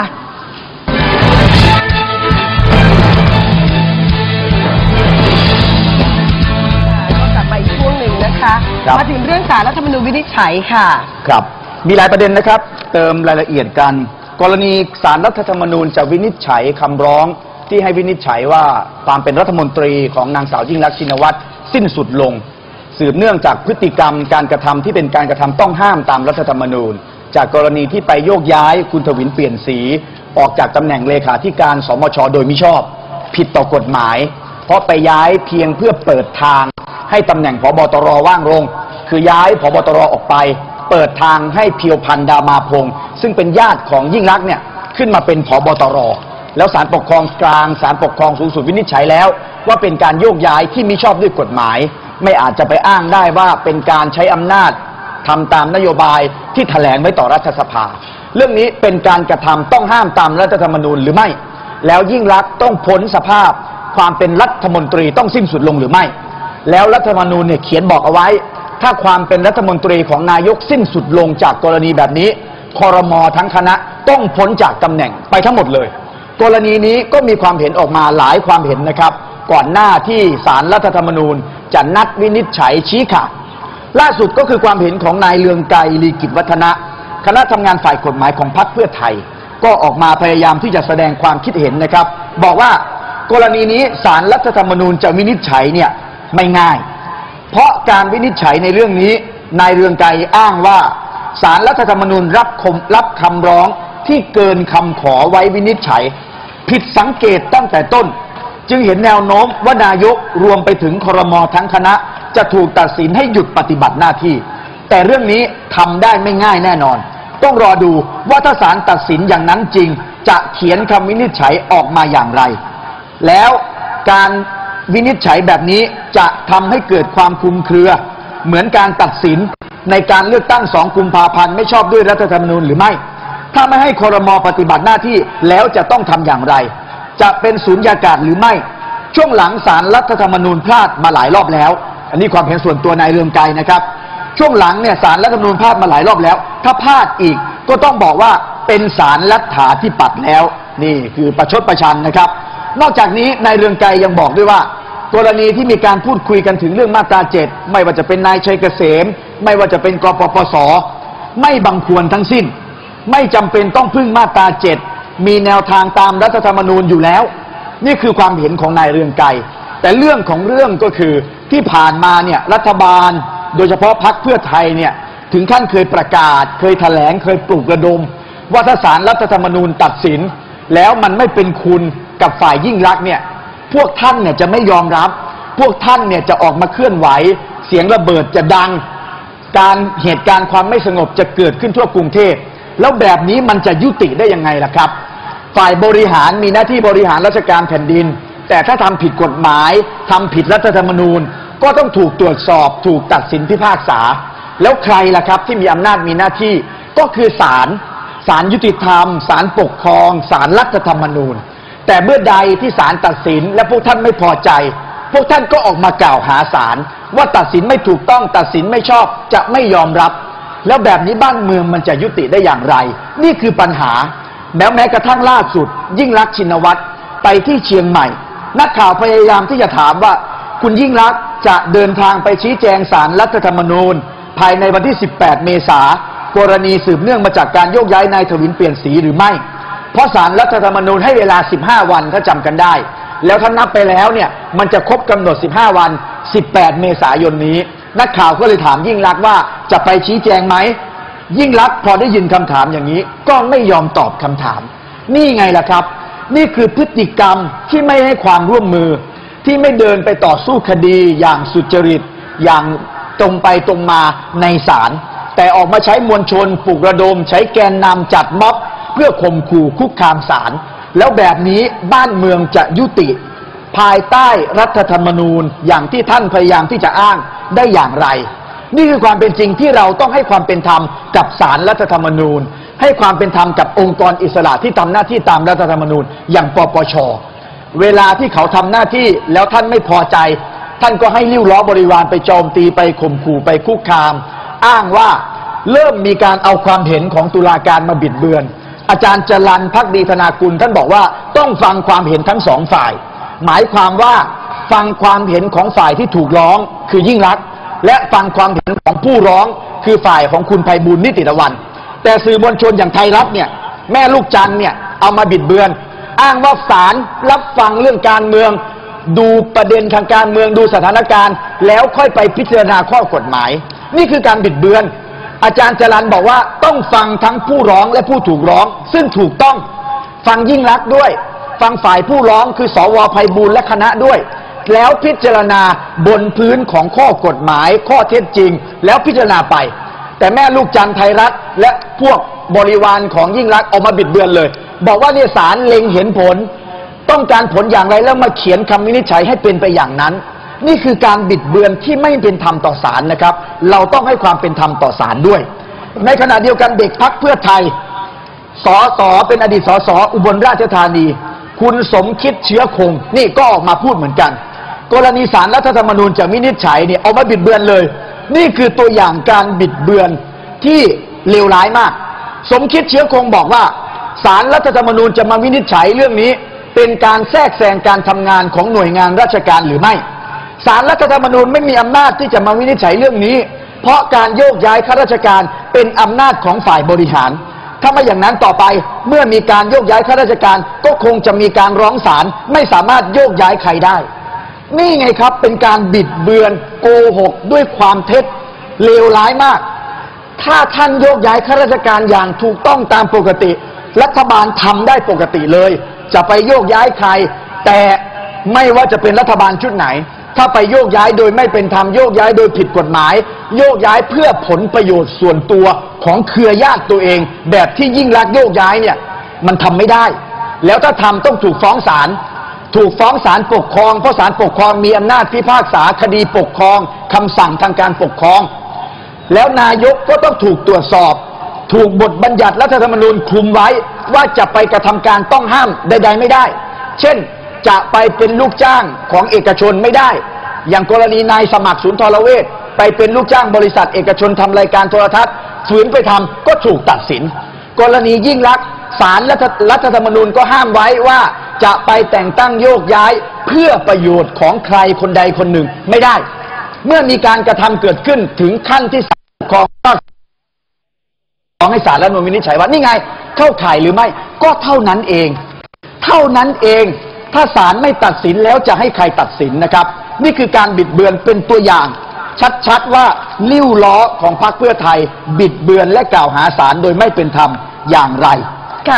มาถึงเรื่องศาลรัฐธรรมนูญวินิจฉัยค่ะครับมีหลายประเด็นนะครับเติมรายละเอียดกันกรณีศาลรัฐธรรมนูญจะวินิจฉัยคำร้องที่ให้วินิจฉัยว่าความเป็นรัฐมนตรีของนางสาวยิ่งลักษณ์ชินวัตรสิ้นสุดลงสืบเนื่องจากพฤติกรรมการกระทำที่เป็นการกระทำต้องห้ามตามรัฐธรรมนูญจากกรณีที่ไปโยกย้ายคุณทวินเปลี่ยนสีออกจากตำแหน่งเลขาธิการสมช.โดยมิชอบผิดต่อกฎหมายเพราะไปย้ายเพียงเพื่อเปิดทางให้ตำแหน่งผบ.ตร.ว่างลงคือย้ายผบ.ตร.ออกไปเปิดทางให้เพียวพันธ์ดามาพงศ์ซึ่งเป็นญาติของยิ่งลักษณ์เนี่ยขึ้นมาเป็นผบ.ตร.แล้วศาลปกครองกลางศาลปกครองสูงสุดวินิจฉัยแล้วว่าเป็นการโยกย้ายที่มิชอบด้วยกฎหมายไม่อาจจะไปอ้างได้ว่าเป็นการใช้อำนาจทำตามนโยบายที่แถลงไว้ต่อรัฐสภาเรื่องนี้เป็นการกระทำต้องห้ามตามรัฐธรรมนูญหรือไม่แล้วยิ่งลักษณ์ต้องพ้นสภาพความเป็นรัฐมนตรีต้องสิ้นสุดลงหรือไม่แล้วรัฐธรรมนูญเนี่ยเขียนบอกเอาไว้ถ้าความเป็นรัฐมนตรีของนายกสิ้นสุดลงจากกรณีแบบนี้ครม.ทั้งคณะต้องพ้นจากตำแหน่งไปทั้งหมดเลยกรณีนี้ก็มีความเห็นออกมาหลายความเห็นนะครับก่อนหน้าที่ศาลรัฐธรรมนูญจะนัดวินิจฉัยชี้ขาดล่าสุดก็คือความเห็นของนายเลืองไกรลีกิจวัฒนะคณะทำงานฝ่ายกฎหมายของพรรคเพื่อไทยก็ออกมาพยายามที่จะแสดงความคิดเห็นนะครับบอกว่ากรณีนี้ศาลรัฐธรรมนูญจะวินิจฉัยเนี่ยไม่ง่ายเพราะการวินิจฉัยในเรื่องนี้นายเรืองไกรอ้างว่าศาลรัฐธรรมนูญรับคำร้องที่เกินคำขอไว้วินิจฉัยผิดสังเกตตั้งแต่ต้นจึงเห็นแนวโน้มว่านายกรวมไปถึงครม.ทั้งคณะจะถูกตัดสินให้หยุดปฏิบัติหน้าที่แต่เรื่องนี้ทำได้ไม่ง่ายแน่นอนต้องรอดูว่าถ้าศาลตัดสินอย่างนั้นจริงจะเขียนคำวินิจฉัยออกมาอย่างไรแล้วการวินิจฉัยแบบนี้จะทำให้เกิดความคลุมเครือเหมือนการตัดสินในการเลือกตั้ง2 กุมภาพันธ์ไม่ชอบด้วยรัฐธรรมนูญหรือไม่ถ้าไม่ให้ครม.ปฏิบัติหน้าที่แล้วจะต้องทำอย่างไรจะเป็นสูญญากาศหรือไม่ช่วงหลังศาลรัฐธรรมนูญพลาดมาหลายรอบแล้วอันนี้ความเห็นส่วนตัวนายเรืองไกรนะครับช่วงหลังเนี่ยศาลรัฐธรรมนูญพลาดมาหลายรอบแล้วถ้าพลาดอีกก็ต้องบอกว่าเป็นศาลรัฐาธิปัตย์แล้วนี่คือประชดประชันนะครับนอกจากนี้นายเรืองไกรยังบอกด้วยว่ากรณีที่มีการพูดคุยกันถึงเรื่องมาตรา7ไม่ว่าจะเป็นนายชัยเกษมไม่ว่าจะเป็นกปปส.ไม่บังควรทั้งสิ้นไม่จำเป็นต้องพึ่งมาตรา7มีแนวทางตามรัฐธรรมนูญอยู่แล้วนี่คือความเห็นของนายเรืองไกรแต่เรื่องของเรื่องก็คือที่ผ่านมาเนี่ยรัฐบาลโดยเฉพาะพรรคเพื่อไทยเนี่ยถึงขั้นเคยประกาศเคยแถลงเคยปลุกระดมว่าถ้าศาลรัฐธรรมนูญตัดสินแล้วมันไม่เป็นคุณกับฝ่ายยิ่งลักษณ์เนี่ยพวกท่านเนี่ยจะไม่ยอมรับพวกท่านเนี่ยจะออกมาเคลื่อนไหวเสียงระเบิดจะดังเหตุการณ์ความไม่สงบจะเกิดขึ้นทั่วกรุงเทพแล้วแบบนี้มันจะยุติได้ยังไงล่ะครับฝ่ายบริหารมีหน้าที่บริหารราชการแผ่นดินแต่ถ้าทำผิดกฎหมายทำผิดรัฐธรรมนูญก็ต้องถูกตรวจสอบถูกตัดสินพิพากษาแล้วใครล่ะครับที่มีอำนาจมีหน้าที่ก็คือศาลยุติธรรมศาลปกครองศาลรัฐธรรมนูญแต่เมื่อใดที่ศาลตัดสินและพวกท่านไม่พอใจพวกท่านก็ออกมากล่าวหาศาลว่าตัดสินไม่ถูกต้องตัดสินไม่ชอบจะไม่ยอมรับแล้วแบบนี้บ้านเมืองมันจะยุติได้อย่างไรนี่คือปัญหาแม้กระทั่งล่าสุดยิ่งลักษณ์ชินวัตรไปที่เชียงใหม่นักข่าวพยายามที่จะถามว่าคุณยิ่งลักษณ์จะเดินทางไปชี้แจงศาลรัฐธรรมนูญภายในวันที่18 เมษายนกรณีสืบเนื่องมาจากการโยกย้ายนายถวิลเปลี่ยนสีหรือไม่เพราะศาลรัฐธรรมนูญให้เวลา15 วันถ้าจำกันได้แล้วถ้านับไปแล้วเนี่ยมันจะครบกำหนด15 วัน18 เมษายนนี้นักข่าวก็เลยถามยิ่งลักษณ์ว่าจะไปชี้แจงไหมยิ่งลักษณ์พอได้ยินคำถามอย่างนี้ก็ไม่ยอมตอบคำถามนี่ไงล่ะครับนี่คือพฤติกรรมที่ไม่ให้ความร่วมมือที่ไม่เดินไปต่อสู้คดีอย่างสุจริตอย่างตรงไปตรงมาในศาลแต่ออกมาใช้มวลชนปลุกระดมใช้แกนนำจัดม็อบเพื่อข่มขู่คุกคามศาลแล้วแบบนี้บ้านเมืองจะยุติภายใต้รัฐธรรมนูญอย่างที่ท่านพยายามที่จะอ้างได้อย่างไรนี่คือความเป็นจริงที่เราต้องให้ความเป็นธรรมกับศาลรัฐธรรมนูญให้ความเป็นธรรมกับองค์กรอิสระที่ทำหน้าที่ตามรัฐธรรมนูญอย่างปปช.เวลาที่เขาทำหน้าที่แล้วท่านไม่พอใจท่านก็ให้ลิ้วล้อบริวารไปโจมตีไปข่มขู่ไปคุกคามอ้างว่าเริ่มมีการเอาความเห็นของตุลาการมาบิดเบือนอาจารย์จรัญ ภักดีธนากุลท่านบอกว่าต้องฟังความเห็นทั้งสองฝ่ายหมายความว่าฟังความเห็นของฝ่ายที่ถูกร้องคือยิ่งลักษณ์และฟังความเห็นของผู้ร้องคือฝ่ายของคุณไพบูลย์นิติตะวันแต่สื่อมวลชนอย่างไทยรัฐเนี่ยแม่ลูกจันเนี่ยเอามาบิดเบือนอ้างว่าศาลรับฟังเรื่องการเมืองดูประเด็นทางการเมืองดูสถานการณ์แล้วค่อยไปพิจารณาข้อกฎหมายนี่คือการบิดเบือนอาจารย์จรัญบอกว่าต้องฟังทั้งผู้ร้องและผู้ถูกร้องซึ่งถูกต้องฟังยิ่งลักษณ์ด้วยฟังฝ่ายผู้ร้องคือสว.ไพบูลย์และคณะด้วยแล้วพิจารณาบนพื้นของข้อกฎหมายข้อเท็จจริงแล้วพิจารณาไปแต่แม่ลูกจันไทยรัฐและพวกบริวารของยิ่งลักษณ์ออกมาบิดเบือนเลยบอกว่าเนี่ยศาลเล็งเห็นผลต้องการผลอย่างไรแล้วมาเขียนคำวินิจฉัยให้เป็นไปอย่างนั้นนี่คือการบิดเบือนที่ไม่เป็นธรรมต่อศาลนะครับเราต้องให้ความเป็นธรรมต่อศาลด้วยในขณะเดียวกันเด็กพรรคเพื่อไทยสสเป็นอดีตสสอุบลราชธานีคุณสมคิดเชื้อคงนี่ก็ออกมาพูดเหมือนกันกรณีศาลรัฐธรรมนูญจะวินิจฉัยเนี่ยเอามาบิดเบือนเลยนี่คือตัวอย่างการบิดเบือนที่เลวร้ายมากสมคิดเชื้อคงบอกว่าศาลรัฐธรรมนูญจะมาวินิจฉัยเรื่องนี้เป็นการแทรกแซงการทำงานของหน่วยงานราชการหรือไม่ศาลรัฐธรรมนูญไม่มีอำนาจที่จะมาวินิจฉัยเรื่องนี้เพราะการโยกย้ายข้าราชการเป็นอำนาจของฝ่ายบริหารถ้าไม่อย่างนั้นต่อไปเมื่อมีการโยกย้ายข้าราชการก็คงจะมีการร้องศาลไม่สามารถโยกย้ายใครได้นี่ไงครับเป็นการบิดเบือนโกหกด้วยความเท็จเลวร้ายมากถ้าท่านโยกย้ายข้าราชการอย่างถูกต้องตามปกติรัฐบาลทำได้ปกติเลยจะไปโยกย้ายใครแต่ไม่ว่าจะเป็นรัฐบาลชุดไหนถ้าไปโยกย้ายโดยไม่เป็นธรรมโยกย้ายโดยผิดกฎหมายโยกย้ายเพื่อผลประโยชน์ส่วนตัวของเครือญาติตัวเองแบบที่ยิ่งลักษณ์โยกย้ายเนี่ยมันทำไม่ได้แล้วถ้าทำต้องถูกฟ้องศาลปกครองเพราะศาลปกครองมีอำนาจพิพากษาคดีปกครองคำสั่งทางการปกครองแล้วนายกก็ต้องถูกตรวจสอบถูกบทบัญญัติรัฐธรรมนูญคลุมไว้ว่าจะไปกระทำการต้องห้ามใดๆไม่ได้เช่นจะไปเป็นลูกจ้างของเอกชนไม่ได้อย่างกรณีนายสมัครสุนทรเวชไปเป็นลูกจ้างบริษัทเอกชนทำรายการโทรทัศน์ฝืนไปทำก็ถูกตัดสินกรณียิ่งลักษณ์ศาลรัฐธรรมนูญก็ห้ามไว้ว่าจะไปแต่งตั้งโยกย้ายเพื่อประโยชน์ของใครคนใดคนหนึ่งไม่ได้เมื่อมีการกระทำเกิดขึ้นถึงขั้นที่ศาลปกครองต้องให้ศาลรัฐธรรมนูญวินิจฉัยว่านี่ไงเข้าข่ายหรือไม่ก็เท่านั้นเองถ้าศาลไม่ตัดสินแล้วจะให้ใครตัดสินนะครับนี่คือการบิดเบือนเป็นตัวอย่างชัดๆว่าลิ้วล้อของพรรคเพื่อไทยบิดเบือนและกล่าวหาศาลโดยไม่เป็นธรรมอย่างไรค่ะ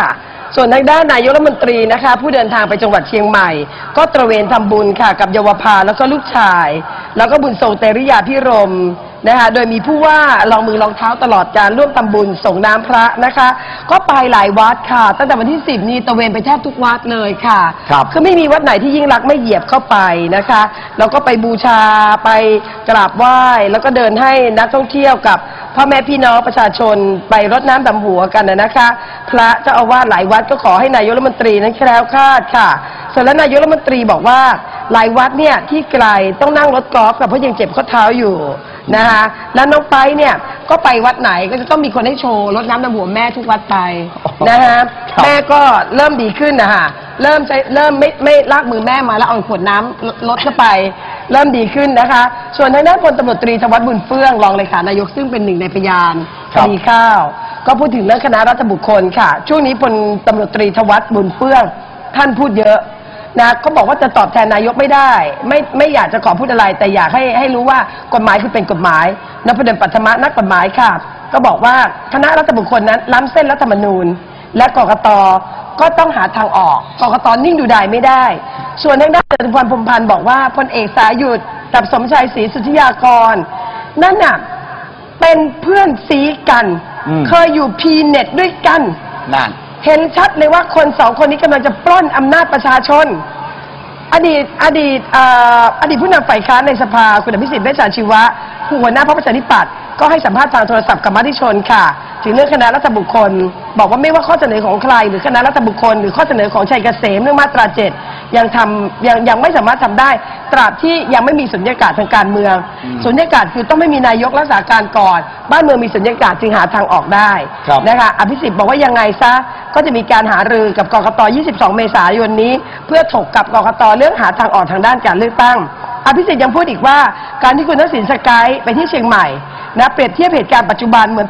ส่วนทางด้านนายกรัฐมนตรีนะคะผู้เดินทางไปจังหวัดเชียงใหม่ก็ตระเวนทำบุญค่ะกับเยาวภาแล้วก็ลูกชาย แล้วก็บุญทรงเตริยาพิรมนะคะโดยมีผู้ว่าลองมือลองเท้าตลอดการร่วมทำบุญส่งน้ำพระนะคะก็ไปหลายวัดค่ะตั้งแต่วันที่10นี้ตระเวนไปแทบทุกวัดเลยค่ะคือไม่มีวัดไหนที่ยิ่งรักไม่เหยียบเข้าไปนะคะแล้วก็ไปบูชาไปกราบไหว้แล้วก็เดินให้นักท่องเที่ยวกับพ่อแม่พี่น้องประชาชนไปรดน้ำดำหัวกันนะคะพระเจ้าอาวาสหลายวัดก็ขอให้นายกรัฐมนตรีนั้นแคล้วคลาดค่ะส่วนแล้วนายกรัฐมนตรีบอกว่าหลายวัดเนี่ยที่ไกลต้องนั่งรถกอล์ฟเพราะยังเจ็บข้อเท้าอยู่นะคะแล้วน้องไปเนี่ยก็ไปวัดไหนก็จะต้องมีคนให้โชว์รดน้ำดำหัวแม่ทุกวัดไปนะคะแม่ก็เริ่มดีขึ้นนะคะเริ่มไม่ลากมือแม่มาแล้วเอาขวดน้ำลดเข้าไปเริ่มดีขึ้นนะคะส่วนทางด้านพลตำรวจตรีธวัชบุญเฟื่องรองเลขานายกซึ่งเป็นหนึ่งในพยานคดีข้าวก็พูดถึงเรื่องคณะรัฐบุคคลค่ะช่วงนี้พลตำรวจตรีธวัชบุญเฟื่องท่านพูดเยอะนะเขาบอกว่าจะตอบแทนนายกไม่ได้ไม่อยากจะขอพูดอะไรแต่อยากให้รู้ว่ากฎหมายคือเป็นกฎหมายนพดลปัทมะนักกฎหมายค่ะก็บอกว่าคณะรัฐบุคคลนั้นล้ำเส้นรัฐธรรมนูญและกกต.ก็ต้องหาทางออกกกต.นิ่งดูดายไม่ได้ส่วนทางด้านจตุพรพรหมพันธ์บอกว่าพลเอกสายุทธกับสมชายศรีสุทธิยากรนั่นน่ะเป็นเพื่อนซีกันเคยอยู่พีเน็ตด้วยกันนั่นเห็นชัดเลยว่าคนสองคนนี้กำลังจะปล้นอำนาจประชาชนอดีตผู้นำฝ่ายค้านในสภาคุณอภิสิทธิ์เวชชาชีวะผู้หัวหน้าพรรคประชาธิปัตย์ก็ให้สัมภาษณ์ทางโทรศัพท์กับมติชนค่ะถึงเรื่องคณะรัฐบุคคลบอกว่าไม่ว่าข้อเสนอของใครหรือคณะรัฐบุคคลหรือข้อเสนอของชัยเกษมเรื่องมาตรา7ยังไม่สามารถทำได้ตราบที่ยังไม่มีสุญญากาศทางการเมืองสุญญากาศคือต้องไม่มีนายกรักษาการก่อนบ้านเมืองมีสุญญากาศจึงหาทางออกได้นะคะอภิสิทธิ์บอกว่ายังไงซะก็จะมีการหารือกับกกต. 22 เมษายนนี้เพื่อถกกับกกต. เรื่องหาทางออกทางด้านการเลือกตั้งอภิสิทธิ์ยังพูดอีกว่าการที่คุณทักษิณสกายไปที่เชียงใหม่นะเปรียบเทียบเหตุการณ์ปัจจุบันเหมือนปี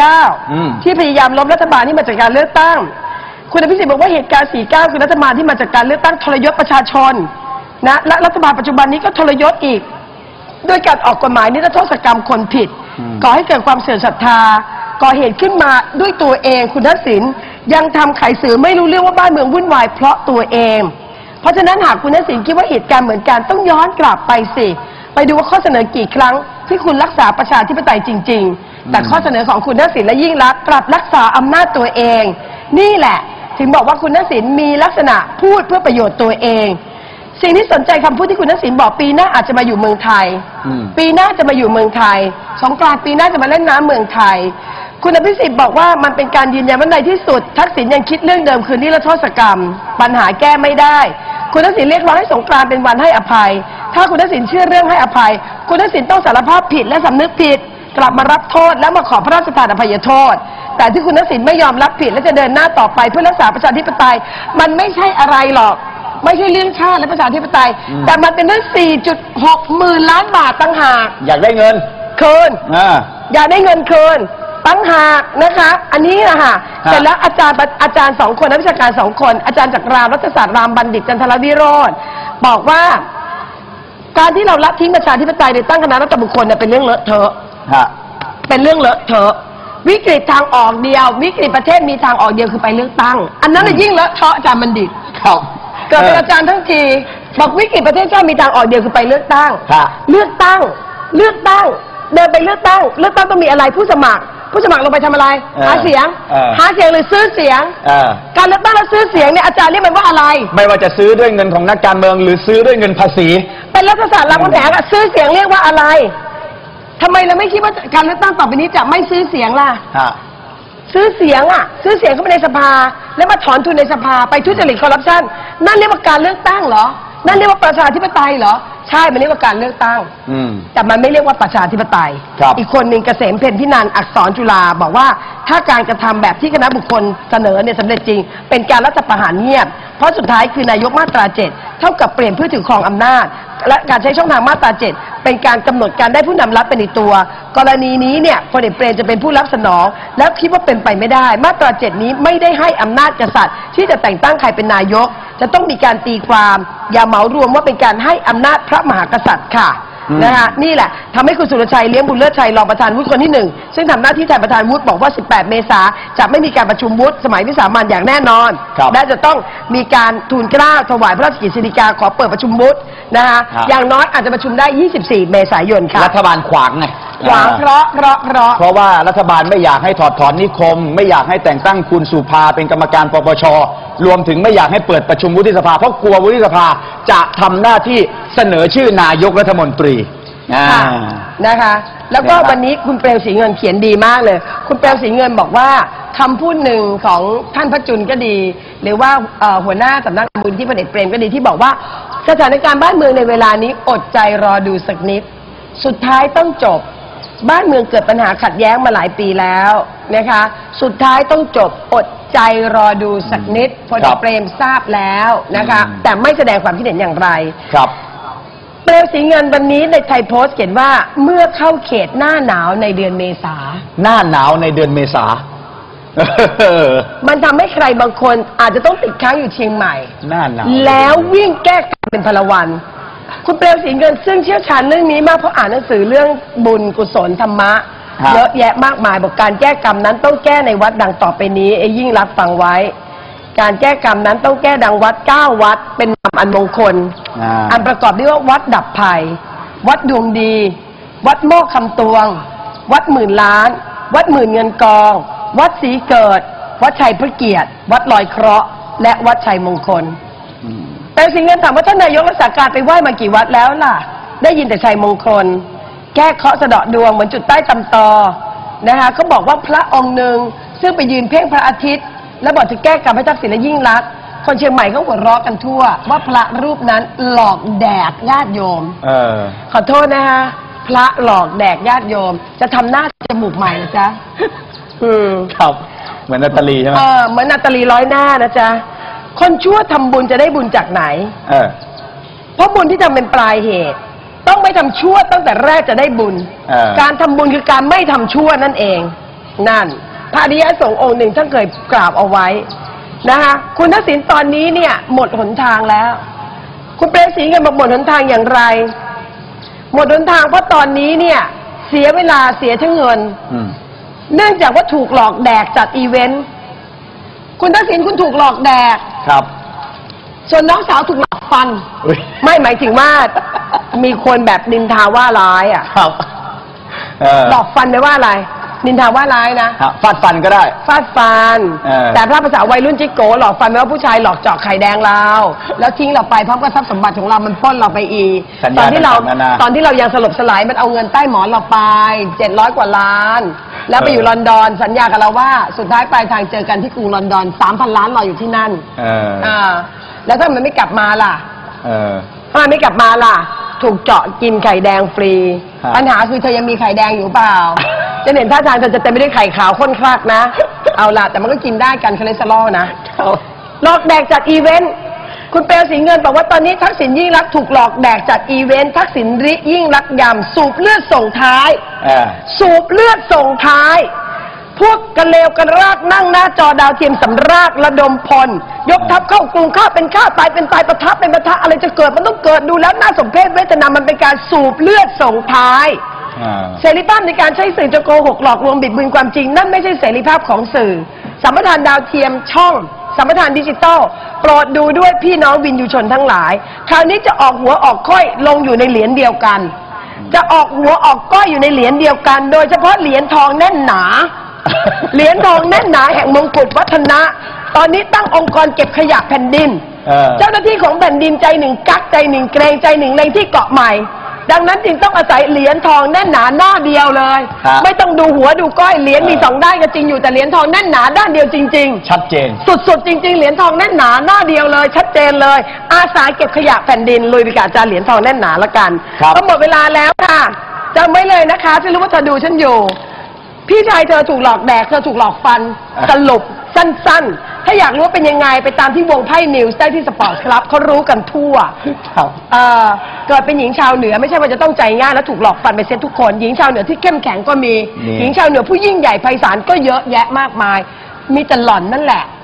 49 ที่พยายามล้มรัฐบาลที่มาจากการเลือกตั้งคุณอภิสิทธิ์บอกว่าเหตุการณ์ 49 คือรัฐบาลที่มาจากการเลือกตั้งทรยศประชาชนนะและรัฐบาลปัจจุบันนี้ก็ทรยศอีกด้วยการออกกฎหมายนิรโทษกรรมคนผิดก่อให้เกิดความเสื่อมศรัทธาก่อเหตุขึ้นมาด้วยตัวเองคุณทักษิณยังทำไขสื่อไม่รู้เรื่องว่าบ้านเมืองวุ่นวายเพราะตัวเองเพราะฉะนั้นหากคุณทักษิณคิดว่าเหตุการณ์เหมือนกันต้องย้อนกลับไปสิไปดูว่าข้อเสนอกี่ครั้งที่คุณรักษาประชาธิปไตยจริงๆแต่ข้อเสนอของคุณทักษิณและยิ่งรักษณ์กลับรักษาอำนาจตัวเองนี่แหละถึงบอกว่าคุณทักษิณมีลักษณะพูดเพื่อประโยชน์ตัวเองสิ่งที่สนใจคำพูดที่คุณทักษิณบอกปีหน้าอาจจะมาอยู่เมืองไทยปีหน้าจะมาอยู่เมืองไทยสงกรานต์ปีหน้าจะมาเล่นน้ำเมืองไทยคุณอภิสิทธิ์บอกว่ามันเป็นการยืนยันว่าในที่สุดทักษิณยังคิดเรื่องเดิมคือนิรโทษกรรมปัญหาแก้ไม่ได้คุณทักษิณเรียกร้องให้สงกรานต์เป็นวันให้อภัยถ้าคุณทักษิณเชื่อเรื่องให้อภัยคุณทักษิณต้องสารภาพผิดและสำนึกผิดกลับมารับโทษและมาขอพระราชทานอภัยโทษแต่ที่คุณทักษิณไม่ยอมรับผิดและจะเดินหน้าต่อไปเพื่อรักษาประชาธิปไตยมันไม่ใช่อะไรหรอกไม่ใช่เรื่องชาติและประชาธิปไตยแต่มันเป็นเรื่อง 4.6 หมื่นล้านบาทต่างหากอยากได้เงินคืนอยากได้เงินคืนตั้งหากนะคะอันนี้นะคะเสร็จแล้วอาจารย์2 คนนักวิชาการ2 คนอาจารย์จากรามรัฐศาสตร์รามบัณฑิตจันทรวิโรจน์บอกว่าการที่เราละทิ้งประชาธิปไตยโดยตั้งคณะรัฐบุคคลเนี่ยเป็นเรื่องเลอะเทอะเป็นเรื่องเลอะเทอะวิกฤตทางออกเดียววิกฤตประเทศมีทางออกเดียวคือไปเลือกตั้งอันนั้นยิ่งเลอะเทอะอาจารย์บัณฑิตเกิดเป็นอาจารย์ทั้งทีบอกวิกฤตประเทศชาติมีทางออกเดียวคือไปเลือกตั้งเลือกตั้งเดินไปเลือกตั้งต้องมีอะไรผู้สมัครลงไปทำอะไรหาเสียงหรือซื้อเสียงการเลือกตั้งแล้วซื้อเสียงเนี่ยอาจารย์เรียกมันว่าอะไรไม่ว่าจะซื้อด้วยเงินของนักการเมืองหรือซื้อด้วยเงินภาษีเป็นรัฐศาสตร์รามคำแหงซื้อเสียงเรียกว่าอะไรทำไมเราไม่คิดว่าการเลือกตั้งต่อไปนี้จะไม่ซื้อเสียงล่ะซื้อเสียงซื้อเสียงเข้าไปในสภาแล้วมาถอนทุนในสภาไปทุจริตคอร์รัปชันนั่นเรียกว่าการเลือกตั้งเหรอนั่นเรียกว่าประชาธิปไตยเหรอใช่มันเรียกว่าการเลือกตั้งแต่มันไม่เรียกว่าประชาธิปไตยอีกคนหนึ่งเกษมเพ็ญพินันท์อักษรจุฬาบอกว่าถ้าการกระทำแบบที่คณะบุคคลเสนอเนี่ยสำเร็จจริงเป็นการรัฐประหารเงียบเพราะสุดท้ายคือนายกมาตรา7เท่ากับเปลี่ยนเพื่อถือครองอำนาจและการใช้ช่องทางมาตรา7เป็นการกำหนดการได้ผู้นำรับเป็นในตัวกรณีนี้เนี่ยพลเอกเปรมจะเป็นผู้รับสนองแล้วคิดว่าเป็นไปไม่ได้มาตรา7นี้ไม่ได้ให้อำนาจกษัตริย์ที่จะแต่งตั้งใครเป็นนายกจะต้องมีการตีความอย่าเหมารวมว่าเป็นการให้อำนาจพระมหากษัตริย์ค่ะนะคะนี่แหละทำให้คุณสุรชัยเลี้ยงบุญเลิศชัยรองประธานวุฒิคนที่1ซึ่งทำหน้าที่แทนประธานวุฒิบอกว่า18เมษาจะไม่มีการประชุมวุฒิสมัยวิสามัญอย่างแน่นอนและจะต้องมีการทูลเกล้าถวายพระราชกิจสิริกาขอเปิดประชุมวุฒินะคะอย่างน้อยอาจจะประชุมได้24เมษายนค่ะรัฐบาลขวางไงขวางเพราะว่ารัฐบาลไม่อยากให้ถอดถอนนิคมไม่อยากให้แต่งตั้งคุณสุภาเป็นกรรมการปปชรวมถึงไม่อยากให้เปิดประชุมวุฒิสภาเพราะกลัววุฒิสภาจะทำหน้าที่เสนอชื่อนายกรัฐมนตรีนะคะแล้วก็วันนี้คุณเปลวศรีเงินเขียนดีมากเลยคุณเปลวศรีเงินบอกว่าคำพูดหนึ่งของท่านพระจุลก็ดีหรือว่าหัวหน้าสำนักมูลที่พลเอกเปรมก็ดีที่บอกว่าสถานการณ์บ้านเมืองในเวลานี้อดใจรอดูสักนิดสุดท้ายต้องจบบ้านเมืองเกิดปัญหาขัดแย้งมาหลายปีแล้วนะคะสุดท้ายต้องจบอดใจรอดูสักนิดพลเอกเปรมทราบแล้วนะคะแต่ไม่แสดงความคิดเห็นอย่างไรครับเปลวสีเงินวันนี้ในไทยโพสต์เขียนว่าเมื่อเข้าเขตหน้าหนาวในเดือนเมษาหน้าหนาวในเดือนเมษามันทำให้ใครบางคนอาจจะต้องติดค้างอยู่เชียงใหม่หน้าหนาวแล้ววิ่งแก้กรรมเป็นพลวันคุณเปลวสีเงินซึ่งเชี่ยวชาญเรื่องนี้มากเพราะอ่านหนังสือเรื่องบุญกุศลธรรมะเยอะแยะมากมายบอกการแก้กรรมนั้นต้องแก้ในวัดดังต่อไปนี้ยิ่งรับฟังไว้การแก้กรรมนั้นต้องแก้ดังวัด9วัดเป็นนามอันมงคลอันประกอบด้วยว่าวัดดับภัยวัดดวงดีวัดโมกคำตวงวัดหมื่นล้านวัดหมื่นเงินกองวัดศรีเกิดวัดชัยพระเกียรติวัดลอยเคราะห์และวัดชัยมงคลแต่สิ่งนั้นถามว่าท่านนายกรักษาการไปไหว้มากี่วัดแล้วล่ะได้ยินแต่ชัยมงคลแก้เคราะห์สะเดาะดวงเหมือนจุดใต้ตำตอนะคะเขาบอกว่าพระองค์หนึ่งซึ่งไปยืนเพ่งพระอาทิตย์แล้วบอกจะแก้กรรมให้ทักษิณและยิ่งรักษณ์คนเชียงใหม่เขาหัวเราะกันทั่วว่าพระรูปนั้นหลอกแดกญาติโยมขอโทษนะคะพระหลอกแดกญาติโยมจะทำหน้าจมูกใหม่นะจ๊ะครับเหมือนนาตาลีใช่ไหมเหมือนนาตาลีร้อยหน้านะจ๊ะคนชั่วทำบุญจะได้บุญจากไหนเพราะบุญที่ทำเป็นปลายเหตุต้องไม่ทำชั่วตั้งแต่แรกจะได้บุญการทำบุญคือการไม่ทำชั่วนั่นเองนั่นพระอริยสงฆ์องค์หนึ่งท่านเคยกราบเอาไว้นะคะคุณทักษิณตอนนี้เนี่ยหมดหนทางแล้วคุณเปรมศรีเงินบอกหมดหนทางอย่างไรหมดหนทางเพราะตอนนี้เนี่ยเสียเวลาเสียทั้งเงินเนื่องจากว่าถูกหลอกแดกจัดอีเวนต์คุณทักษิณคุณถูกหลอกแดกครับส่วนน้องสาวถูกหลอกฟันไม่หมายถึงว่ามีคนแบบนินทาว่าร้ายอ่ะครับหลอกฟันไม่ว่าอะไรนินทาว่าร้ายนะฟาดฟันก็ได้ฟาดฟันแต่ถ้าภาษาวัยรุ่นจิโก้หลอกฟันไม่ว่าผู้ชายหลอกเจาะไข่แดงเราแล้วทิ้งเราไปพร้อมกับทรัพย์สมบัติของเรามันปล้นเราไปอีกตอนที่เรายังสลบสลายมันเอาเงินใต้หมอนเราไป700 กว่าล้านแล้วไปอยู่ลอนดอนสัญญากับเราว่าสุดท้ายปลายทางเจอกันที่กรุงลอนดอน 3,000 ล้านรออยู่ที่นั่นแล้วถ้ามันไม่กลับมาล่ะถ้ามันไม่กลับมาล่ะถูกเจาะกินไข่แดงฟรีปัญหาคือเธอยังมีไข่แดงอยู่เปล่าจะเห็นท่าทางเธอจะเต็มไปด้วยไข่ขาวข้นคลักนะเอาล่ะแต่มันก็กินได้กันคอเลสเตอรอลนะหลอกแดกจัดอีเวนต์คุณเปลวศรีเงินบอกว่าตอนนี้ทักษิณยิ่งรักถูกหลอกแดกจัดอีเวนต์ทักษิณยิ่งรักยำสูบเลือดส่งท้ายสูบเลือดส่งท้ายพวกกระเลวกระรากนั่งหน้าจอดาวเทียมสำรากระดมพลยกทัพเข้ากรุงข้าเป็นข้าตายเป็นตายปะทะเป็นปะทะอะไรจะเกิดมันต้องเกิดดูแล้วน่าสมเพชเวทนามันเป็นการสูบเลือดส่งท้ายเสรีภาพในการใช้สื่อจะโกหกหลอกลวงบิดเบือนความจริงนั่นไม่ใช่เสรีภาพของสื่อสัมปทานดาวเทียมช่องสัมปทานดิจิตอลโปรดดูด้วยพี่น้องวินยูชนทั้งหลายคราวนี้จะออกหัวออกค่อยลงอยู่ในเหรียญเดียวกันจะออกหัวออกก้อยอยู่ในเหรียญเดียวกันโดยเฉพาะเหรียญทองแน่นหนาเหรียญทองแน่นหนาแห่งมงกุฎวัฒนะตอนนี้ตั้งองค์กรเก็บขยะแผ่นดินเจ้าหน้าที่ของแผ่นดินใจหนึ่งกักใจหนึ่งเกรงใจหนึ่งในที่เกาะใหม่ดังนั้นจึงต้องอาศัยเหรียญทองแน่นหนาหน้าเดียวเลยไม่ต้องดูหัวดูก้อยเหรียญมี2ด้านก็จริงอยู่แต่เหรียญทองแน่นหนาด้านเดียวจริงๆชัดเจนสุดๆจริงๆเหรียญทองแน่นหนาหน้าเดียวเลยชัดเจนเลยอาสาเก็บขยะแผ่นดินลุยไปกับอาจารย์เหรียญทองแน่นหนาละกันก็หมดเวลาแล้วค่ะจำไว้เลยนะคะฉันรู้ว่าเธอดูฉันอยู่พี่ชายเธอถูกหลอกแดกเธอถูกหลอกฟันสรุปสั้นๆถ้าอยากรู้ว่าเป็นยังไงไปตามที่วงไพ่นิวส์ได้ที่สปอร์ตคลับเขารู้กันทั่วเกิดเป็นหญิงชาวเหนือไม่ใช่ว่าจะต้องใจง่ายแล้วถูกหลอกฟันไปเซ็ตทุกคนหญิงชาวเหนือที่เข้มแข็งก็มีหญิงชาวเหนือผู้ยิ่งใหญ่ไพศาลก็เยอะแยะมากมายมีแต่หล่อนนั่นแหละ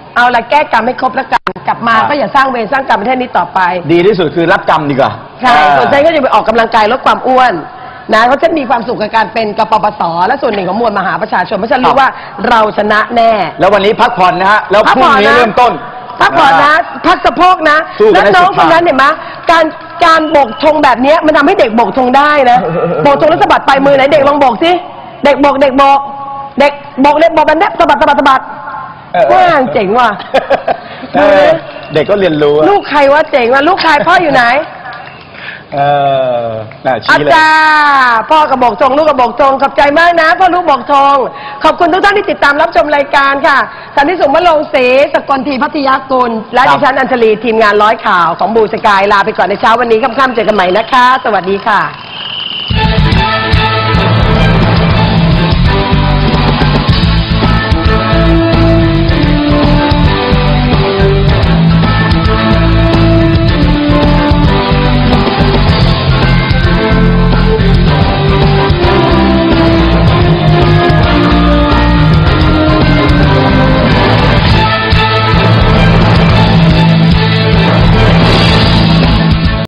เอาละแก้กรรมให้ครบแล้วกันกลับมาครับก็อย่าสร้างเวรสร้างกรรมประเทศนี้ต่อไปดีที่สุดคือรับกรรมดีกว่าใช่ส่วนฉันก็จะไปออกกำลังกายลดความอ้วนนะเพราะฉันมีความสุขกับการเป็นกปปสและส่วนหนึ่งของมวลมหาประชาชนเพราะฉันรู้ว่าเราชนะแน่แล้ววันนี้พักผ่อนนะฮะแล้วพรุ่งนี้เริ่มต้นพักผ่อนนะพักสะโพกนะสู้กัแล้นวให้น้องสุดคนนั้นทางเห็นไหมการโบกธงแบบนี้มันทำให้เด็กโบกธงได้นะโบกธงแล้วสะบัดปลายมือไหนเด็กลองโบกสิเด็กโบกแบบนี้สะบัดว่างเจ๋งว่ะเด็กก็เรียนรู้อะลูกใครว่าเจ๋งว่ะลูกใครพ่ออยู่ไหนน่าอาชี้เลยจารย์พ่อกระบอกธงลูกกระบอกธงขอบใจมากนะพ่อลูกบอกธงขอบคุณทุกท่านที่ติดตามรับชมรายการค่ะสันติสุขมะลงศรีสกลทีพัทยากุลและดิฉันอัญชลีทีมงานร้อยข่าวของบูสกายลาไปก่อนในเช้าวันนี้ค่ำๆเจอกันใหม่นะคะ สวัสดีค่ะ